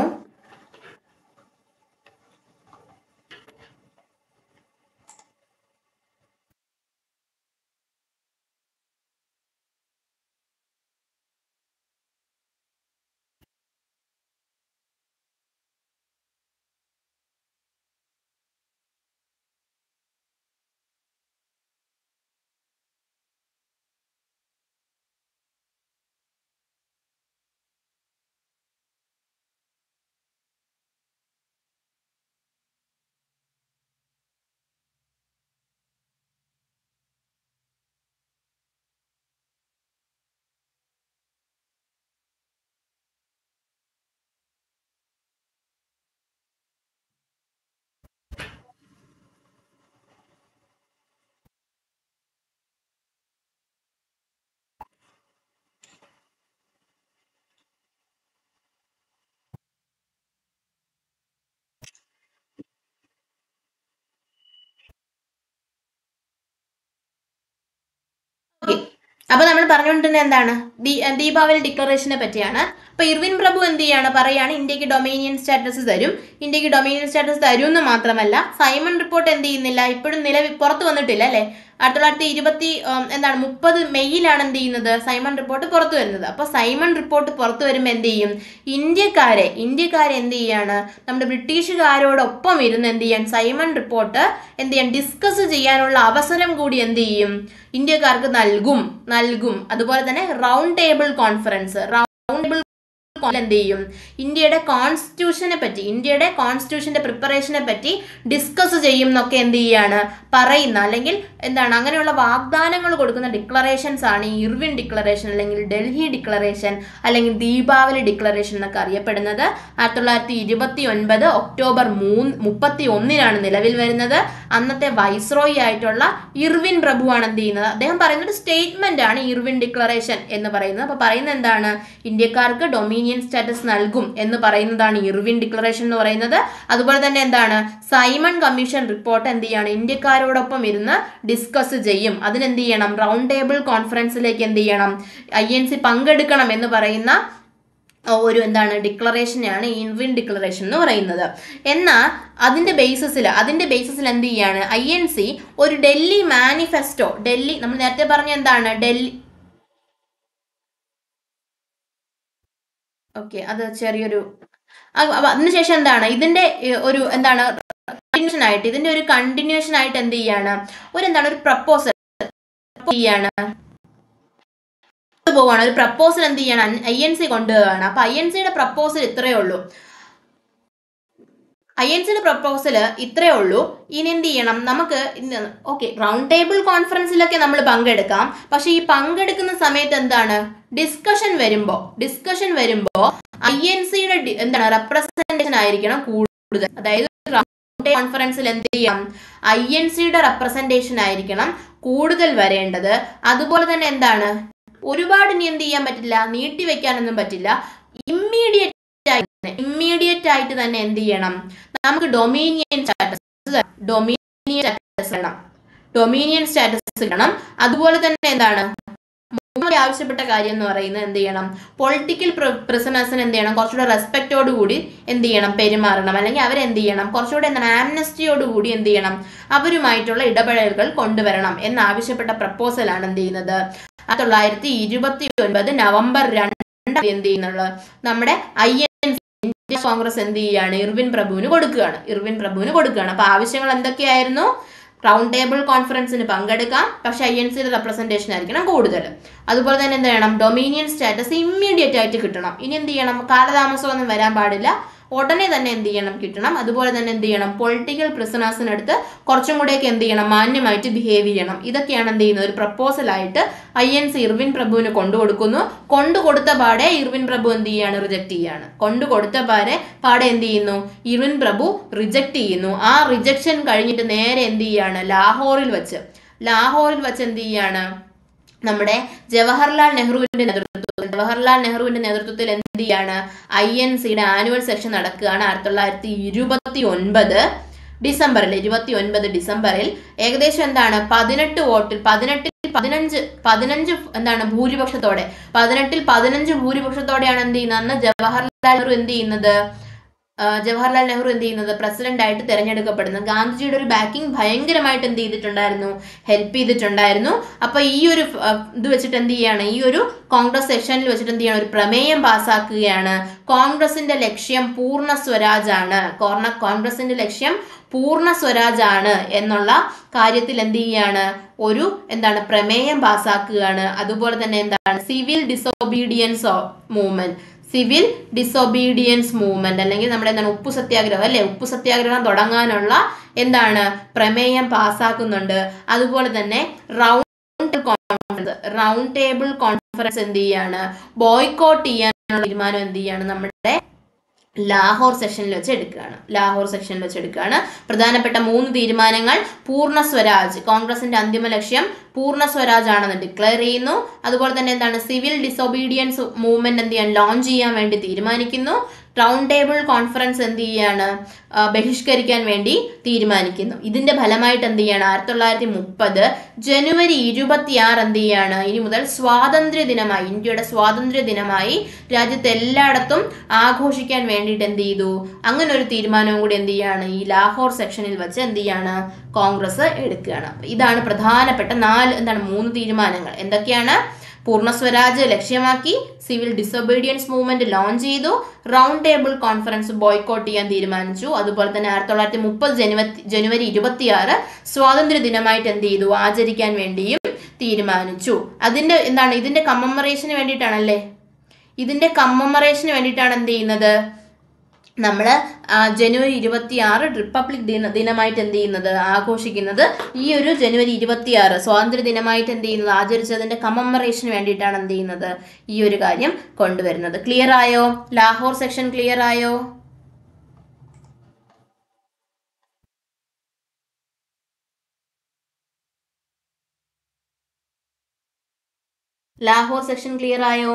അപ്പൊ നമ്മൾ പറഞ്ഞുകൊണ്ടിരുന്നത് എന്താണ് ദീപാവലി ഡിക്ലറേഷനെ പറ്റിയാണ്. അപ്പൊ ഇർവിൻ പ്രഭു എന്ത് ചെയ്യാണ് പറയാണ് ഇന്ത്യക്ക് ഡൊമീനിയൻ സ്റ്റാറ്റസ് തരും ഇന്ത്യക്ക് ഡൊമീനിയൻ സ്റ്റാറ്റസ് തരും എന്ന് മാത്രമല്ല സൈമൺ റിപ്പോർട്ട് എന്ത് ചെയ്യുന്നില്ല ഇപ്പോഴും നിലവിൽ പുറത്തു വന്നിട്ടില്ല അല്ലെ ആയിരത്തി തൊള്ളായിരത്തി ഇരുപത്തി എന്താണ് മുപ്പത് മെയ്യിലാണ് എന്ത് ചെയ്യുന്നത് സൈമൺ റിപ്പോർട്ട് പുറത്തു വരുന്നത്. അപ്പൊ സൈമൺ റിപ്പോർട്ട് പുറത്തു വരുമ്പോൾ എന്ത് ചെയ്യും ഇന്ത്യക്കാരെ ഇന്ത്യക്കാരെ എന്ത് ചെയ്യാണ് നമ്മുടെ ബ്രിട്ടീഷുകാരോടൊപ്പം ഇരുന്ന് എന്ത് ചെയ്യാൻ സൈമൺ റിപ്പോർട്ട് എന്ത് ചെയ്യാൻ ഡിസ്കസ് ചെയ്യാനുള്ള അവസരം കൂടി എന്ത് ചെയ്യും ഇന്ത്യക്കാർക്ക് നൽകും നൽകും അതുപോലെ തന്നെ round table conference round table എന്ത് ചെയ്യും, ഇന്ത്യയുടെ കോൺസ്റ്റിറ്റ്യൂഷനെ പറ്റി ഇന്ത്യയുടെ കോൺസ്റ്റിറ്റ്യൂഷന്റെ പ്രിപ്പറേഷനെ പറ്റി ഡിസ്കസ് ചെയ്യും എന്നൊക്കെ എന്ത് ചെയ്യാണ് പറയുന്ന, അല്ലെങ്കിൽ എന്താണ് അങ്ങനെയുള്ള വാഗ്ദാനങ്ങൾ കൊടുക്കുന്ന ഡിക്ലറേഷൻസ് ആണ് ഈ ഇർവിൻ ഡിക്ലറേഷൻ അല്ലെങ്കിൽ ഡൽഹി ഡിക്ലറേഷൻ അല്ലെങ്കിൽ ദീപാവലി ഡിക്ലറേഷൻ എന്നൊക്കെ അറിയപ്പെടുന്നത്. ആയിരത്തി തൊള്ളായിരത്തി ഇരുപത്തി ഒൻപത് ഒക്ടോബർ മൂന്ന് മുപ്പത്തി ഒന്നിനാണ് നിലവിൽ വരുന്നത്. അന്നത്തെ വൈസ്രോയി ആയിട്ടുള്ള ഇർവിൻ പ്രഭുവാണ് എന്ത് ചെയ്യുന്നത്, അദ്ദേഹം പറയുന്ന ഒരു സ്റ്റേറ്റ്മെന്റ് ആണ് ഇർവിൻ ഡിക്ലറേഷൻ എന്ന് പറയുന്നത്. അപ്പൊ പറയുന്നത് എന്താണ്, ഇന്ത്യക്കാർക്ക് ഡൊമീനിയൻ സ്റ്റാറ്റസ് നൽകും എന്ന് പറയുന്നതാണ് ഇർവിൻ ഡിക്ലറേഷൻ എന്ന് പറയുന്നത്. അതുപോലെ തന്നെ എന്താണ്, സൈമൺ കമ്മീഷൻ റിപ്പോർട്ട് എന്ത് ചെയ്യാണ്, ഇന്ത്യക്കാരോടൊപ്പം ഇരുന്ന് ഡിസ്കസ് ചെയ്യും. അതിനെന്ത് ചെയ്യണം, റൗണ്ട് ടേബിൾ കോൺഫറൻസിലേക്ക് എന്ത് ചെയ്യണം, ഐ എൻ സി പങ്കെടുക്കണം എന്ന് പറയുന്ന ഒരു എന്താണ് ഡിക്ലറേഷനെയാണ് ഇർവിൻ ഡിക്ലറേഷൻ എന്ന് പറയുന്നത്. എന്നാൽ അതിന്റെ ബേസിസിൽ അതിന്റെ ബേസിസിൽ എന്ത് ചെയ്യാണ്, ഐ എൻ സി ഒരു ഡൽഹി മാനിഫെസ്റ്റോ, ഡൽഹി നമ്മൾ നേരത്തെ പറഞ്ഞ എന്താണ് ഡൽഹി ഓക്കെ അത് ചെറിയൊരു അതിനുശേഷം എന്താണ് ഇതിന്റെ ഒരു എന്താണ് കണ്ടിന്യൂഷൻ ആയിട്ട് ഇതിന്റെ ഒരു കണ്ടിന്യൂഷൻ ആയിട്ട് എന്ത് ചെയ്യാണ്, ഒരു എന്താണ് ഒരു പ്രപ്പോസൽ ചെയ്യാണ് പോവാണ് ഒരു പ്രപ്പോസൽ എന്ത് ചെയ്യണം ഐ എൻ സി കൊണ്ടുപോവാണ്. അപ്പൊ ഐ എൻ സിയുടെ പ്രപ്പോസൽ ഇത്രയേ ഉള്ളൂ ഐ എൻ സിയുടെ പ്രപ്പോസൽ ഇത്രയേ ഉള്ളൂ ഇനി എന്ത് ചെയ്യണം, നമുക്ക് ഓക്കെ റൗണ്ട് ടേബിൾ കോൺഫറൻസിലൊക്കെ നമ്മൾ പങ്കെടുക്കാം. പക്ഷെ ഈ പങ്കെടുക്കുന്ന സമയത്ത് എന്താണ് ഡിസ്കഷൻ വരുമ്പോ ഡിസ്കഷൻ വരുമ്പോ ഐ എൻ സിയുടെ എന്താണ് റെപ്രസെന്റേഷൻ ആയിരിക്കണം കൂടുതൽ. അതായത് റൗണ്ട് കോൺഫറൻസിൽ എന്ത് ചെയ്യാം, ഐ എൻ സിയുടെ റെപ്രസെന്റേഷൻ ആയിരിക്കണം കൂടുതൽ വരേണ്ടത്. അതുപോലെ തന്നെ എന്താണ് ഒരുപാട് ഇനി എന്ത് ചെയ്യാൻ പറ്റില്ല, നീട്ടി വെക്കാനൊന്നും പറ്റില്ല. ഇമ്മീഡിയറ്റ് ഇമ്മീഡിയറ്റ് ആയിട്ട് തന്നെ എന്ത് ചെയ്യണം, നമുക്ക് ഡൊമീനിയൻ സ്റ്റാറ്റസ് ഡൊമീനിയൻ സ്റ്റാറ്റസ് വേണം ഡൊമീനിയൻ സ്റ്റാറ്റസ് വേണം. അതുപോലെ തന്നെ എന്താണ് ആവശ്യപ്പെട്ട കാര്യം എന്ന് പറയുന്നത് എന്ത് ചെയ്യണം, പൊളിറ്റിക്കൽ പ്രിസണേഴ്സിന് എന്ത് ചെയ്യണം, കുറച്ചുകൂടെ റെസ്പെക്റ്റോട് കൂടി എന്ത് ചെയ്യണം പെരുമാറണം. അല്ലെങ്കിൽ അവരെന്ത് ചെയ്യണം, കുറച്ചുകൂടെ എന്താണ് ആംനസ്റ്റിയോട് കൂടി എന്ത് ചെയ്യണം, അവരുമായിട്ടുള്ള ഇടപെടലുകൾ കൊണ്ടുവരണം എന്നാവശ്യപ്പെട്ട പ്രപ്പോസലാണ് എന്ത് ചെയ്യുന്നത് ആയിരത്തി തൊള്ളായിരത്തി ഇരുപത്തി ഒൻപത് നവംബർ രണ്ടാം തീയതി എന്ത് ചെയ്യുന്നുള്ളത് നമ്മുടെ ഐ എൻ ഇന്ത്യ കോൺഗ്രസ് എന്ത് ചെയ്യാണ് ഇർവിൻ പ്രഭുവിന് കൊടുക്കുകയാണ് ഇർവിൻ പ്രഭുവിന് കൊടുക്കുകയാണ് അപ്പൊ ആവശ്യങ്ങൾ എന്തൊക്കെയായിരുന്നു, റൗണ്ട് ടേബിൾ കോൺഫറൻസിന് പങ്കെടുക്കാം, പക്ഷെ ഐ എൻ സിയുടെ റെപ്രസെന്റേഷൻ ആയിരിക്കണം കൂടുതൽ. അതുപോലെ തന്നെ എന്ത് ചെയ്യണം, ഡൊമീനിയൻ സ്റ്റാറ്റസ് ഇമ്മീഡിയറ്റ് ആയിട്ട് കിട്ടണം. ഇനി എന്ത് ചെയ്യണം, കാലതാമസമൊന്നും വരാൻ പാടില്ല, ഉടനെ തന്നെ എന്ത് ചെയ്യണം കിട്ടണം. അതുപോലെ തന്നെ എന്ത് ചെയ്യണം, പൊളിറ്റിക്കൽ പ്രിസണേഴ്സിനടുത്ത് കുറച്ചും കൂടെയൊക്കെ എന്ത് ചെയ്യണം, മാന്യമായിട്ട് ബിഹേവ് ചെയ്യണം. ഇതൊക്കെയാണ് എന്ത് ചെയ്യുന്നത് ഒരു പ്രപ്പോസലായിട്ട് ഐ എൻ സി ഇർവിൻ പ്രഭുവിന് കൊണ്ടുകൊടുക്കുന്നു. കൊണ്ടുകൊടുത്ത പാടെ ഇർവിൻ പ്രഭു എന്ത് ചെയ്യാണ്, റിജക്ട് ചെയ്യാണ്. കൊണ്ടുകൊടുത്ത പാടെ പാടെ എന്ത് ചെയ്യുന്നു, ഇർവിൻ പ്രഭു റിജക്ട് ചെയ്യുന്നു. ആ റിജക്ഷൻ കഴിഞ്ഞിട്ട് നേരെ എന്ത് ചെയ്യാണ്, ലാഹോറിൽ വെച്ച് ലാഹോറിൽ വെച്ച് എന്ത് ചെയ്യാണ്, നമ്മുടെ ജവഹർലാൽ നെഹ്റുവിന്റെ നേതൃത്വത്തിൽ ജവഹർലാൽ നെഹ്റുവിന്റെ നേതൃത്വത്തിൽ എന്ത് ചെയ്യാണ് ഐ എൻ സിയുടെ ആനുവൽ സെഷൻ നടക്കുകയാണ് ആയിരത്തി തൊള്ളായിരത്തി ഇരുപത്തി ഒൻപത് ഡിസംബറിൽ ഇരുപത്തി ഒൻപത് ഡിസംബറിൽ ഏകദേശം എന്താണ് പതിനെട്ട് വോട്ടിൽ പതിനെട്ടിൽ പതിനഞ്ച് പതിനഞ്ച് എന്താണ് ഭൂരിപക്ഷത്തോടെ പതിനെട്ടിൽ പതിനഞ്ച് ഭൂരിപക്ഷത്തോടെയാണ് എന്ത് ചെയ്യുന്നത് അന്ന് ജവഹർലാൽ നെഹ്റു എന്ത് ചെയ്യുന്നത് ജവഹർലാൽ നെഹ്റു എന്ത് ചെയ്യുന്നത് പ്രസിഡന്റ് ആയിട്ട് തിരഞ്ഞെടുക്കപ്പെടുന്നത്. ഗാന്ധിജിയുടെ ഒരു ബാക്കിംഗ് ഭയങ്കരമായിട്ട് എന്ത് ചെയ്തിട്ടുണ്ടായിരുന്നു, ഹെൽപ്പ് ചെയ്തിട്ടുണ്ടായിരുന്നു. അപ്പൊ ഈ ഒരു ഇത് വെച്ചിട്ട് എന്ത് ചെയ്യാണ്, ഈ ഒരു കോൺഗ്രസ് സെഷനിൽ വെച്ചിട്ട് എന്ത് ചെയ്യണം, ഒരു പ്രമേയം പാസ്സാക്കുകയാണ്. കോൺഗ്രസിന്റെ ലക്ഷ്യം പൂർണ്ണ സ്വരാജാണ് കോൺഗ്രസിന്റെ ലക്ഷ്യം പൂർണ്ണ സ്വരാജാണ് എന്നുള്ള കാര്യത്തിൽ എന്ത് ചെയ്യാണ്, ഒരു എന്താണ് പ്രമേയം പാസ്സാക്കുകയാണ്. അതുപോലെ തന്നെ എന്താണ് civil disobedience movement civil disobedience movement അല്ലെങ്കിൽ നമ്മുടെ എന്താണ് ഉപ്പു സത്യാഗ്രഹം അല്ലെ ഉപ്പു സത്യാഗ്രഹം തുടങ്ങാനുള്ള എന്താണ് പ്രമേയം പാസ്സാക്കുന്നുണ്ട്. അതുപോലെ തന്നെ round conference round table conference എന്ത് ചെയ്യാണ്, ബോയ്ക്കോട്ട് ചെയ്യാനുള്ള തീരുമാനം എന്ത് ചെയ്യാണ് നമ്മുടെ ലാഹോർ സെഷനിൽ വെച്ച് എടുക്കുകയാണ് ലാഹോർ സെഷനിൽ വെച്ച് എടുക്കുകയാണ് പ്രധാനപ്പെട്ട മൂന്ന് തീരുമാനങ്ങൾ. പൂർണ്ണ സ്വരാജ് കോൺഗ്രസിന്റെ അന്തിമ ലക്ഷ്യം പൂർണ്ണ സ്വരാജ് ആണെന്ന് ഡിക്ലെയർ ചെയ്യുന്നു. അതുപോലെ തന്നെ എന്താണ് സിവിൽ ഡിസൊബീഡിയൻസ് മൂവ്മെന്റ് എന്ത് ചെയ്യാൻ ലോഞ്ച് ചെയ്യാൻ വേണ്ടി തീരുമാനിക്കുന്നു. റൗണ്ട് ടേബിൾ കോൺഫറൻസ് എന്ത് ചെയ്യാണ്, ബഹിഷ്കരിക്കാൻ വേണ്ടി തീരുമാനിക്കുന്നു. ഇതിന്റെ ഫലമായിട്ട് എന്ത് ചെയ്യാണ്, ആയിരത്തി തൊള്ളായിരത്തി മുപ്പത് ജനുവരി ഇരുപത്തി ആറ് എന്ത് ചെയ്യാണ്, ഇനി മുതൽ സ്വാതന്ത്ര്യ ദിനമായി ഇന്ത്യയുടെ സ്വാതന്ത്ര്യ ദിനമായി രാജ്യത്ത് എല്ലായിടത്തും ആഘോഷിക്കാൻ വേണ്ടിയിട്ട് എന്ത് ചെയ്തു, അങ്ങനെ ഒരു തീരുമാനവും കൂടി എന്ത് ചെയ്യാണ് ഈ ലാഹോർ സെക്ഷനിൽ വെച്ച് എന്ത് ചെയ്യാണ് കോൺഗ്രസ് എടുക്കുകയാണ്. ഇതാണ് പ്രധാനപ്പെട്ട നാല് എന്താണ് മൂന്ന് തീരുമാനങ്ങൾ. എന്തൊക്കെയാണ്, പൂർണ്ണ സ്വരാജ് ലക്ഷ്യമാക്കി, സിവിൽ ഡിസൊബീഡിയൻസ് മൂവ്മെന്റ് ലോഞ്ച് ചെയ്തു, റൗണ്ട് ടേബിൾ കോൺഫറൻസ് ബോയ്ക്കോട്ട് ചെയ്യാൻ തീരുമാനിച്ചു. അതുപോലെ തന്നെ ആയിരത്തി തൊള്ളായിരത്തി മുപ്പത് ജനുവരി ജനുവരി ഇരുപത്തിയാറ് സ്വാതന്ത്ര്യ ദിനമായിട്ട് എന്ത് ചെയ്തു, ആചരിക്കാൻ വേണ്ടിയും തീരുമാനിച്ചു. അതിന്റെ എന്താണ് ഇതിന്റെ കമ്മമറേഷന് വേണ്ടിയിട്ടാണല്ലേ ഇതിന്റെ കമ്മമറേഷന് വേണ്ടിയിട്ടാണ് എന്ത് ചെയ്യുന്നത്, നമ്മൾ ജനുവരി ഇരുപത്തി ആറ് റിപ്പബ്ലിക് ദിന ദിനമായിട്ട് എന്ത് ചെയ്യുന്നത്, ആഘോഷിക്കുന്നത്. ഈ ഒരു ജനുവരി ഇരുപത്തി ആറ് സ്വാതന്ത്ര്യ ദിനമായിട്ട് എന്ത് ചെയ്യുന്നത്, ആചരിച്ചതിന്റെ കമ്മമറേഷന് വേണ്ടിയിട്ടാണ് എന്ത് ചെയ്യുന്നത്, ഈ ഒരു കാര്യം കൊണ്ടുവരുന്നത്. ക്ലിയർ ആയോ? ലാഹോർ സെക്ഷൻ ക്ലിയർ ആയോ? ലാഹോർ സെക്ഷൻ ക്ലിയർ ആയോ?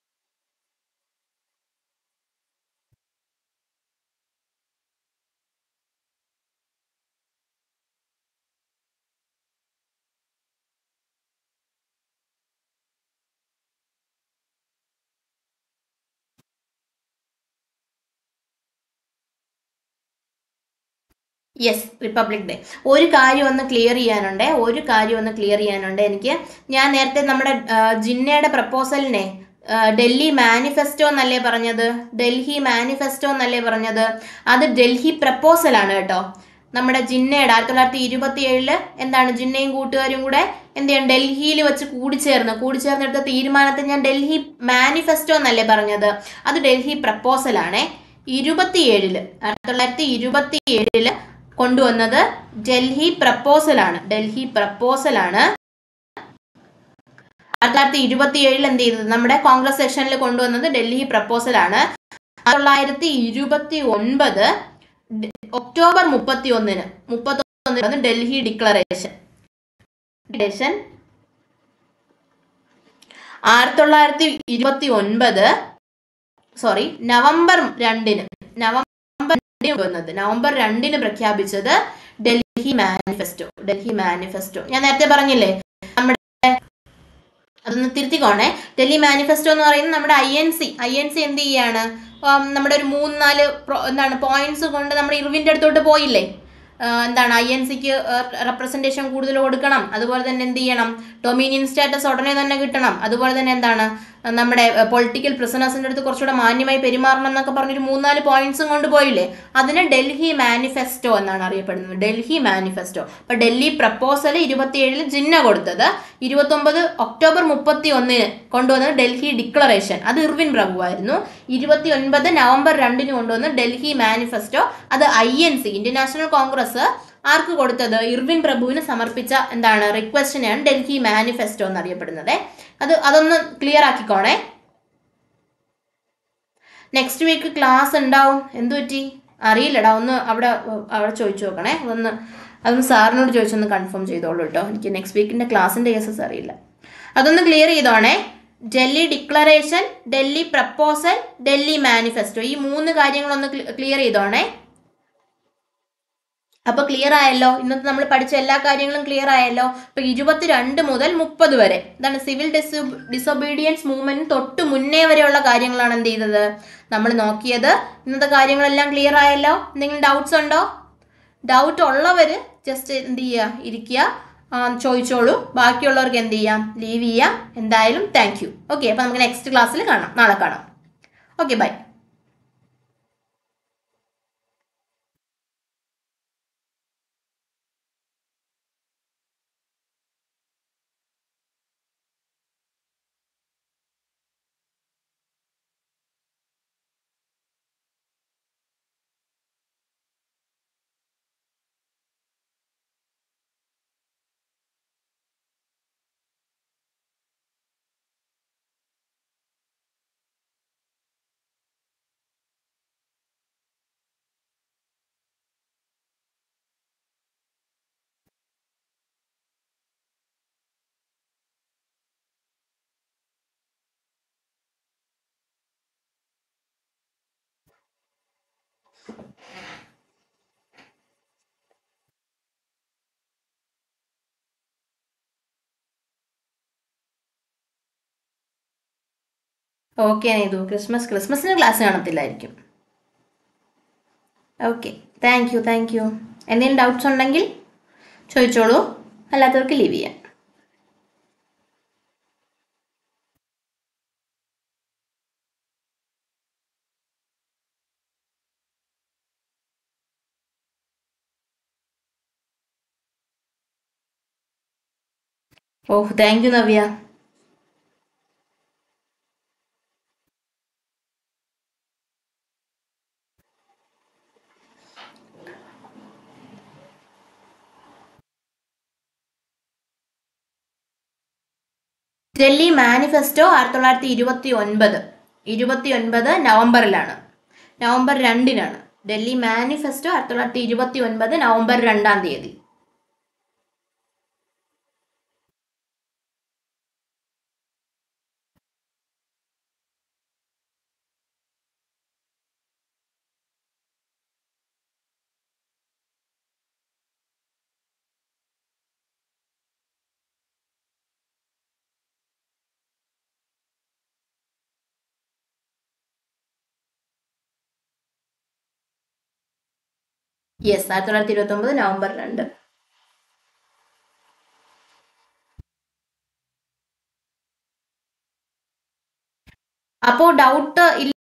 Yes, republic day. ഒരു കാര്യം ഒന്ന് ക്ലിയർ ചെയ്യാനുണ്ട് ഒരു കാര്യം ഒന്ന് ക്ലിയർ ചെയ്യാനുണ്ട് എനിക്ക്. ഞാൻ നേരത്തെ നമ്മുടെ ജിന്നയുടെ പ്രപ്പോസലിനെ ഡൽഹി മാനിഫെസ്റ്റോ എന്നല്ലേ പറഞ്ഞത്, ഡൽഹി മാനിഫെസ്റ്റോ എന്നല്ലേ പറഞ്ഞത്, അത് ഡൽഹി പ്രപ്പോസലാണ് കേട്ടോ. നമ്മുടെ ജിന്നയുടെ ആയിരത്തി തൊള്ളായിരത്തി ഇരുപത്തി ഏഴില് എന്താണ്, ജിന്നയും കൂട്ടുകാരും കൂടെ എന്ത് ചെയ്യണം, ഡൽഹിയിൽ വെച്ച് കൂടിച്ചേർന്ന് കൂടിച്ചേർന്നെടുത്ത തീരുമാനത്തെ ഞാൻ ഡൽഹി മാനിഫെസ്റ്റോ എന്നല്ലേ പറഞ്ഞത്, അത് ഡൽഹി പ്രപ്പോസലാണേ. ഇരുപത്തിയേഴില് ആയിരത്തി തൊള്ളായിരത്തി ഇരുപത്തി ഏഴില് കൊണ്ടുവന്നത് ഡൽഹി പ്രപ്പോസലാണ്, ഡൽഹി പ്രപ്പോസലാണ്. ആയിരത്തി തൊള്ളായിരത്തി ഇരുപത്തി ഏഴിൽ എന്ത് ചെയ്തത്, നമ്മുടെ കോൺഗ്രസ് സെഷനിൽ കൊണ്ടുവന്നത് ഡൽഹി പ്രപ്പോസലാണ്. ആയിരത്തി തൊള്ളായിരത്തി ഇരുപത്തി ഒൻപത് ഒക്ടോബർ മുപ്പത്തി ഒന്നിന് മുപ്പത്തി ഒന്നിന് ഡൽഹി ഡിക്ലറേഷൻ. ആയിരത്തി തൊള്ളായിരത്തി ഇരുപത്തി ഒൻപത് സോറി നവംബർ രണ്ടിന് നവംബർ വന്നത് നവംബർ രണ്ടിന് പ്രഖ്യാപിച്ചത് ഡൽഹി മാനിഫെസ്റ്റോ. ഡൽഹി മാനിഫെസ്റ്റോ ഞാൻ നേരത്തെ പറഞ്ഞില്ലേ, നമ്മുടെ അതൊന്ന് തിരുത്തിക്കോണേ. ഡൽഹി മാനിഫെസ്റ്റോ എന്ന് പറയുന്നത് നമ്മുടെ I N C I N C എന്ത് ചെയ്യാണ്, നമ്മുടെ ഒരു മൂന്ന് നാല് എന്താണ് പോയിന്റ്സ് കൊണ്ട് നമ്മുടെ ഇർവിൻ്റെ അടുത്തോട്ട് പോയില്ലേ, എന്താണ് ഐ എൻ സിക്ക് റെപ്രസെൻറ്റേഷൻ കൂടുതൽ കൊടുക്കണം, അതുപോലെ തന്നെ എന്ത് ചെയ്യണം, ഡൊമീനിയൻ സ്റ്റാറ്റസ് ഉടനെ തന്നെ കിട്ടണം, അതുപോലെ തന്നെ എന്താണ് നമ്മുടെ പൊളിറ്റിക്കൽ പ്രിസണേഴ്സിൻ്റെ അടുത്ത് കുറച്ചുകൂടെ മാന്യമായി പെരുമാറണം എന്നൊക്കെ പറഞ്ഞൊരു മൂന്നാല് പോയിന്റ്സും കൊണ്ട് പോയില്ലേ, അതിന് ഡൽഹി മാനിഫെസ്റ്റോ എന്നാണ് അറിയപ്പെടുന്നത്, ഡൽഹി മാനിഫെസ്റ്റോ. അപ്പോൾ ഡൽഹി പ്രപ്പോസൽ ഇരുപത്തിയേഴില് ജിന്ന കൊടുത്തത്, ഇരുപത്തൊമ്പത് ഒക്ടോബർ മുപ്പത്തി ഒന്നിന് കൊണ്ടുവന്നത് ഡൽഹി ഡിക്ലറേഷൻ, അത് ഇർവിൻ പ്രഭുവായിരുന്നു. ഇരുപത്തി ഒൻപത് നവംബർ രണ്ടിന് കൊണ്ടുവന്ന് ഡൽഹി മാനിഫെസ്റ്റോ, അത് I N C Indian National Congress ആർക്ക് കൊടുത്തത്, ഇർവിൻ പ്രഭുവിന് സമർപ്പിച്ച എന്താണ് റിക്വസ്റ്റിനെയാണ് ഡൽഹി മാനിഫെസ്റ്റോ എന്നറിയപ്പെടുന്നത്. അത് അതൊന്ന് ക്ലിയർ ആക്കിക്കോണേ. നെക്സ്റ്റ് വീക്ക് ക്ലാസ് ഉണ്ടാവും, എന്തു പറ്റി അറിയില്ലടാ, ഒന്ന് അവിടെ അവിടെ ചോദിച്ചു നോക്കണേ, അതൊന്ന് അതൊന്ന് സാറിനോട് ചോദിച്ചൊന്ന് കൺഫേം ചെയ്തോളൂ കേട്ടോ, എനിക്ക് നെക്സ്റ്റ് വീക്കിൻ്റെ ക്ലാസ്സിൻ്റെ കേസസ് അറിയില്ല. അതൊന്ന് ക്ലിയർ ചെയ്തോണേ. Delhi declaration, Delhi proposal, Delhi manifesto, ഈ മൂന്ന് കാര്യങ്ങളൊന്ന് ക്ലിയർ ചെയ്തോണേ. അപ്പൊ ക്ലിയർ ആയല്ലോ, ഇന്നത്തെ നമ്മൾ പഠിച്ച എല്ലാ കാര്യങ്ങളും ക്ലിയർ ആയല്ലോ. അപ്പൊ ഇരുപത്തിരണ്ട് മുതൽ മുപ്പത് വരെ എന്താണ് സിവിൽ ഡിസോ ഡിസൊബീഡിയൻസ് മൂവ്മെന്റ് തൊട്ട് മുന്നേ വരെയുള്ള കാര്യങ്ങളാണ് എന്ത് ചെയ്തത് നമ്മൾ നോക്കിയത്. ഇന്നത്തെ കാര്യങ്ങളെല്ലാം ക്ലിയർ ആയല്ലോ. എന്തെങ്കിലും ഡൗട്ട്സ് ഉണ്ടോ? ഡൗട്ട് ഉള്ളവർ ജസ്റ്റ് എന്ത് ചെയ്യുക, ഇരിക്കുക, ചോദിച്ചോളൂ. ബാക്കിയുള്ളവർക്ക് എന്ത് ചെയ്യാം, ലീവ് ചെയ്യാം. എന്തായാലും താങ്ക് യു. ഓക്കെ, അപ്പോൾ നമുക്ക് നെക്സ്റ്റ് ക്ലാസ്സിൽ കാണാം, നാളെ കാണാം. Okay, bye. Okay Neethu, Christmas ക്രിസ്മസിന് ക്ലാസ് കാണത്തില്ലായിരിക്കും. Okay, thank you thank you. എന്തെങ്കിലും ഡൗട്ട്സ് ഉണ്ടെങ്കിൽ ചോദിച്ചോളൂ, അല്ലാത്തവർക്ക് ലീവ് ചെയ്യാം. Oh, thank you Navya. Delhi manifesto ആയിരത്തി തൊള്ളായിരത്തി ഇരുപത്തി ഒൻപത് ഇരുപത്തി ഒൻപത് നവംബറിലാണ്, നവംബർ രണ്ടിനാണ്. ഡൽഹി മാനിഫെസ്റ്റോ ആയിരത്തി തൊള്ളായിരത്തി ഇരുപത്തി ഒൻപത് നവംബർ രണ്ടാം തീയതി. യെസ്, ആയിരത്തി തൊള്ളായിരത്തി ഇരുപത്തി ഒമ്പത് നവംബർ രണ്ട്. അപ്പോൾ ഡൗട്ട്